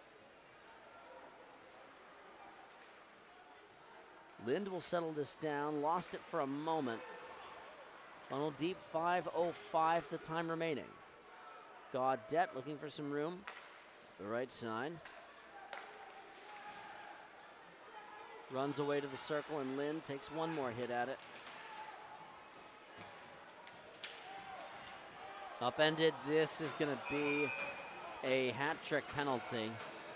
Lind will settle this down. Lost it for a moment. Funnel deep, five oh five the time remaining. Gaudette looking for some room. The right side. Runs away to the circle, and Lind takes one more hit at it. Upended. This is going to be a hat trick penalty.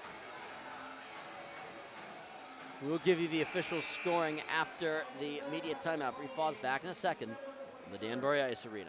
We'll give you the official scoring after the media timeout. Brief pause, back in a second from the Danbury Ice Arena.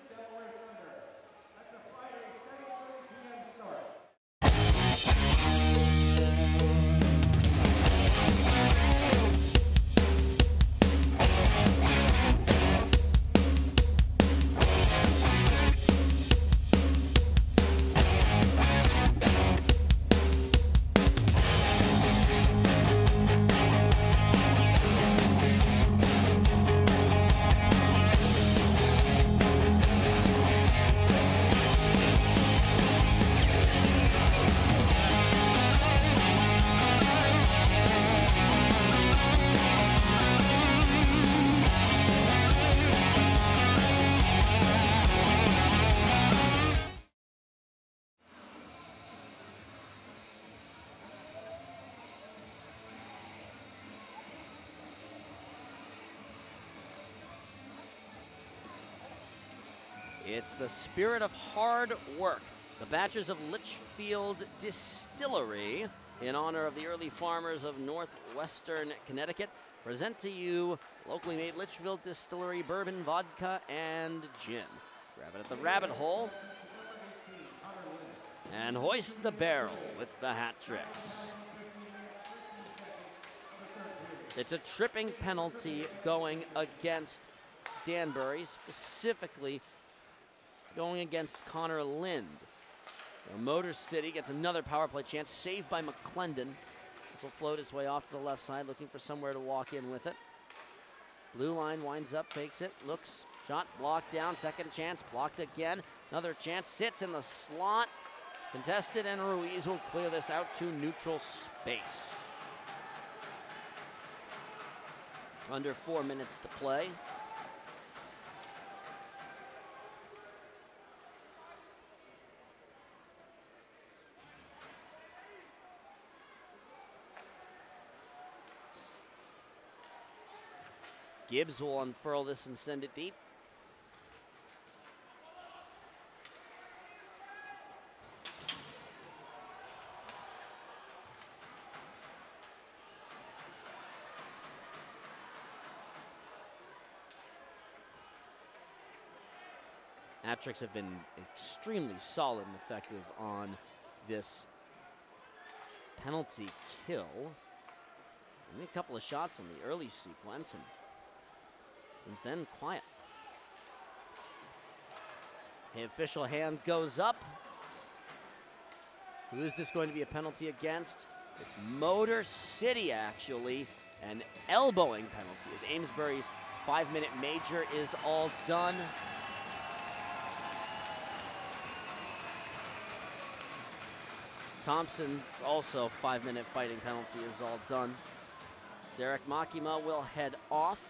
It's the spirit of hard work. The batches of Litchfield Distillery, in honor of the early farmers of northwestern Connecticut, present to you locally made Litchfield Distillery bourbon, vodka, and gin. Grab it at the rabbit hole and hoist the barrel with the Hat Tricks. It's a tripping penalty going against Danbury, specifically going against Connor Lind. Now, Motor City gets another power play chance, saved by McClendon. This will float its way off to the left side, looking for somewhere to walk in with it. Blue line winds up, fakes it, looks, shot blocked down, second chance, blocked again. Another chance, sits in the slot, contested, and Ruiz will clear this out to neutral space. Under four minutes to play. Gibbs will unfurl this and send it deep. Hat-tricks have been extremely solid and effective on this penalty kill. Only a couple of shots in the early sequence, and since then, quiet. The official hand goes up. Who is this going to be a penalty against? It's Motor City, actually. An elbowing penalty as Amesbury's five-minute major is all done. Thompson's also five-minute fighting penalty is all done. Derek Makima will head off.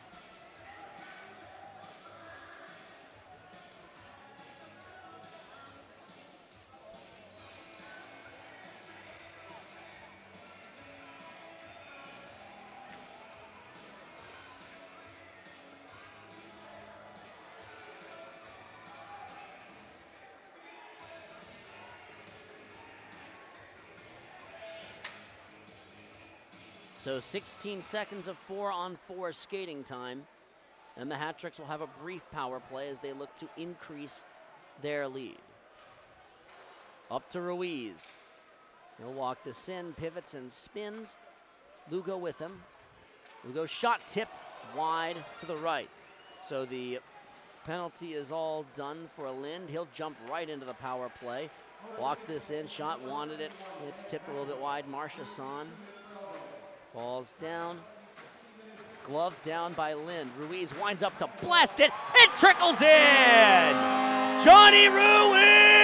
So sixteen seconds of four on four skating time, and the Hat-tricks will have a brief power play as they look to increase their lead. Up to Ruiz. He'll walk this in, pivots and spins. Lugo with him. Lugo shot tipped wide to the right. So the penalty is all done for Lind. He'll jump right into the power play. Walks this in, shot, wanted it. It's tipped a little bit wide. Marchesson falls down. Glove down by Lind. Ruiz winds up to blast it. It trickles in! Johnny Ruiz!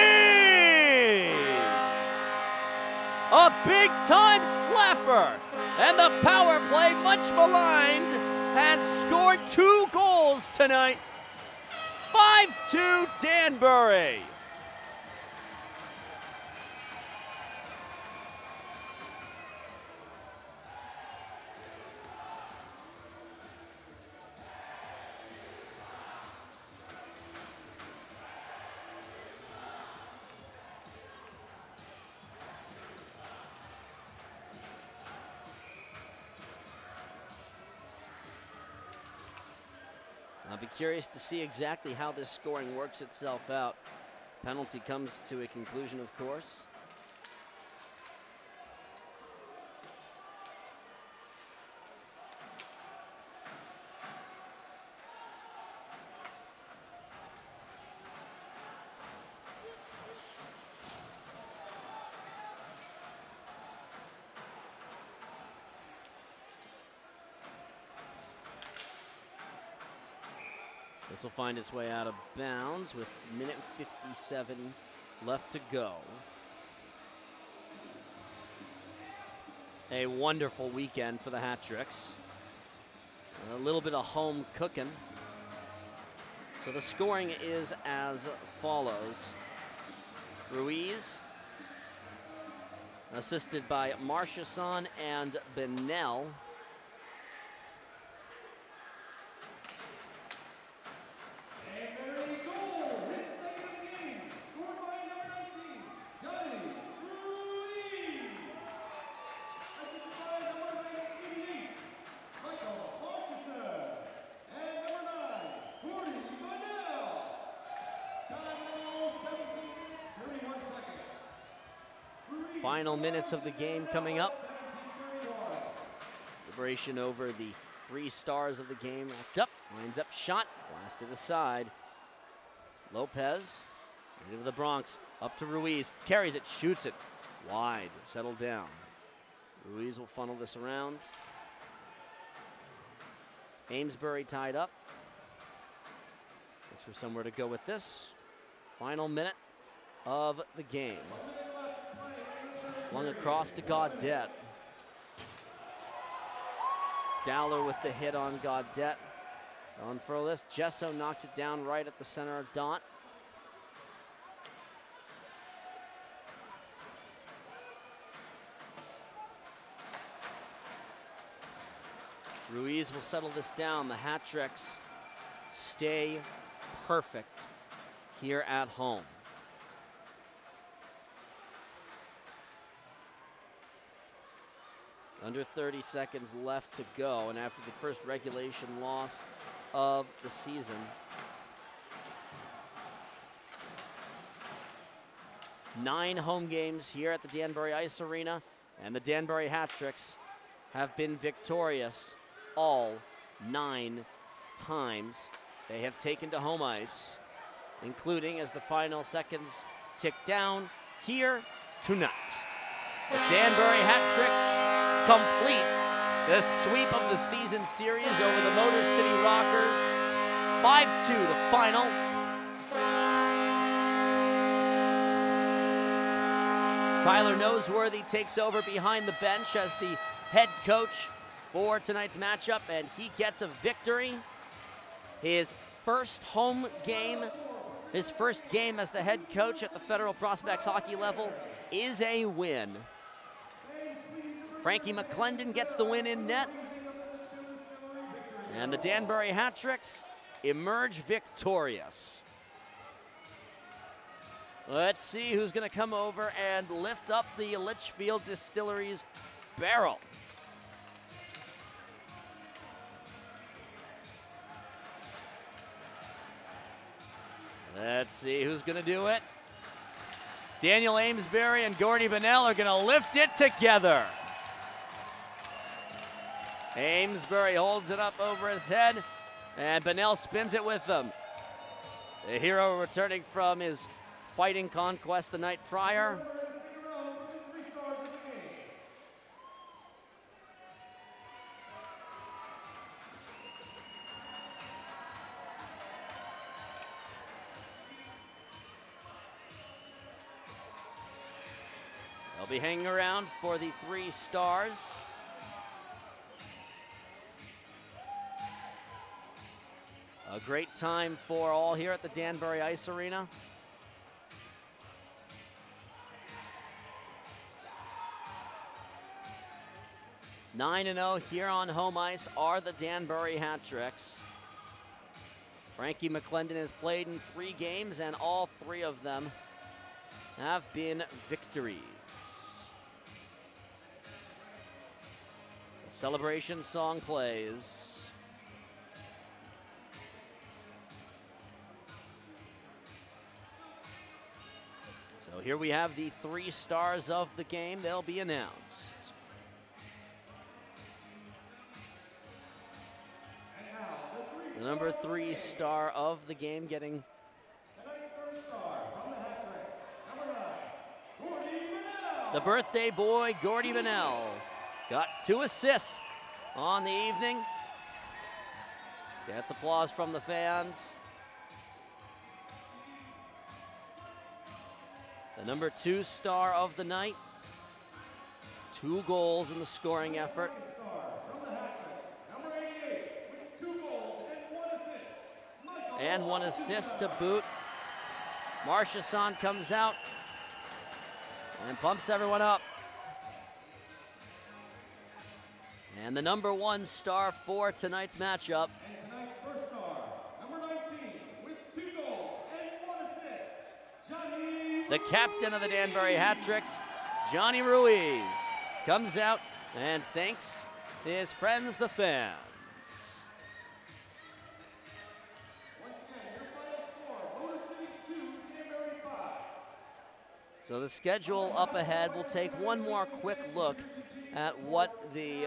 A big-time slapper. And the power play, much maligned, has scored two goals tonight. five two Danbury. I'll be curious to see exactly how this scoring works itself out. Penalty comes to a conclusion, of course. This will find its way out of bounds with minute fifty-seven left to go. A wonderful weekend for the Hat-tricks. A little bit of home cooking. So the scoring is as follows. Ruiz, assisted by Marchesson and Benel. Final minutes of the game coming up. Deliberation over the three stars of the game wrapped up. Lines up, shot, blasted aside. Lopez, into the Bronx, up to Ruiz, carries it, shoots it, wide, settled down. Ruiz will funnel this around. Amesbury tied up. Looks for somewhere to go with this. Final minute of the game. Flung across to Gaudette. Dowler with the hit on Gaudette. On for this, Gesso knocks it down right at the center of dot. Ruiz will settle this down. The Hat-tricks stay perfect here at home. Under thirty seconds left to go, and after the first regulation loss of the season, nine home games here at the Danbury Ice Arena, and the Danbury Hat-Tricks have been victorious all nine times they have taken to home ice, including as the final seconds tick down here tonight. The Danbury Hat-Tricks complete the sweep of the season series over the Motor City Rockers. five two the final. Tyler Noseworthy takes over behind the bench as the head coach for tonight's matchup, and he gets a victory. His first home game, his first game as the head coach at the Federal Prospects hockey level is a win. Frankie McClendon gets the win in net, and the Danbury Hat-Tricks emerge victorious. Let's see who's going to come over and lift up the Litchfield Distillery's barrel. Let's see who's going to do it. Daniel Amesbury and Gordy Bonnell are going to lift it together. Amesbury holds it up over his head, and Bonnell spins it with them. The hero returning from his fighting conquest the night prior. They'll be hanging around for the three stars. A great time for all here at the Danbury Ice Arena. nine and oh here on home ice are the Danbury Hat-Tricks. Frankie McClendon has played in three games, and all three of them have been victories. The celebration song plays. So here we have the three stars of the game. They'll be announced. The number three star of the game getting the birthday boy, Gordy Bonnell. Got two assists on the evening. Gets applause from the fans. The number two star of the night. Two goals in the scoring effort. And one assist to boot. Marchesson comes out and pumps everyone up. And the number one star for tonight's matchup. And tonight's first star, number nineteen, with two goals and one assist, Johnny The captain of the Danbury Hat-Tricks, Johnny Ruiz, comes out and thanks his friends, the fans. Once again, your final score, Motor City two, Danbury five. So the schedule up ahead, we'll take one more quick look at what the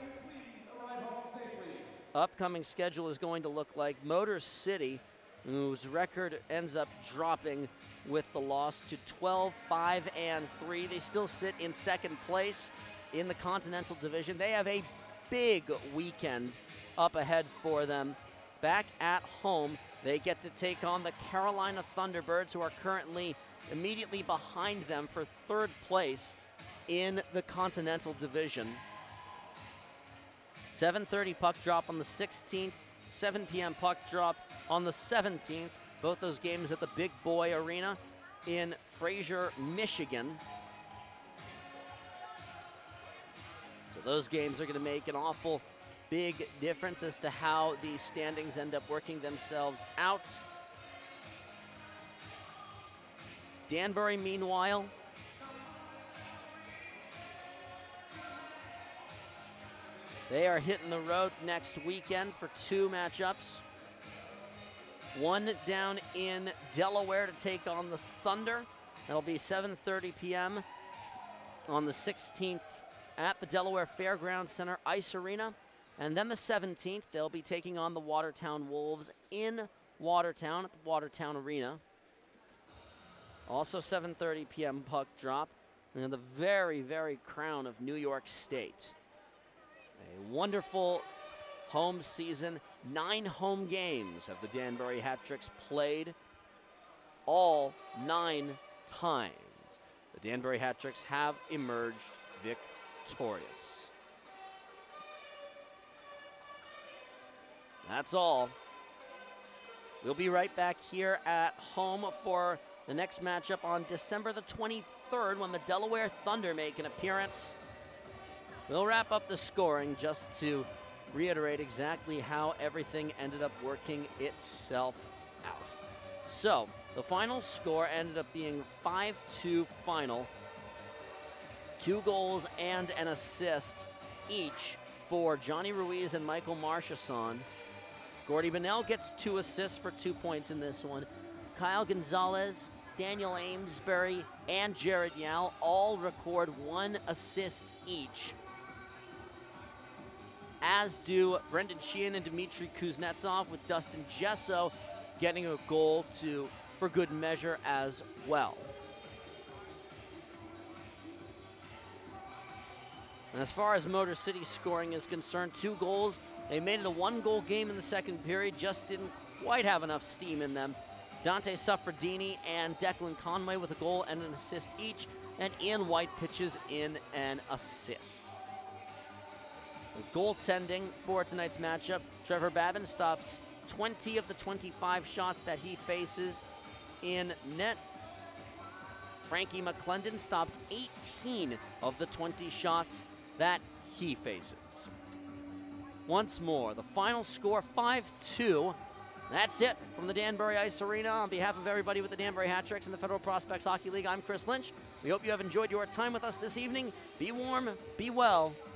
upcoming schedule is going to look like. Motor City, whose record ends up dropping with the loss to twelve, five, and three. They still sit in second place in the Continental Division. They have a big weekend up ahead for them. Back at home, they get to take on the Carolina Thunderbirds, who are currently immediately behind them for third place in the Continental Division. seven thirty puck drop on the sixteenth, seven p m puck drop on the seventeenth. Both those games at the Big Boy Arena in Fraser, Michigan. So those games are going to make an awful big difference as to how the standings end up working themselves out. Danbury, meanwhile, they are hitting the road next weekend for two matchups. One down in Delaware to take on the Thunder, That'll be seven thirty p m on the sixteenth at the Delaware Fairgrounds Center Ice Arena. And then the seventeenth, they'll be taking on the Watertown Wolves in Watertown at the Watertown Arena. Also seven thirty p m puck drop. And the very, very crown of New York State. A wonderful home season. Nine home games have the Danbury Hat Tricks played, all nine times. The Danbury Hat Tricks have emerged victorious. That's all. We'll be right back here at home for the next matchup on December the twenty-third when the Delaware Thunder make an appearance. We'll wrap up the scoring just to reiterate exactly how everything ended up working itself out. So, the final score ended up being five two final. Two goals and an assist each for Johnny Ruiz and Michael Marchesson. Gordy Bonnell gets two assists for two points in this one. Kyle Gonzalez, Daniel Amesbury, and Jared Yao all record one assist each, as do Brendan Sheehan and Dmitry Kuznetsov, with Dustin Gesso getting a goal to for good measure as well. And as far as Motor City scoring is concerned, two goals. They made it a one-goal game in the second period, just didn't quite have enough steam in them. Dante Suffredini and Declan Conway with a goal and an assist each, and Ian White pitches in an assist. Goaltending for tonight's matchup, Trevor Babin stops twenty of the twenty-five shots that he faces in net. Frankie McClendon stops eighteen of the twenty shots that he faces. Once more, the final score, five two. That's it from the Danbury Ice Arena. On behalf of everybody with the Danbury Hat Tricks and the Federal Prospects Hockey League, I'm Chris Lynch. We hope you have enjoyed your time with us this evening. Be warm, be well,